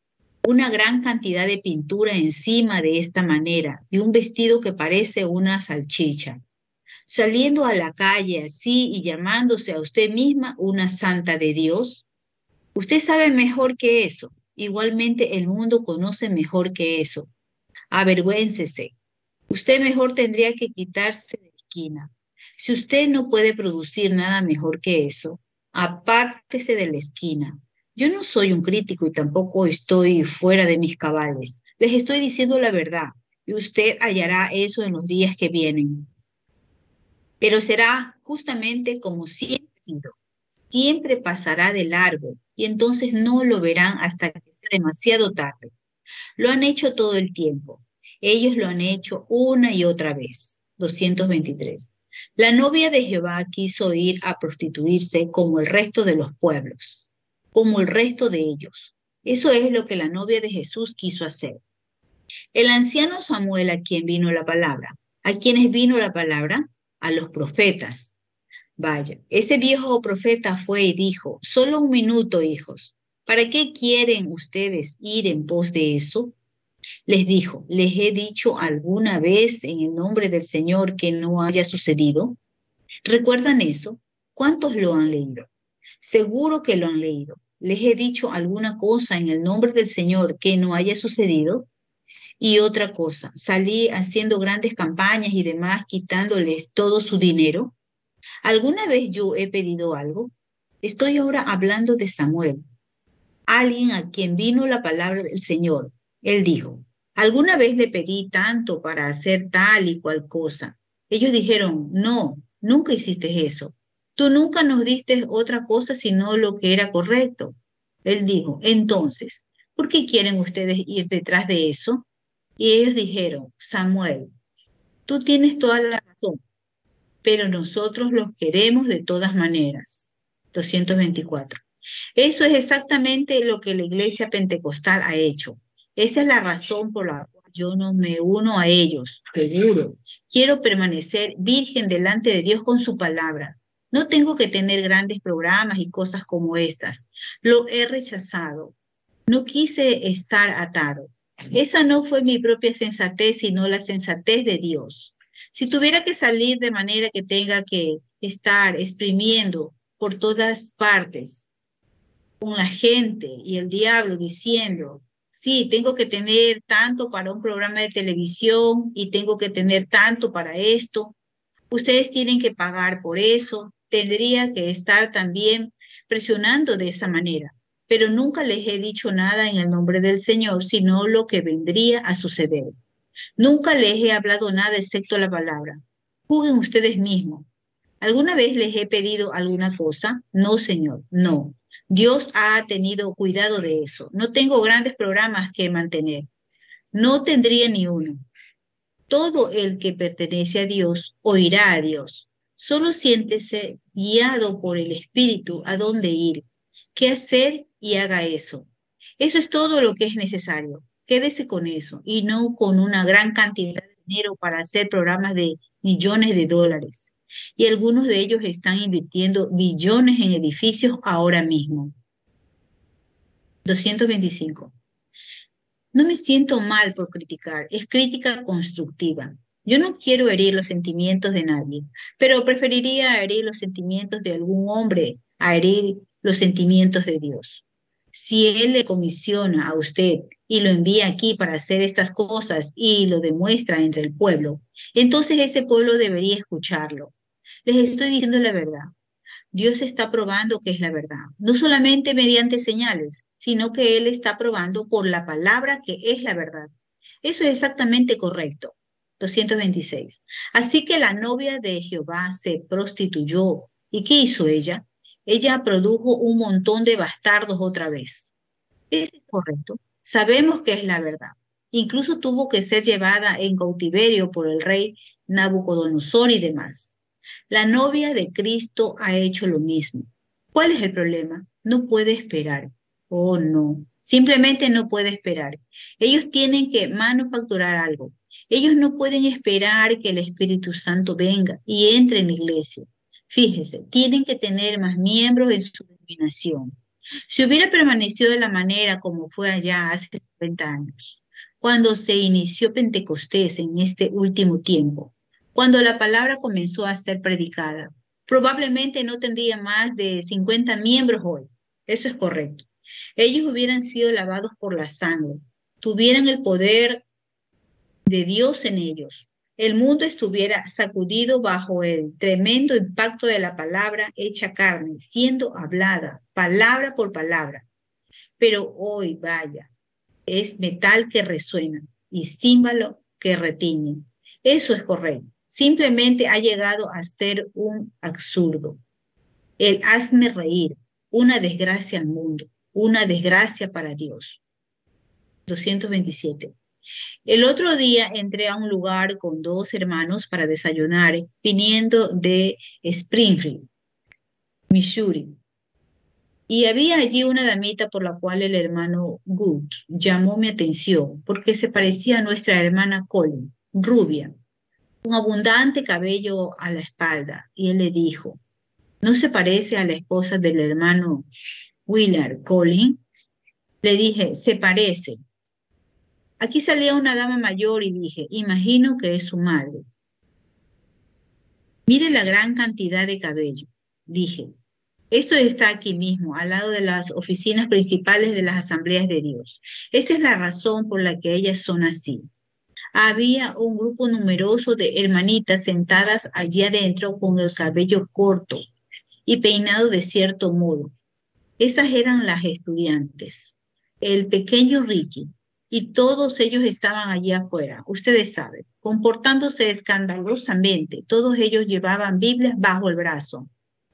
una gran cantidad de pintura encima de esta manera y un vestido que parece una salchicha, saliendo a la calle así y llamándose a usted misma una santa de Dios? Usted sabe mejor que eso. Igualmente el mundo conoce mejor que eso. Avergüéncese. Usted mejor tendría que quitarse de la esquina. Si usted no puede producir nada mejor que eso, apártese de la esquina. Yo no soy un crítico y tampoco estoy fuera de mis cabales. Les estoy diciendo la verdad y usted hallará eso en los días que vienen. Pero será justamente como siempre ha sido. Siempre pasará de largo y entonces no lo verán hasta que sea demasiado tarde. Lo han hecho todo el tiempo. Ellos lo han hecho una y otra vez. 223. La novia de Jehová quiso ir a prostituirse como el resto de los pueblos, como el resto de ellos. Eso es lo que la novia de Jesús quiso hacer. El anciano Samuel, a quien vino la palabra. ¿A quiénes vino la palabra? A los profetas. Vaya, ese viejo profeta fue y dijo, solo un minuto, hijos. ¿Para qué quieren ustedes ir en pos de eso? Les dijo, ¿les he dicho alguna vez en el nombre del Señor que no haya sucedido? ¿Recuerdan eso? ¿Cuántos lo han leído? Seguro que lo han leído. ¿Les he dicho alguna cosa en el nombre del Señor que no haya sucedido? Y otra cosa, salí haciendo grandes campañas y demás, quitándoles todo su dinero. ¿Alguna vez yo he pedido algo? Estoy ahora hablando de Samuel, alguien a quien vino la palabra del Señor. Él dijo, ¿alguna vez le pedí tanto para hacer tal y cual cosa? Ellos dijeron, no, nunca hiciste eso. Tú nunca nos diste otra cosa sino lo que era correcto. Él dijo, entonces, ¿por qué quieren ustedes ir detrás de eso? Y ellos dijeron, Samuel, tú tienes toda la razón, pero nosotros los queremos de todas maneras. 224. Eso es exactamente lo que la iglesia pentecostal ha hecho. Esa es la razón por la cual yo no me uno a ellos, seguro. Quiero permanecer virgen delante de Dios con su palabra. No tengo que tener grandes programas y cosas como estas. Lo he rechazado. No quise estar atado. Esa no fue mi propia sensatez, sino la sensatez de Dios. Si tuviera que salir de manera que tenga que estar exprimiendo por todas partes con la gente y el diablo diciendo, sí, tengo que tener tanto para un programa de televisión y tengo que tener tanto para esto, ustedes tienen que pagar por eso, tendría que estar también presionando de esa manera. Pero nunca les he dicho nada en el nombre del Señor, sino lo que vendría a suceder. Nunca les he hablado nada excepto la palabra. Juzguen ustedes mismos. ¿Alguna vez les he pedido alguna cosa? No, Señor, no. Dios ha tenido cuidado de eso. No tengo grandes programas que mantener. No tendría ni uno. Todo el que pertenece a Dios oirá a Dios. Solo siéntese guiado por el Espíritu a dónde ir, qué hacer y haga eso. Eso es todo lo que es necesario. Quédese con eso y no con una gran cantidad de dinero para hacer programas de millones de dólares. Y algunos de ellos están invirtiendo billones en edificios ahora mismo. 225. No me siento mal por criticar, es crítica constructiva. Yo no quiero herir los sentimientos de nadie, pero preferiría herir los sentimientos de algún hombre a herir los sentimientos de Dios. Si Él le comisiona a usted y lo envía aquí para hacer estas cosas y lo demuestra entre el pueblo, entonces ese pueblo debería escucharlo. Les estoy diciendo la verdad. Dios está probando que es la verdad, no solamente mediante señales, sino que Él está probando por la palabra que es la verdad. Eso es exactamente correcto. 226. Así que la novia de Jehová se prostituyó. ¿Y qué hizo ella? Ella produjo un montón de bastardos otra vez. ¿Eso es correcto? Sabemos que es la verdad. Incluso tuvo que ser llevada en cautiverio por el rey Nabucodonosor y demás. La novia de Cristo ha hecho lo mismo. ¿Cuál es el problema? No puede esperar. Oh, no. Simplemente no puede esperar. Ellos tienen que manufacturar algo. Ellos no pueden esperar que el Espíritu Santo venga y entre en la iglesia. Fíjese, tienen que tener más miembros en su denominación. Si hubiera permanecido de la manera como fue allá hace 50 años, cuando se inició Pentecostés en este último tiempo, cuando la palabra comenzó a ser predicada, probablemente no tendría más de 50 miembros hoy. Eso es correcto. Ellos hubieran sido lavados por la sangre, tuvieran el poder de Dios en ellos. El mundo estuviera sacudido bajo el tremendo impacto de la palabra hecha carne, siendo hablada, palabra por palabra. Pero hoy, vaya, es metal que resuena y címbalo que retiñe. Eso es correcto. Simplemente ha llegado a ser un absurdo. El hazme reír, una desgracia al mundo, una desgracia para Dios. 227. El otro día entré a un lugar con 2 hermanos para desayunar, viniendo de Springfield, Missouri. Y había allí una damita por la cual el hermano Good llamó mi atención, porque se parecía a nuestra hermana Colin, rubia, con abundante cabello a la espalda. Y él le dijo, ¿no se parece a la esposa del hermano Willard Colin? Le dije, se parece. Aquí salía una dama mayor y dije, imagino que es su madre. Mire la gran cantidad de cabello, dije. Esto está aquí mismo, al lado de las oficinas principales de las asambleas de Dios. Esa es la razón por la que ellas son así. Había un grupo numeroso de hermanitas sentadas allí adentro con el cabello corto y peinado de cierto modo. Esas eran las estudiantes. El pequeño Ricky. Y todos ellos estaban allí afuera, ustedes saben, comportándose escandalosamente. Todos ellos llevaban Biblias bajo el brazo.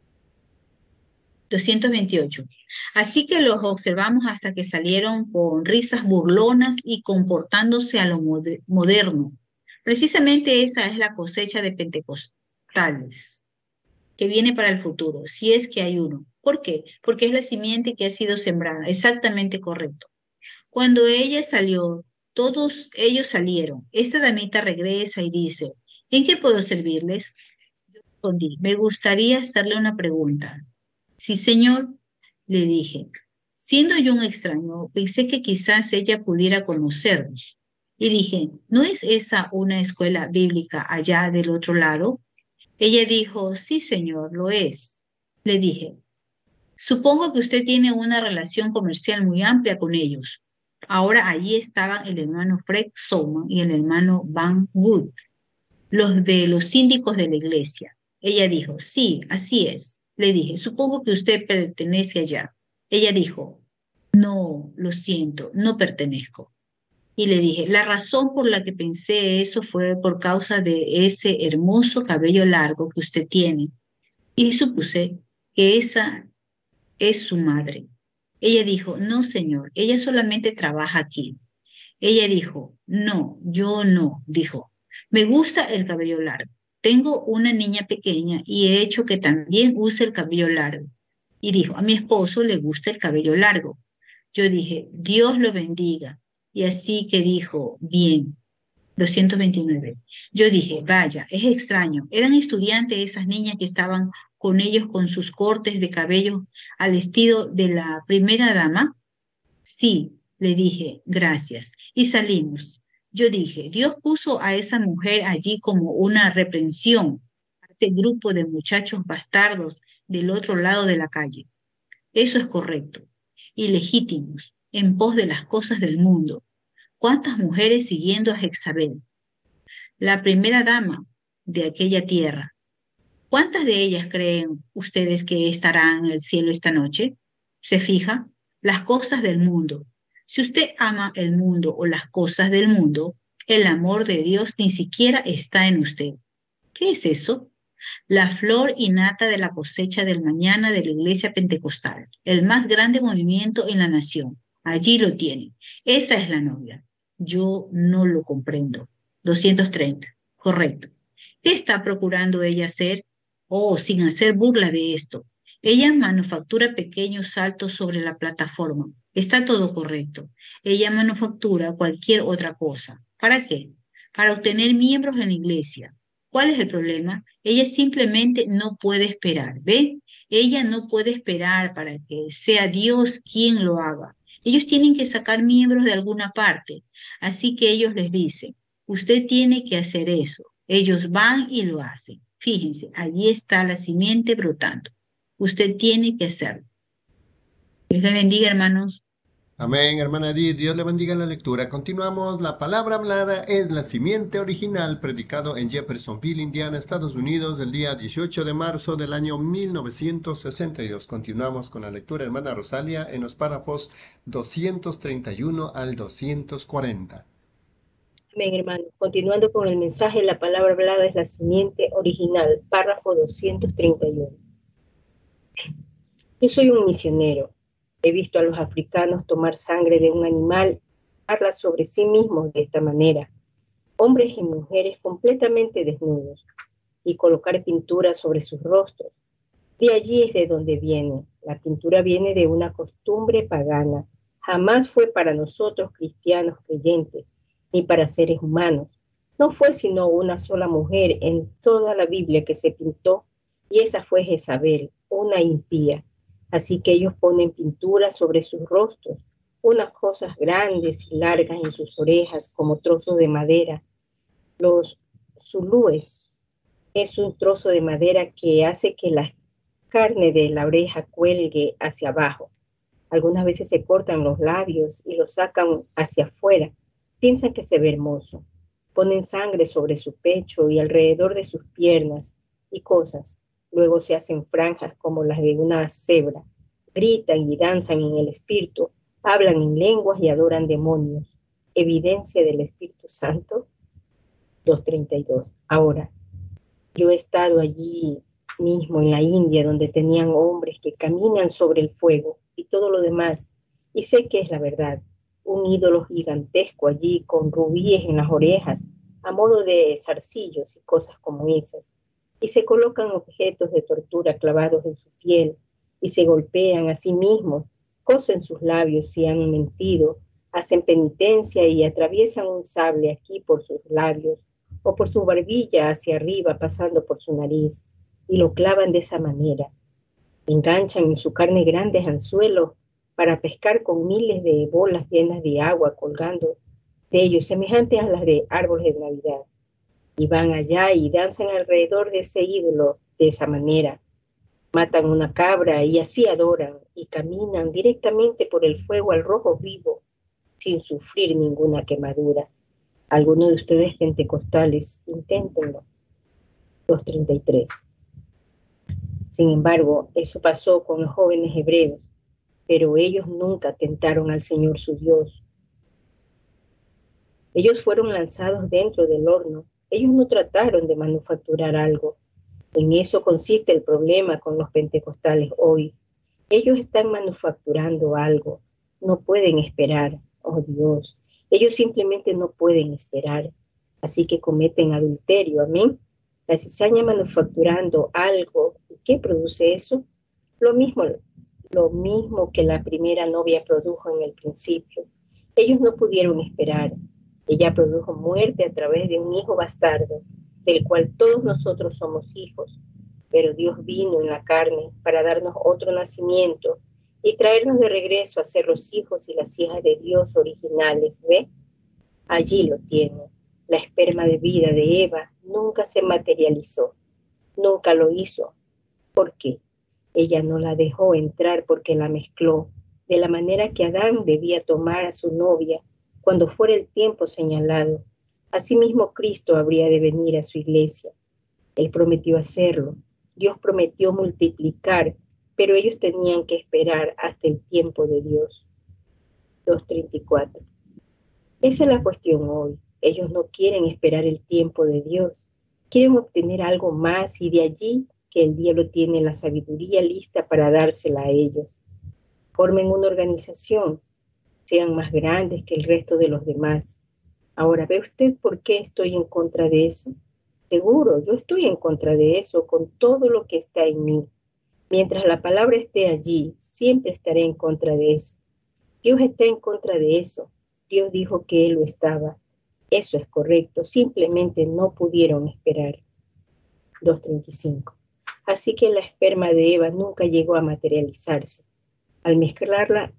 228. Así que los observamos hasta que salieron con risas burlonas y comportándose a lo moderno. Precisamente esa es la cosecha de pentecostales que viene para el futuro, si es que hay uno. ¿Por qué? Porque es la simiente que ha sido sembrada. Exactamente correcto. Cuando ella salió, todos ellos salieron. Esta damita regresa y dice, ¿en qué puedo servirles? Yo respondí, me gustaría hacerle una pregunta. Sí, señor, le dije. Siendo yo un extraño, pensé que quizás ella pudiera conocernos. Y dije, ¿no es esa una escuela bíblica allá del otro lado? Ella dijo, sí, señor, lo es. Le dije, supongo que usted tiene una relación comercial muy amplia con ellos. Ahora allí estaban el hermano Fred Soman y el hermano Van Wood, los de los síndicos de la iglesia. Ella dijo, sí, así es. Le dije, supongo que usted pertenece allá. Ella dijo, no, lo siento, no pertenezco. Y le dije, la razón por la que pensé eso fue por causa de ese hermoso cabello largo que usted tiene. Y supuse que esa es su madre. Ella dijo, no, señor, ella solamente trabaja aquí. Ella dijo, no, yo no, dijo, me gusta el cabello largo. Tengo una niña pequeña y he hecho que también use el cabello largo. Y dijo, a mi esposo le gusta el cabello largo. Yo dije, Dios lo bendiga. Y así que dijo, bien. 229. Yo dije, vaya, es extraño. Eran estudiantes esas niñas que estaban con ellos con sus cortes de cabello al estilo de la primera dama. Sí, le dije, gracias. Y salimos. Yo dije, Dios puso a esa mujer allí como una reprensión a ese grupo de muchachos bastardos del otro lado de la calle. Eso es correcto. Y legítimos, en pos de las cosas del mundo. ¿Cuántas mujeres siguiendo a Jezabel, la primera dama de aquella tierra? ¿Cuántas de ellas creen ustedes que estarán en el cielo esta noche? ¿Se fija? Las cosas del mundo. Si usted ama el mundo o las cosas del mundo, el amor de Dios ni siquiera está en usted. ¿Qué es eso? La flor innata de la cosecha del mañana de la iglesia pentecostal, el más grande movimiento en la nación. Allí lo tiene. Esa es la novia. Yo no lo comprendo. 230. Correcto. ¿Qué está procurando ella hacer? Oh, sin hacer burla de esto. Ella manufactura pequeños saltos sobre la plataforma. Está todo correcto. Ella manufactura cualquier otra cosa. ¿Para qué? Para obtener miembros en la iglesia. ¿Cuál es el problema? Ella simplemente no puede esperar, ¿ve? Ella no puede esperar para que sea Dios quien lo haga. Ellos tienen que sacar miembros de alguna parte. Así que ellos les dicen, usted tiene que hacer eso. Ellos van y lo hacen. Fíjense, allí está la simiente brotando. Usted tiene que hacerlo. Dios les bendiga, hermanos. Amén, hermana Edith, Dios le bendiga la lectura. Continuamos. La palabra hablada es la simiente original, predicado en Jeffersonville, Indiana, Estados Unidos, el día 18 de marzo del año 1962. Continuamos con la lectura, hermana Rosalia, en los párrafos 231 al 240. Amén, hermano. Continuando con el mensaje, la palabra hablada es la simiente original, párrafo 231. Yo soy un misionero. He visto a los africanos tomar sangre de un animal y darla sobre sí mismos de esta manera, hombres y mujeres completamente desnudos, y colocar pintura sobre sus rostros. De allí es de donde viene. La pintura viene de una costumbre pagana. Jamás fue para nosotros cristianos creyentes, ni para seres humanos. No fue sino una sola mujer en toda la Biblia que se pintó, y esa fue Jezabel, una impía. Así que ellos ponen pintura sobre sus rostros, unas cosas grandes y largas en sus orejas como trozos de madera. Los zulúes es un trozo de madera que hace que la carne de la oreja cuelgue hacia abajo. Algunas veces se cortan los labios y los sacan hacia afuera. Piensan que se ve hermoso. Ponen sangre sobre su pecho y alrededor de sus piernas y cosas. Luego se hacen franjas como las de una cebra. Gritan y danzan en el espíritu, hablan en lenguas y adoran demonios. Evidencia del Espíritu Santo. 232. Ahora, yo he estado allí mismo en la India, donde tenían hombres que caminan sobre el fuego y todo lo demás, y sé que es la verdad. Un ídolo gigantesco allí con rubíes en las orejas, a modo de zarcillos y cosas como esas. Y se colocan objetos de tortura clavados en su piel, y se golpean a sí mismos, cosen sus labios si han mentido, hacen penitencia y atraviesan un sable aquí por sus labios, o por su barbilla hacia arriba pasando por su nariz, y lo clavan de esa manera. Enganchan en su carne grandes anzuelos para pescar con miles de bolas llenas de agua colgando de ellos, semejantes a las de árboles de Navidad. Y van allá y danzan alrededor de ese ídolo de esa manera. Matan una cabra y así adoran y caminan directamente por el fuego al rojo vivo sin sufrir ninguna quemadura. Algunos de ustedes pentecostales, inténtenlo. 233. Sin embargo, eso pasó con los jóvenes hebreos, pero ellos nunca tentaron al Señor su Dios. Ellos fueron lanzados dentro del horno. Ellos no trataron de manufacturar algo. En eso consiste el problema con los pentecostales hoy. Ellos están manufacturando algo. No pueden esperar. Oh Dios, ellos simplemente no pueden esperar. Así que cometen adulterio. Amén. La cizaña manufacturando algo. ¿Y qué produce eso? Lo mismo que la primera novia produjo en el principio. Ellos no pudieron esperar. Ella produjo muerte a través de un hijo bastardo, del cual todos nosotros somos hijos, pero Dios vino en la carne para darnos otro nacimiento y traernos de regreso a ser los hijos y las hijas de Dios originales. ¿Ve? Allí lo tiene. La esperma de vida de Eva nunca se materializó, nunca lo hizo. ¿Por qué? Ella no la dejó entrar porque la mezcló, de la manera que Adán debía tomar a su novia cuando fuera el tiempo señalado. Asimismo, Cristo habría de venir a su iglesia. Él prometió hacerlo. Dios prometió multiplicar, pero ellos tenían que esperar hasta el tiempo de Dios. 234. Esa es la cuestión hoy. Ellos no quieren esperar el tiempo de Dios. Quieren obtener algo más y de allí que el diablo tiene la sabiduría lista para dársela a ellos. Formen una organización, sean más grandes que el resto de los demás. Ahora, ¿ve usted por qué estoy en contra de eso? Seguro, yo estoy en contra de eso con todo lo que está en mí. Mientras la palabra esté allí, siempre estaré en contra de eso. Dios está en contra de eso. Dios dijo que Él lo estaba. Eso es correcto, simplemente no pudieron esperar. 235. Así que la esperma de Eva nunca llegó a materializarse. Al mezclarla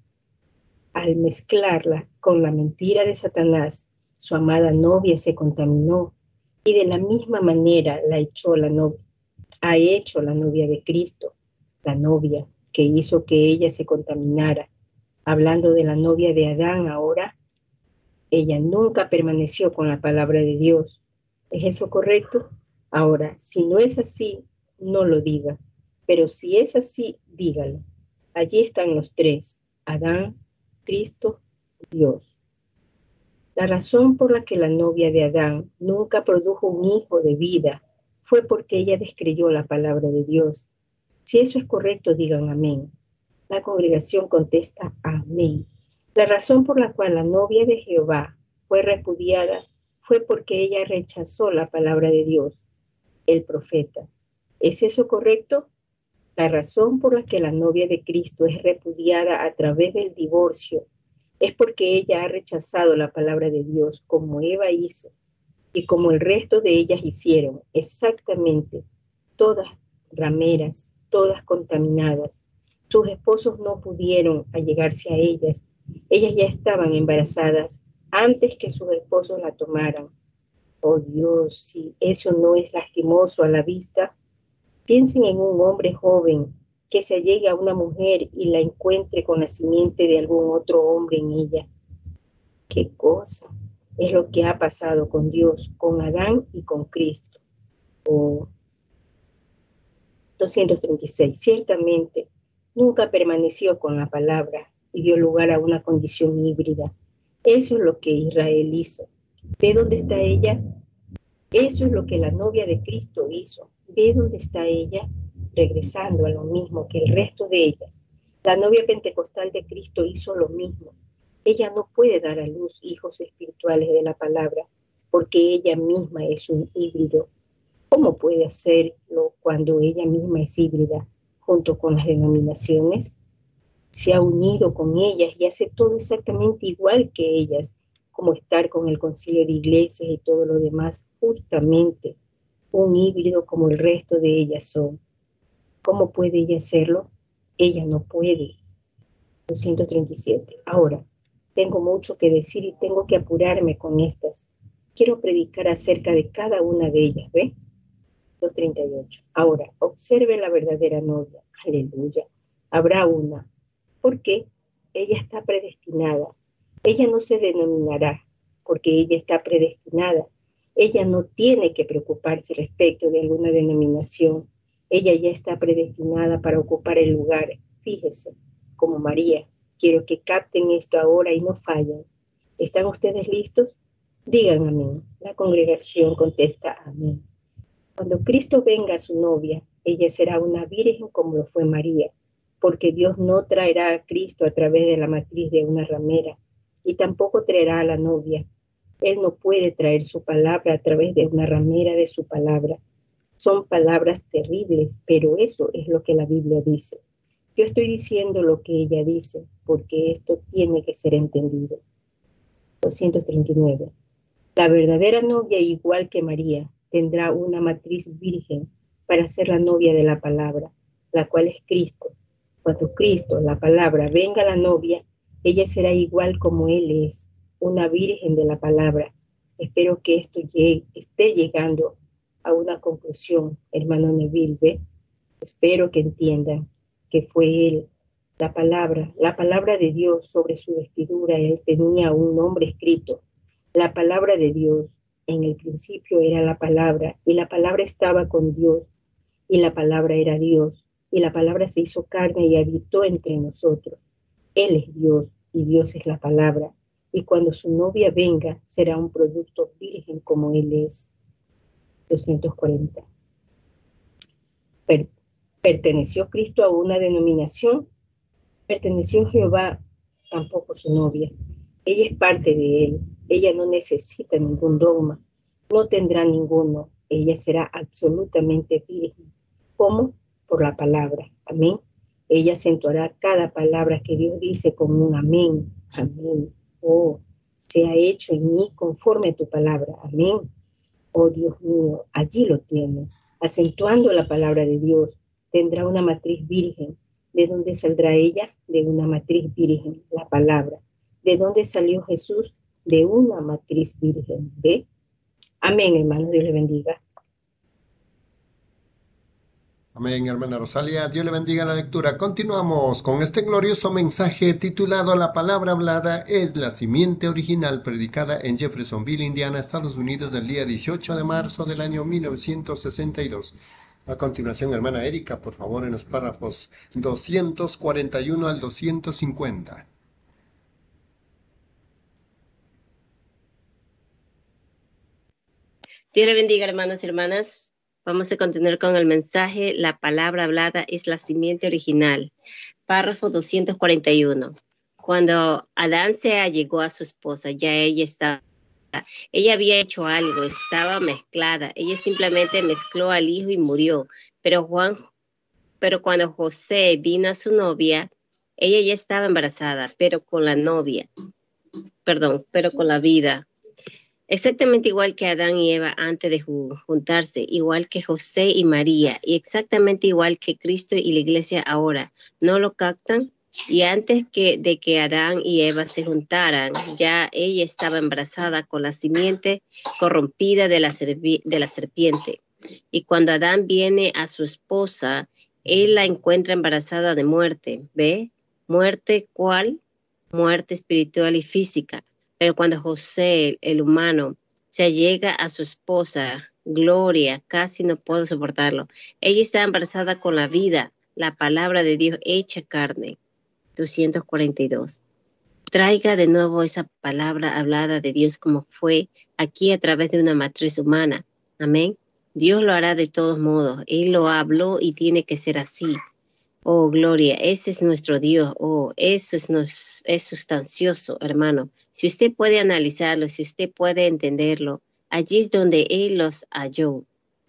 con la mentira de Satanás, su amada novia se contaminó y de la misma manera ha hecho la novia de Cristo, la novia que hizo que ella se contaminara. Hablando de la novia de Adán ahora, ella nunca permaneció con la palabra de Dios. ¿Es eso correcto? Ahora, si no es así, no lo diga. Pero si es así, dígalo. Allí están los tres: Adán, Cristo, Dios. La razón por la que la novia de Adán nunca produjo un hijo de vida fue porque ella descreyó la palabra de Dios. Si eso es correcto, digan amén. La congregación contesta amén. La razón por la cual la novia de Jehová fue repudiada fue porque ella rechazó la palabra de Dios, el profeta. ¿Es eso correcto? La razón por la que la novia de Cristo es repudiada a través del divorcio es porque ella ha rechazado la palabra de Dios, como Eva hizo y como el resto de ellas hicieron, exactamente, todas rameras, todas contaminadas. Sus esposos no pudieron allegarse a ellas. Ellas ya estaban embarazadas antes que sus esposos la tomaran. Oh Dios, si eso no es lastimoso a la vista, piensen en un hombre joven que se allegue a una mujer y la encuentre con la simiente de algún otro hombre en ella. ¿Qué cosa es lo que ha pasado con Dios, con Adán y con Cristo? Oh. 236. Ciertamente, nunca permaneció con la palabra y dio lugar a una condición híbrida. Eso es lo que Israel hizo. ¿Ve dónde está ella? Eso es lo que la novia de Cristo hizo. ¿Ve dónde está ella? Regresando a lo mismo que el resto de ellas. La novia pentecostal de Cristo hizo lo mismo. Ella no puede dar a luz hijos espirituales de la palabra porque ella misma es un híbrido. ¿Cómo puede hacerlo cuando ella misma es híbrida junto con las denominaciones? Se ha unido con ellas y hace todo exactamente igual que ellas, como estar con el concilio de iglesias y todo lo demás, justamente un híbrido como el resto de ellas son. ¿Cómo puede ella hacerlo? Ella no puede. 237. Ahora, tengo mucho que decir y tengo que apurarme con estas. Quiero predicar acerca de cada una de ellas, ¿ve? 238. Ahora, observe la verdadera novia. Aleluya. Habrá una. ¿Por qué? Ella está predestinada. Ella no se denominará porque ella está predestinada. Ella no tiene que preocuparse respecto de alguna denominación. Ella ya está predestinada para ocupar el lugar. Fíjese, como María. Quiero que capten esto ahora y no fallen. ¿Están ustedes listos? Digan amén. La congregación contesta amén. Cuando Cristo venga a su novia, ella será una virgen como lo fue María, porque Dios no traerá a Cristo a través de la matriz de una ramera, y tampoco traerá a la novia. Él no puede traer su palabra a través de una ramera de su palabra. Son palabras terribles, pero eso es lo que la Biblia dice. Yo estoy diciendo lo que ella dice, porque esto tiene que ser entendido. 239. La verdadera novia, igual que María, tendrá una matriz virgen para ser la novia de la palabra, la cual es Cristo. Cuando Cristo, la palabra, venga a la novia, ella será igual como Él es, una virgen de la palabra. Espero que esto esté llegando a una conclusión, hermano Neville, ¿ve? Espero que entiendan que fue Él, la palabra de Dios sobre su vestidura. Él tenía un nombre escrito, la palabra de Dios. En el principio era la palabra, y la palabra estaba con Dios, y la palabra era Dios, y la palabra se hizo carne y habitó entre nosotros. Él es Dios, y Dios es la palabra, y cuando su novia venga, será un producto virgen como Él es. 240. ¿Perteneció Cristo a una denominación? ¿Perteneció Jehová? Tampoco su novia. Ella es parte de Él. Ella no necesita ningún dogma. No tendrá ninguno. Ella será absolutamente virgen. ¿Cómo? Por la palabra. Amén. Ella acentuará cada palabra que Dios dice con un amén. Amén. Oh, sea hecho en mí conforme a tu palabra. Amén. Oh Dios mío, allí lo tiene. acentuando la palabra de Dios. Tendrá una matriz virgen. ¿De dónde saldrá ella? De una matriz virgen, la palabra. ¿De dónde salió Jesús? De una matriz virgen. ¿Ve? Amén, hermanos. Dios le bendiga. Amén, hermana Rosalia. Dios le bendiga la lectura. Continuamos con este glorioso mensaje titulado La palabra hablada es la simiente original, predicada en Jeffersonville, Indiana, Estados Unidos, el día 18 de marzo del año 1962. A continuación, hermana Erika, por favor, en los párrafos 241 al 250. Dios le bendiga, hermanos y hermanas. Vamos a continuar con el mensaje. La palabra hablada es la simiente original. Párrafo 241. Cuando Adán se allegó a su esposa, ya ella había hecho algo, estaba mezclada. Ella simplemente mezcló al hijo y murió. Pero cuando José vino a su novia, ella ya estaba embarazada, pero con la vida. Exactamente igual que Adán y Eva antes de juntarse, igual que José y María, y exactamente igual que Cristo y la iglesia ahora. ¿No lo captan? Y antes de que Adán y Eva se juntaran, ya ella estaba embarazada con la simiente corrompida de la serpiente. Y cuando Adán viene a su esposa, él la encuentra embarazada de muerte. ¿Ve? ¿Muerte cuál? Muerte espiritual y física. Pero cuando José, el humano, se allega a su esposa, Gloria, casi no puedo soportarlo. Ella está embarazada con la vida, la palabra de Dios hecha carne. 242. Traiga de nuevo esa palabra hablada de Dios como fue aquí a través de una matriz humana. Amén. Dios lo hará de todos modos. Él lo habló y tiene que ser así. Oh, gloria, ese es nuestro Dios. Oh, eso es sustancioso, hermano. Si usted puede analizarlo, si usted puede entenderlo, allí es donde Él los halló.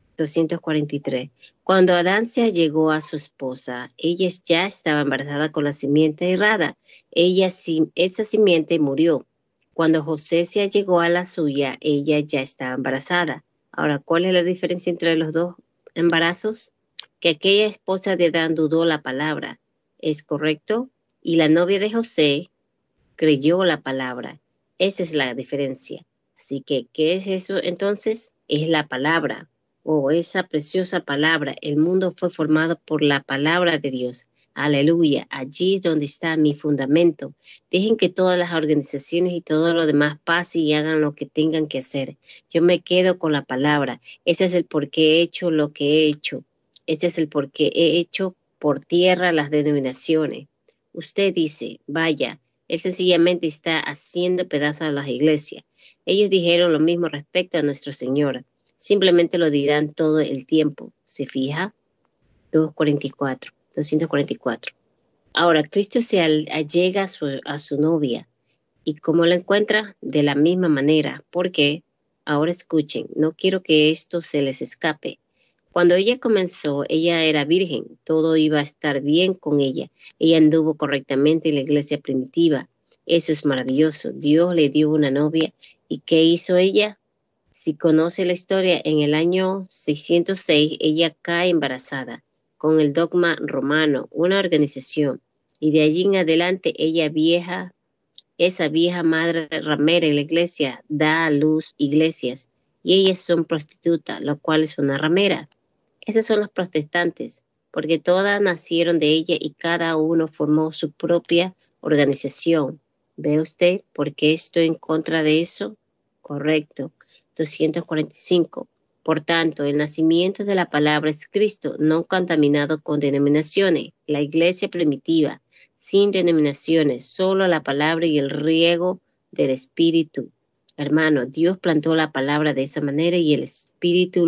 243. Cuando Adán se allegó a su esposa, ella ya estaba embarazada con la simiente errada. Esa simiente murió. Cuando José se allegó a la suya, ella ya estaba embarazada. Ahora, ¿cuál es la diferencia entre los dos embarazos? Que aquella esposa de Adán dudó la palabra, ¿es correcto? Y la novia de José creyó la palabra. Esa es la diferencia. Así que, ¿qué es eso entonces? Es la palabra, esa preciosa palabra. El mundo fue formado por la palabra de Dios. Aleluya, allí es donde está mi fundamento. Dejen que todas las organizaciones y todo lo demás pase y hagan lo que tengan que hacer. Yo me quedo con la palabra. Ese es el por qué he hecho lo que he hecho. Ese es el por qué he hecho por tierra las denominaciones. Usted dice, vaya, él sencillamente está haciendo pedazos a las iglesias. Ellos dijeron lo mismo respecto a nuestro Señor. Simplemente lo dirán todo el tiempo. ¿Se fija? 244. Ahora, Cristo se allega a su novia. ¿Y cómo la encuentra? De la misma manera. ¿Por qué? Ahora escuchen, no quiero que esto se les escape. Cuando ella comenzó, ella era virgen, todo iba a estar bien con ella. Ella anduvo correctamente en la iglesia primitiva. Eso es maravilloso. Dios le dio una novia. ¿Y qué hizo ella? Si conoce la historia, en el año 606 ella cae embarazada con el dogma romano, una organización. Y de allí en adelante esa vieja madre ramera en la iglesia da a luz iglesias. Y ellas son prostitutas, lo cual es una ramera. Esas son los protestantes, porque todas nacieron de ella y cada uno formó su propia organización. ¿Ve usted por qué estoy en contra de eso? Correcto. 245. Por tanto, el nacimiento de la palabra es Cristo, no contaminado con denominaciones. La iglesia primitiva, sin denominaciones, solo la palabra y el riego del Espíritu. Hermano, Dios plantó la palabra de esa manera y el Espíritu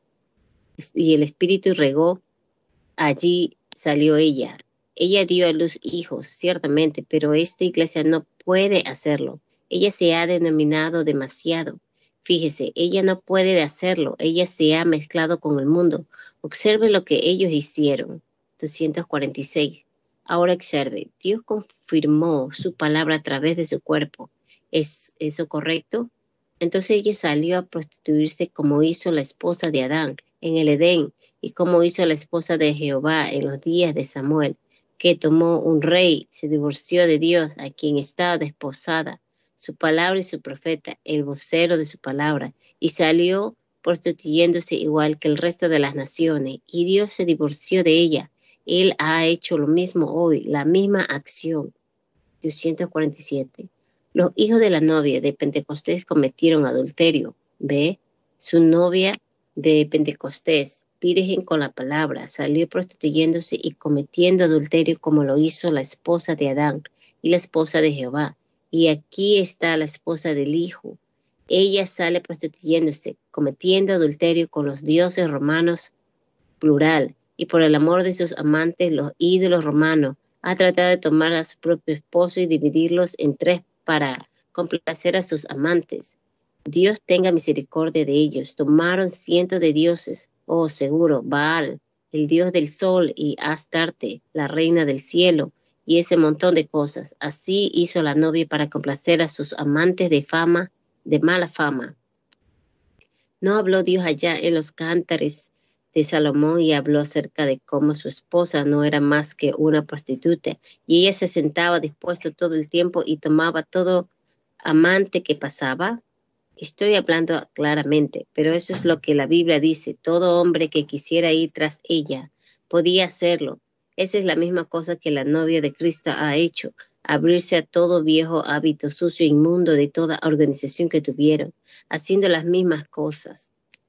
regó. Allí salió ella. Ella dio a luz hijos, ciertamente, pero esta iglesia no puede hacerlo. Ella se ha denominado demasiado. Fíjese, ella no puede hacerlo. Ella se ha mezclado con el mundo. Observe lo que ellos hicieron. 246. Ahora observe, Dios confirmó su palabra a través de su cuerpo. ¿Es eso correcto? Entonces ella salió a prostituirse como hizo la esposa de Adán. en el Edén, y como hizo la esposa de Jehová en los días de Samuel, que tomó un rey, se divorció de Dios, a quien estaba desposada, su palabra y su profeta, el vocero de su palabra, y salió prostituyéndose igual que el resto de las naciones, y Dios se divorció de ella. Él ha hecho lo mismo hoy, la misma acción. 247. Los hijos de la novia de Pentecostés cometieron adulterio. Ve, su novia de Pentecostés, virgen con la palabra, salió prostituyéndose y cometiendo adulterio como lo hizo la esposa de Adán y la esposa de Jehová. Y aquí está la esposa del Hijo. Ella sale prostituyéndose, cometiendo adulterio con los dioses romanos, plural, y por el amor de sus amantes, los ídolos romanos, ha tratado de tomar a su propio esposo y dividirlos en tres para complacer a sus amantes. Dios tenga misericordia de ellos. Tomaron cientos de dioses, seguro, Baal, el dios del sol, y Astarte, la reina del cielo, y ese montón de cosas. Así hizo la novia para complacer a sus amantes de mala fama. ¿No habló Dios allá en los Cántares de Salomón y habló acerca de cómo su esposa no era más que una prostituta, y ella se sentaba dispuesto todo el tiempo y tomaba todo amante que pasaba? Estoy hablando claramente, pero eso es lo que la Biblia dice. Todo hombre que quisiera ir tras ella podía hacerlo. Esa es la misma cosa que la novia de Cristo ha hecho, abrirse a todo viejo hábito sucio e inmundo de toda organización que tuvieron, haciendo las mismas cosas.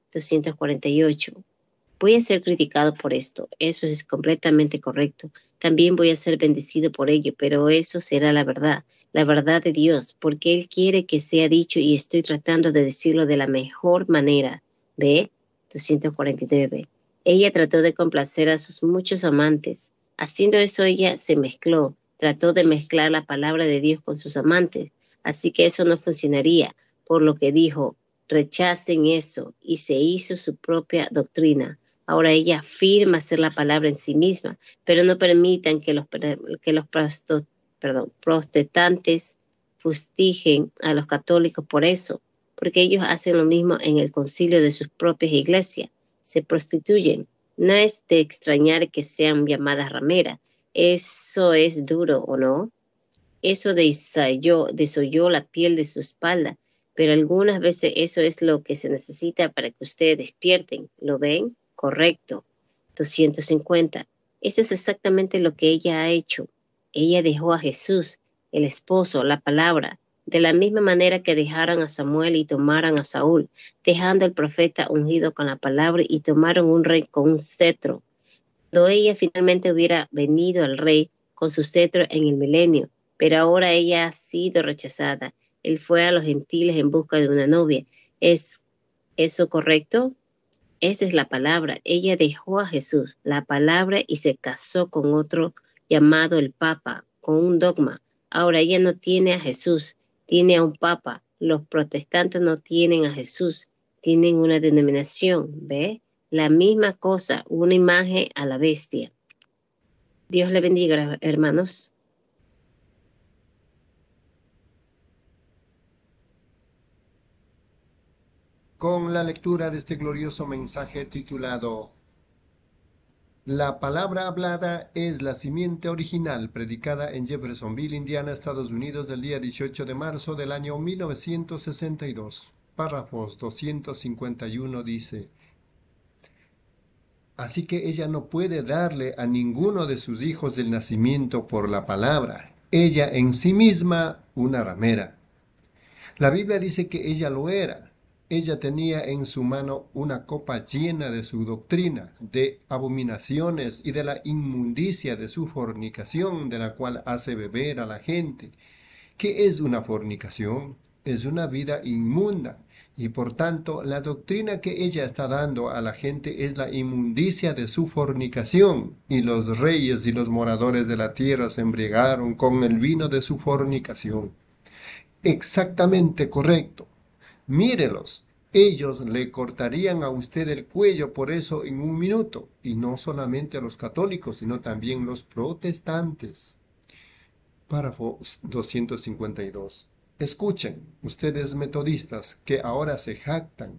248. Voy a ser criticado por esto. Eso es completamente correcto. También voy a ser bendecido por ello, pero eso será la verdad de Dios, porque Él quiere que sea dicho y estoy tratando de decirlo de la mejor manera. ¿Ve? 249. Ella trató de complacer a sus muchos amantes. Haciendo eso ella se mezcló, trató de mezclar la palabra de Dios con sus amantes, así que eso no funcionaría, por lo que dijo, rechacen eso, y se hizo su propia doctrina. Ahora ella afirma ser la palabra en sí misma, pero no permitan que los protestantes fustigen a los católicos por eso, porque ellos hacen lo mismo en el concilio de sus propias iglesias, se prostituyen. No es de extrañar que sean llamadas rameras. Eso es duro, ¿o no? Eso desolló la piel de su espalda, pero algunas veces eso es lo que se necesita para que ustedes despierten. ¿Lo ven? Correcto. 250. Eso es exactamente lo que ella ha hecho. Ella dejó a Jesús, el esposo, la palabra, de la misma manera que dejaron a Samuel y tomaron a Saúl, dejando al profeta ungido con la palabra y tomaron un rey con un cetro. Cuando ella finalmente hubiera venido al rey con su cetro en el milenio, pero ahora ella ha sido rechazada. Él fue a los gentiles en busca de una novia. ¿Es eso correcto? Esa es la palabra. Ella dejó a Jesús, la palabra, y se casó con otro llamado el Papa, con un dogma. Ahora ella no tiene a Jesús, tiene a un Papa. Los protestantes no tienen a Jesús, tienen una denominación, ¿ve? La misma cosa, una imagen a la bestia. Dios le bendiga, hermanos. Con la lectura de este glorioso mensaje titulado La palabra hablada es la simiente original, predicada en Jeffersonville, Indiana, Estados Unidos, el día 18 de marzo del año 1962. Párrafos 251 dice: Así que ella no puede darle a ninguno de sus hijos del nacimiento por la palabra, ella en sí misma una ramera. La Biblia dice que ella lo era. Ella tenía en su mano una copa llena de su doctrina, de abominaciones y de la inmundicia de su fornicación, de la cual hace beber a la gente. ¿Qué es una fornicación? Es una vida inmunda, y por tanto la doctrina que ella está dando a la gente es la inmundicia de su fornicación, y los reyes y los moradores de la tierra se embriagaron con el vino de su fornicación. Exactamente correcto. Mírelos, ellos le cortarían a usted el cuello por eso en un minuto, y no solamente a los católicos, sino también los protestantes. Párrafo 252. Escuchen, ustedes metodistas que ahora se jactan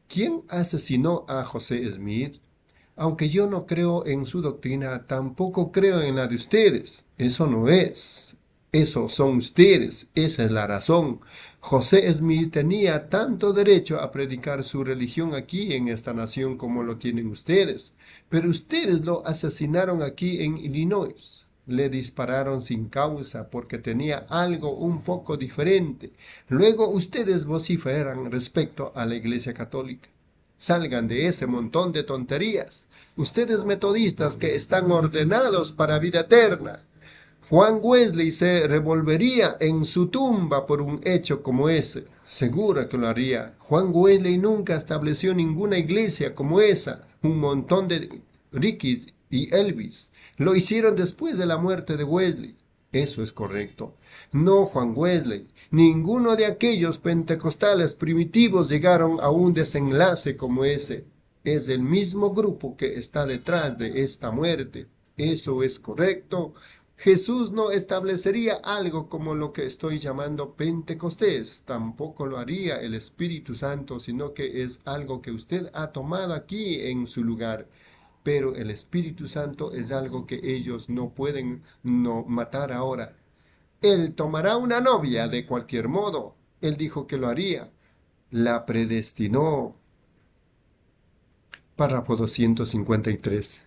¿Quién asesinó a José Smith? Aunque yo no creo en su doctrina, tampoco creo en la de ustedes. Eso no es. Eso son ustedes. Esa es la razón. José Smith tenía tanto derecho a predicar su religión aquí en esta nación como lo tienen ustedes. Pero ustedes lo asesinaron aquí en Illinois. Le dispararon sin causa porque tenía algo un poco diferente. Luego ustedes vociferan respecto a la Iglesia Católica. Salgan de ese montón de tonterías. Ustedes metodistas que están ordenados para vida eterna. Juan Wesley se revolvería en su tumba por un hecho como ese. Seguro que lo haría. Juan Wesley nunca estableció ninguna iglesia como esa. Un montón de Rickies y Elvis lo hicieron después de la muerte de Wesley. Eso es correcto. No Juan Wesley. Ninguno de aquellos pentecostales primitivos llegaron a un desenlace como ese. Es el mismo grupo que está detrás de esta muerte. Eso es correcto. Jesús no establecería algo como lo que estoy llamando Pentecostés. Tampoco lo haría el Espíritu Santo, sino que es algo que usted ha tomado aquí en su lugar. Pero el Espíritu Santo es algo que ellos no pueden matar ahora. Él tomará una novia de cualquier modo. Él dijo que lo haría. La predestinó. Párrafo 253.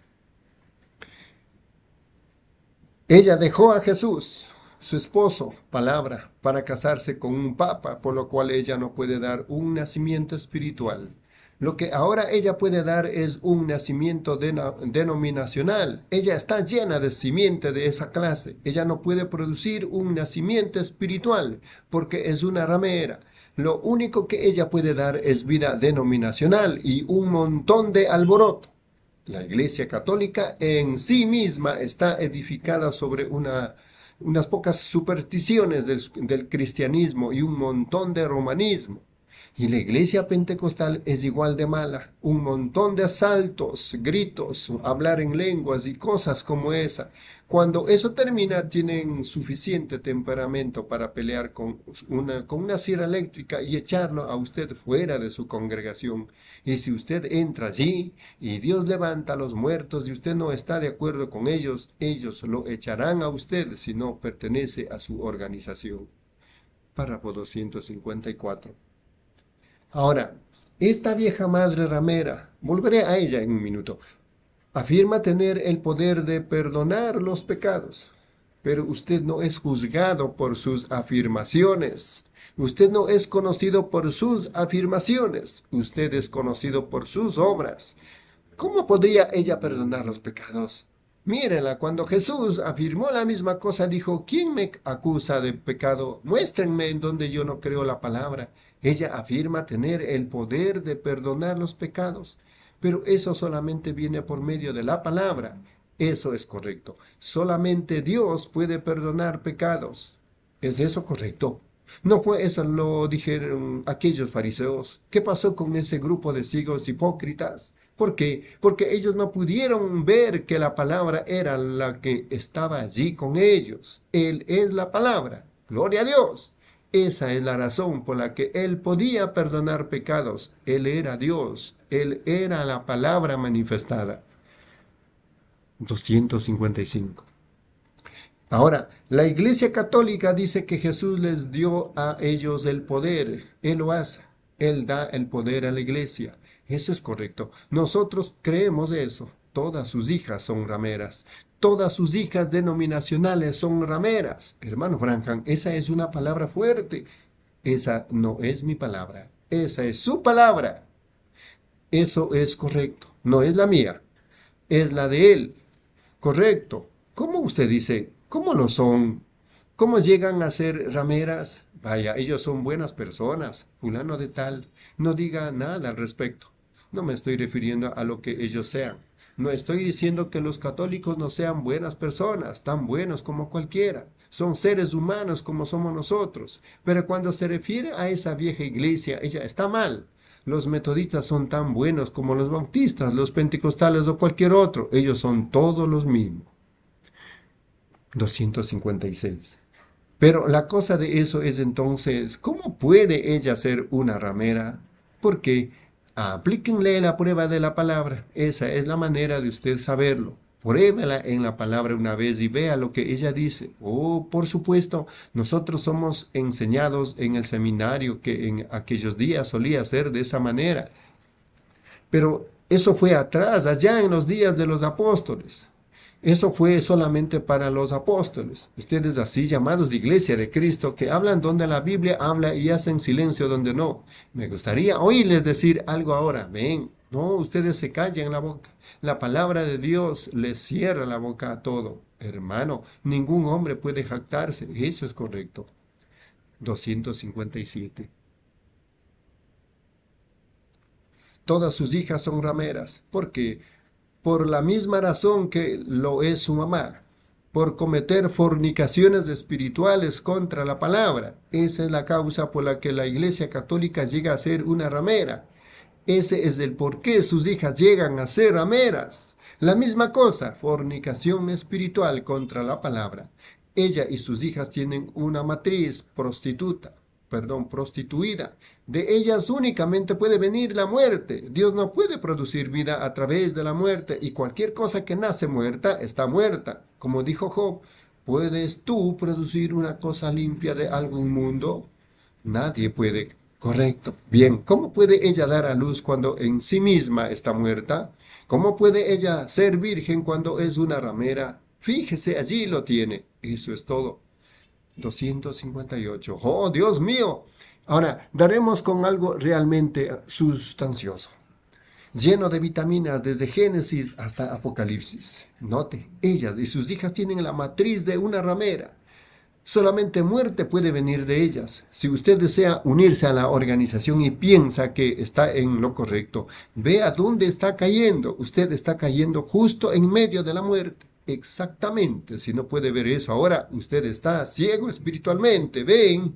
Ella dejó a Jesús, su esposo, palabra, para casarse con un papa, por lo cual ella no puede dar un nacimiento espiritual. Lo que ahora ella puede dar es un nacimiento denominacional. Ella está llena de simiente de esa clase. Ella no puede producir un nacimiento espiritual porque es una ramera. Lo único que ella puede dar es vida denominacional y un montón de alboroto. La Iglesia Católica en sí misma está edificada sobre unas pocas supersticiones del cristianismo y un montón de romanismo. Y la Iglesia Pentecostal es igual de mala. Un montón de asaltos, gritos, hablar en lenguas y cosas como esa. Cuando eso termina, tienen suficiente temperamento para pelear con una sierra eléctrica y echarlo a usted fuera de su congregación. Y si usted entra allí y Dios levanta a los muertos y usted no está de acuerdo con ellos, ellos lo echarán a usted si no pertenece a su organización. Párrafo 254. Ahora, esta vieja madre ramera, volveré a ella en un minuto, afirma tener el poder de perdonar los pecados, pero usted no es juzgado por sus afirmaciones. Usted no es conocido por sus afirmaciones, usted es conocido por sus obras. ¿Cómo podría ella perdonar los pecados? Mírenla, cuando Jesús afirmó la misma cosa, dijo, ¿quién me acusa de pecado? Muéstrenme en donde yo no creo la palabra. Ella afirma tener el poder de perdonar los pecados, pero eso solamente viene por medio de la palabra. Eso es correcto. Solamente Dios puede perdonar pecados. ¿Es eso correcto? No fue eso lo dijeron aquellos fariseos. ¿Qué pasó con ese grupo de ciegos hipócritas? ¿Por qué? Porque ellos no pudieron ver que la palabra era la que estaba allí con ellos. Él es la palabra. ¡Gloria a Dios! Esa es la razón por la que Él podía perdonar pecados. Él era Dios. Él era la palabra manifestada. 255. Ahora, la Iglesia Católica dice que Jesús les dio a ellos el poder. Él lo hace. Él da el poder a la Iglesia. Eso es correcto. Nosotros creemos eso. Todas sus hijas son rameras. Todas sus hijas denominacionales son rameras. Hermano Branham, esa es una palabra fuerte. Esa no es mi palabra. Esa es su palabra. Eso es correcto. No es la mía. Es la de él. Correcto. ¿Cómo usted dice? ¿Cómo lo son? ¿Cómo llegan a ser rameras? Vaya, ellos son buenas personas. Fulano de tal. No diga nada al respecto. No me estoy refiriendo a lo que ellos sean. No estoy diciendo que los católicos no sean buenas personas, tan buenos como cualquiera. Son seres humanos como somos nosotros. Pero cuando se refiere a esa vieja iglesia, ella está mal. Los metodistas son tan buenos como los bautistas, los pentecostales o cualquier otro. Ellos son todos los mismos. 256. Pero la cosa de eso es entonces, ¿cómo puede ella ser una ramera? Porque Aplíquenle la prueba de la palabra. Esa es la manera de usted saberlo. Pruébela en la palabra una vez y vea lo que ella dice. Oh, por supuesto, nosotros somos enseñados en el seminario que en aquellos días solía ser de esa manera. Pero eso fue atrás, allá en los días de los apóstoles. Eso fue solamente para los apóstoles. Ustedes así llamados de Iglesia de Cristo, que hablan donde la Biblia habla y hacen silencio donde no. Me gustaría oírles decir algo ahora. Ven, no, ustedes se callen la boca. La palabra de Dios les cierra la boca a todo. Hermano, ningún hombre puede jactarse. Eso es correcto. 257. Todas sus hijas son rameras. ¿Por qué? Por la misma razón que lo es su mamá, por cometer fornicaciones espirituales contra la palabra. Esa es la causa por la que la Iglesia Católica llega a ser una ramera. Ese es el por qué sus hijas llegan a ser rameras. La misma cosa, fornicación espiritual contra la palabra. Ella y sus hijas tienen una matriz prostituida. De ellas únicamente puede venir la muerte. Dios no puede producir vida a través de la muerte, y cualquier cosa que nace muerta está muerta. Como dijo Job, ¿puedes tú producir una cosa limpia de algo inmundo? Nadie puede. Correcto. Bien, ¿cómo puede ella dar a luz cuando en sí misma está muerta? ¿Cómo puede ella ser virgen cuando es una ramera? Fíjese, allí lo tiene. Eso es todo. 258. ¡Oh, Dios mío! Ahora, daremos con algo realmente sustancioso, lleno de vitaminas desde Génesis hasta Apocalipsis. Note, ellas y sus hijas tienen la matriz de una ramera. Solamente muerte puede venir de ellas. Si usted desea unirse a la organización y piensa que está en lo correcto, vea dónde está cayendo. Usted está cayendo justo en medio de la muerte. Exactamente, si no puede ver eso ahora, usted está ciego espiritualmente. Ven.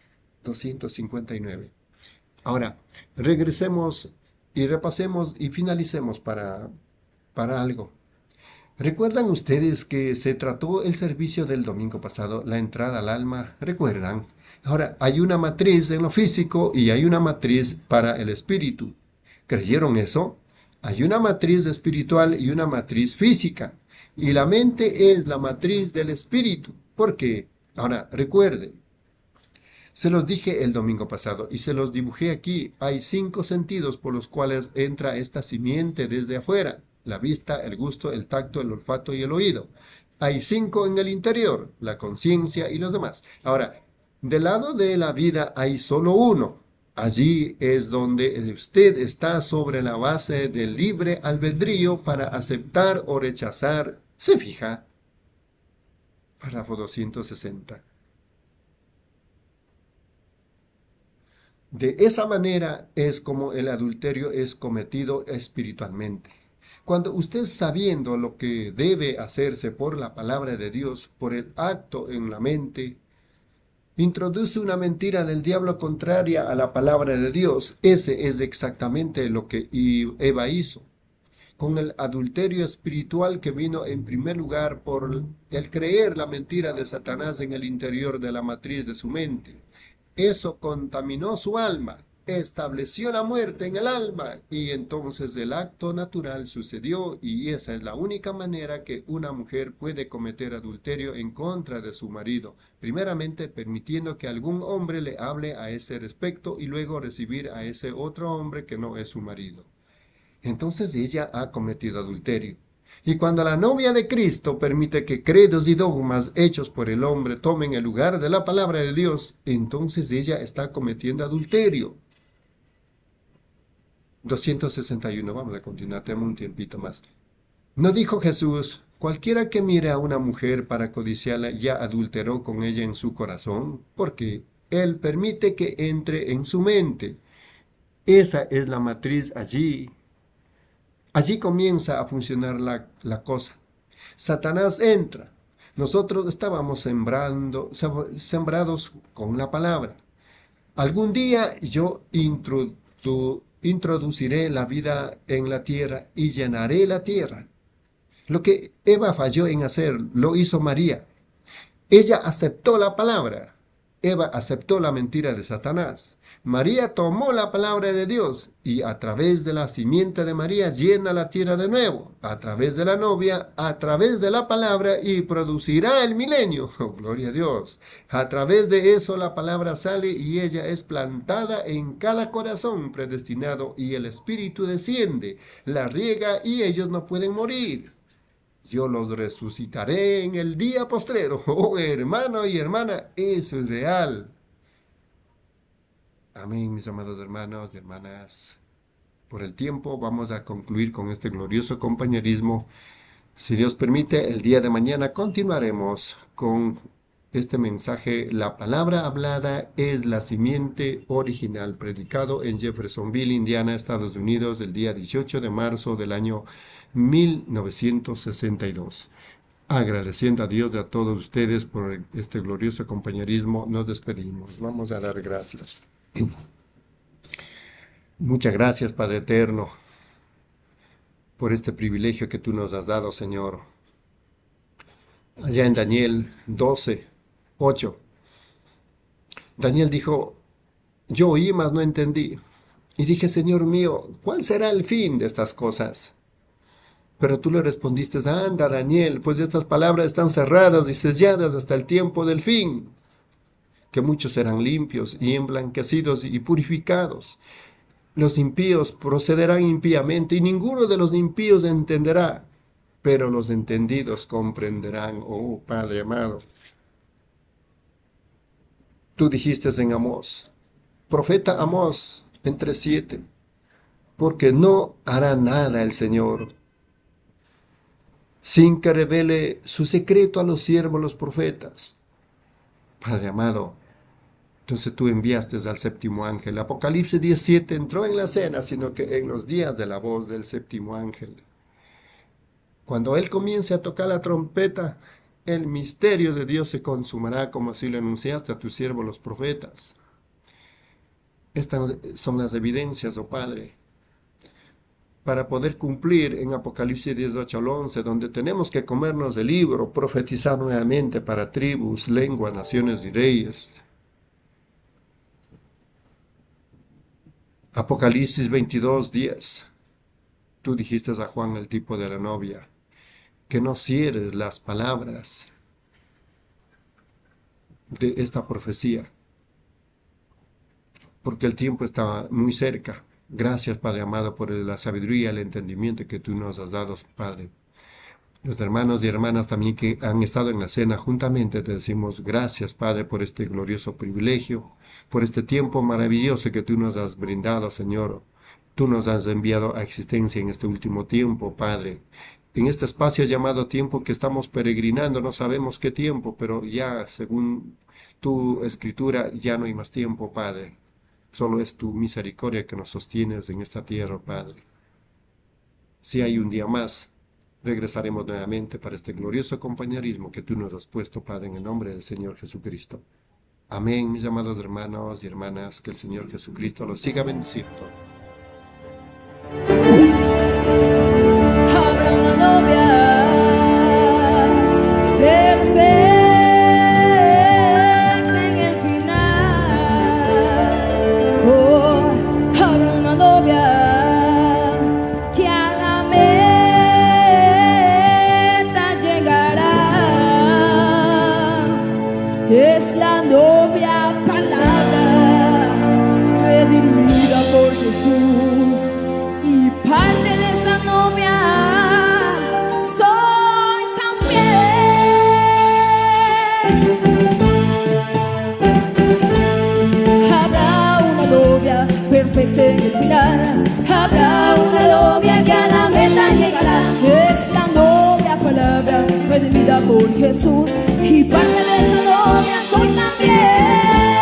259. Ahora, regresemos y repasemos y finalicemos para algo. ¿Recuerdan ustedes que se trató el servicio del domingo pasado, la entrada al alma? ¿Recuerdan? Ahora, hay una matriz en lo físico y hay una matriz para el espíritu. ¿Creyeron eso? Hay una matriz espiritual y una matriz física. Y la mente es la matriz del espíritu. ¿Por qué? Ahora, recuerden. Se los dije el domingo pasado y se los dibujé aquí. Hay 5 sentidos por los cuales entra esta simiente desde afuera. La vista, el gusto, el tacto, el olfato y el oído. Hay 5 en el interior, la conciencia y los demás. Ahora, del lado de la vida hay solo uno. Allí es donde usted está sobre la base del libre albedrío para aceptar o rechazar. ¿Se fija? Párrafo 260. De esa manera es como el adulterio es cometido espiritualmente. Cuando usted, sabiendo lo que debe hacerse por la palabra de Dios, por el acto en la mente, introduce una mentira del diablo contraria a la palabra de Dios, ese es exactamente lo que Eva hizo. Con el adulterio espiritual que vino en primer lugar por el creer la mentira de Satanás en el interior de la matriz de su mente. Eso contaminó su alma, estableció la muerte en el alma, y entonces el acto natural sucedió, y esa es la única manera que una mujer puede cometer adulterio en contra de su marido, primeramente permitiendo que algún hombre le hable a ese respecto y luego recibir a ese otro hombre que no es su marido. Entonces ella ha cometido adulterio. Y cuando la novia de Cristo permite que credos y dogmas hechos por el hombre tomen el lugar de la palabra de Dios, entonces ella está cometiendo adulterio. 261, vamos a continuar, tenemos un tiempito más. ¿No dijo Jesús, cualquiera que mire a una mujer para codiciarla ya adulteró con ella en su corazón? Porque Él permite que entre en su mente. Esa es la matriz allí. Allí comienza a funcionar la cosa. Satanás entra. Nosotros estábamos sembrados con la palabra. Algún día yo introduciré la vida en la tierra y llenaré la tierra. Lo que Eva falló en hacer, lo hizo María. Ella aceptó la palabra. Eva aceptó la mentira de Satanás. María tomó la palabra de Dios y a través de la simiente de María llena la tierra de nuevo, a través de la novia, a través de la palabra y producirá el milenio. Oh, gloria a Dios. A través de eso la palabra sale y ella es plantada en cada corazón predestinado y el Espíritu desciende, la riega y ellos no pueden morir. Yo los resucitaré en el día postrero. Oh, hermano y hermana, eso es real. Amén, mis amados hermanos y hermanas. Por el tiempo vamos a concluir con este glorioso compañerismo. Si Dios permite, el día de mañana continuaremos con este mensaje. La palabra hablada es la simiente original, predicado en Jeffersonville, Indiana, Estados Unidos, el día 18 de marzo del año 1962. Agradeciendo a Dios y a todos ustedes por este glorioso compañerismo, nos despedimos. Vamos a dar gracias. Muchas gracias, Padre Eterno, por este privilegio que tú nos has dado, Señor. Allá en Daniel 12:8, Daniel dijo: yo oí, mas no entendí. Y dije: Señor mío, ¿cuál será el fin de estas cosas? Pero tú le respondiste: anda, Daniel, pues estas palabras están cerradas y selladas hasta el tiempo del fin, que muchos serán limpios y emblanquecidos y purificados. Los impíos procederán impíamente y ninguno de los impíos entenderá, pero los entendidos comprenderán. Oh, Padre amado, tú dijiste en Amós, profeta Amós, en 3:7, porque no hará nada el Señor sin que revele su secreto a los siervos, los profetas. Padre amado, entonces tú enviaste al séptimo ángel. Apocalipsis 17 entró en la cena, sino que en los días de la voz del séptimo ángel. Cuando él comience a tocar la trompeta, el misterio de Dios se consumará, como así lo anunciaste a tus siervos los profetas. Estas son las evidencias, oh Padre, para poder cumplir en Apocalipsis 18 al 11, donde tenemos que comernos el libro, profetizar nuevamente para tribus, lenguas, naciones y reyes. Apocalipsis 22:10. Tú dijiste a Juan, el tipo de la novia, que no cierres las palabras de esta profecía, porque el tiempo está muy cerca. Gracias, Padre amado, por la sabiduría y el entendimiento que tú nos has dado, Padre. Los hermanos y hermanas también que han estado en la cena juntamente, te decimos gracias, Padre, por este glorioso privilegio, por este tiempo maravilloso que tú nos has brindado, Señor. Tú nos has enviado a existencia en este último tiempo, Padre. En este espacio llamado tiempo que estamos peregrinando, no sabemos qué tiempo, pero ya, según tu escritura, ya no hay más tiempo, Padre. Solo es tu misericordia que nos sostienes en esta tierra, Padre. Si hay un día más, regresaremos nuevamente para este glorioso compañerismo que tú nos has puesto, Padre, en el nombre del Señor Jesucristo. Amén, mis amados hermanos y hermanas, que el Señor Jesucristo los siga bendiciendo. Habrá una novia perfecta en el final. Oh, habrá una novia que a la meta llegará. Es la novia palabra, redimida por Jesús. Y parte de esa novia soy también. Habrá una novia perfecta en el final. Habrá una novia que a la meta llegará. Es la novia palabra, redimida por Jesús. Y parte de esa novia soy también.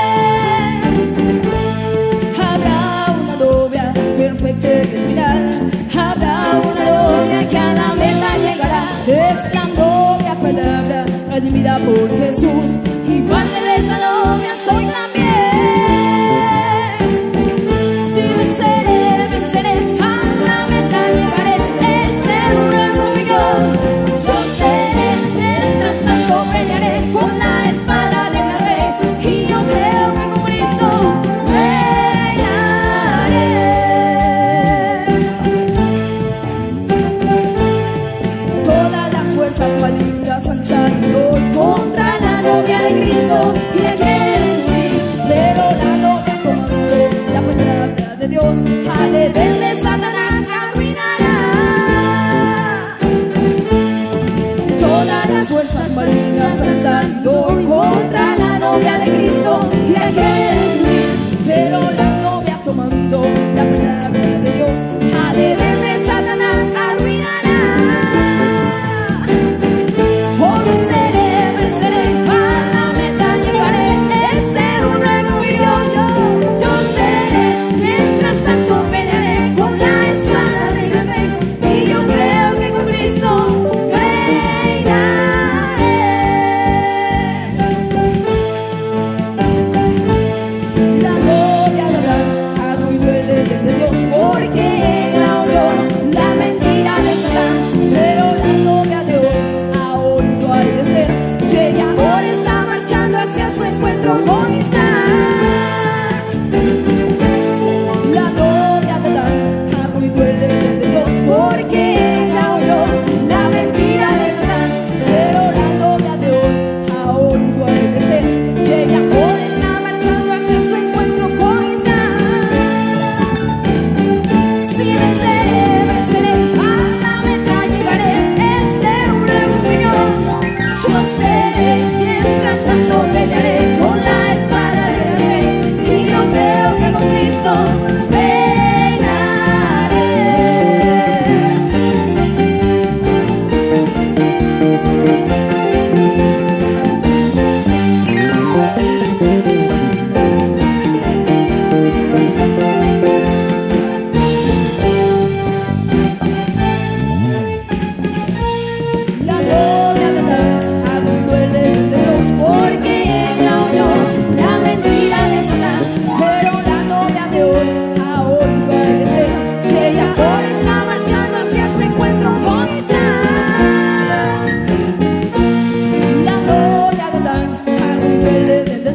Habrá una novia perfecta en el final. Habrá una novia que a la meta llegará. Es la novia palabra, redimida por Jesús. Y parte de esa novia soy también. Si venceré, venceré, a la meta llegaré. Ese rango mío, yo seré. Mientras tanto pelearé con la espada del rey. Y yo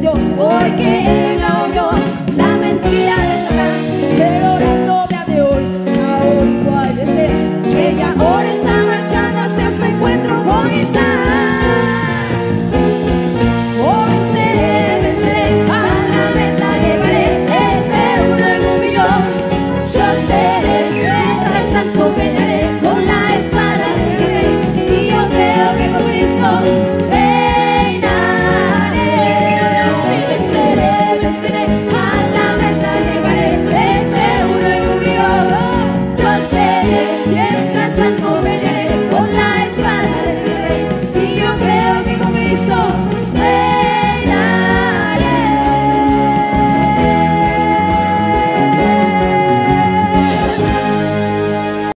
Dios, porque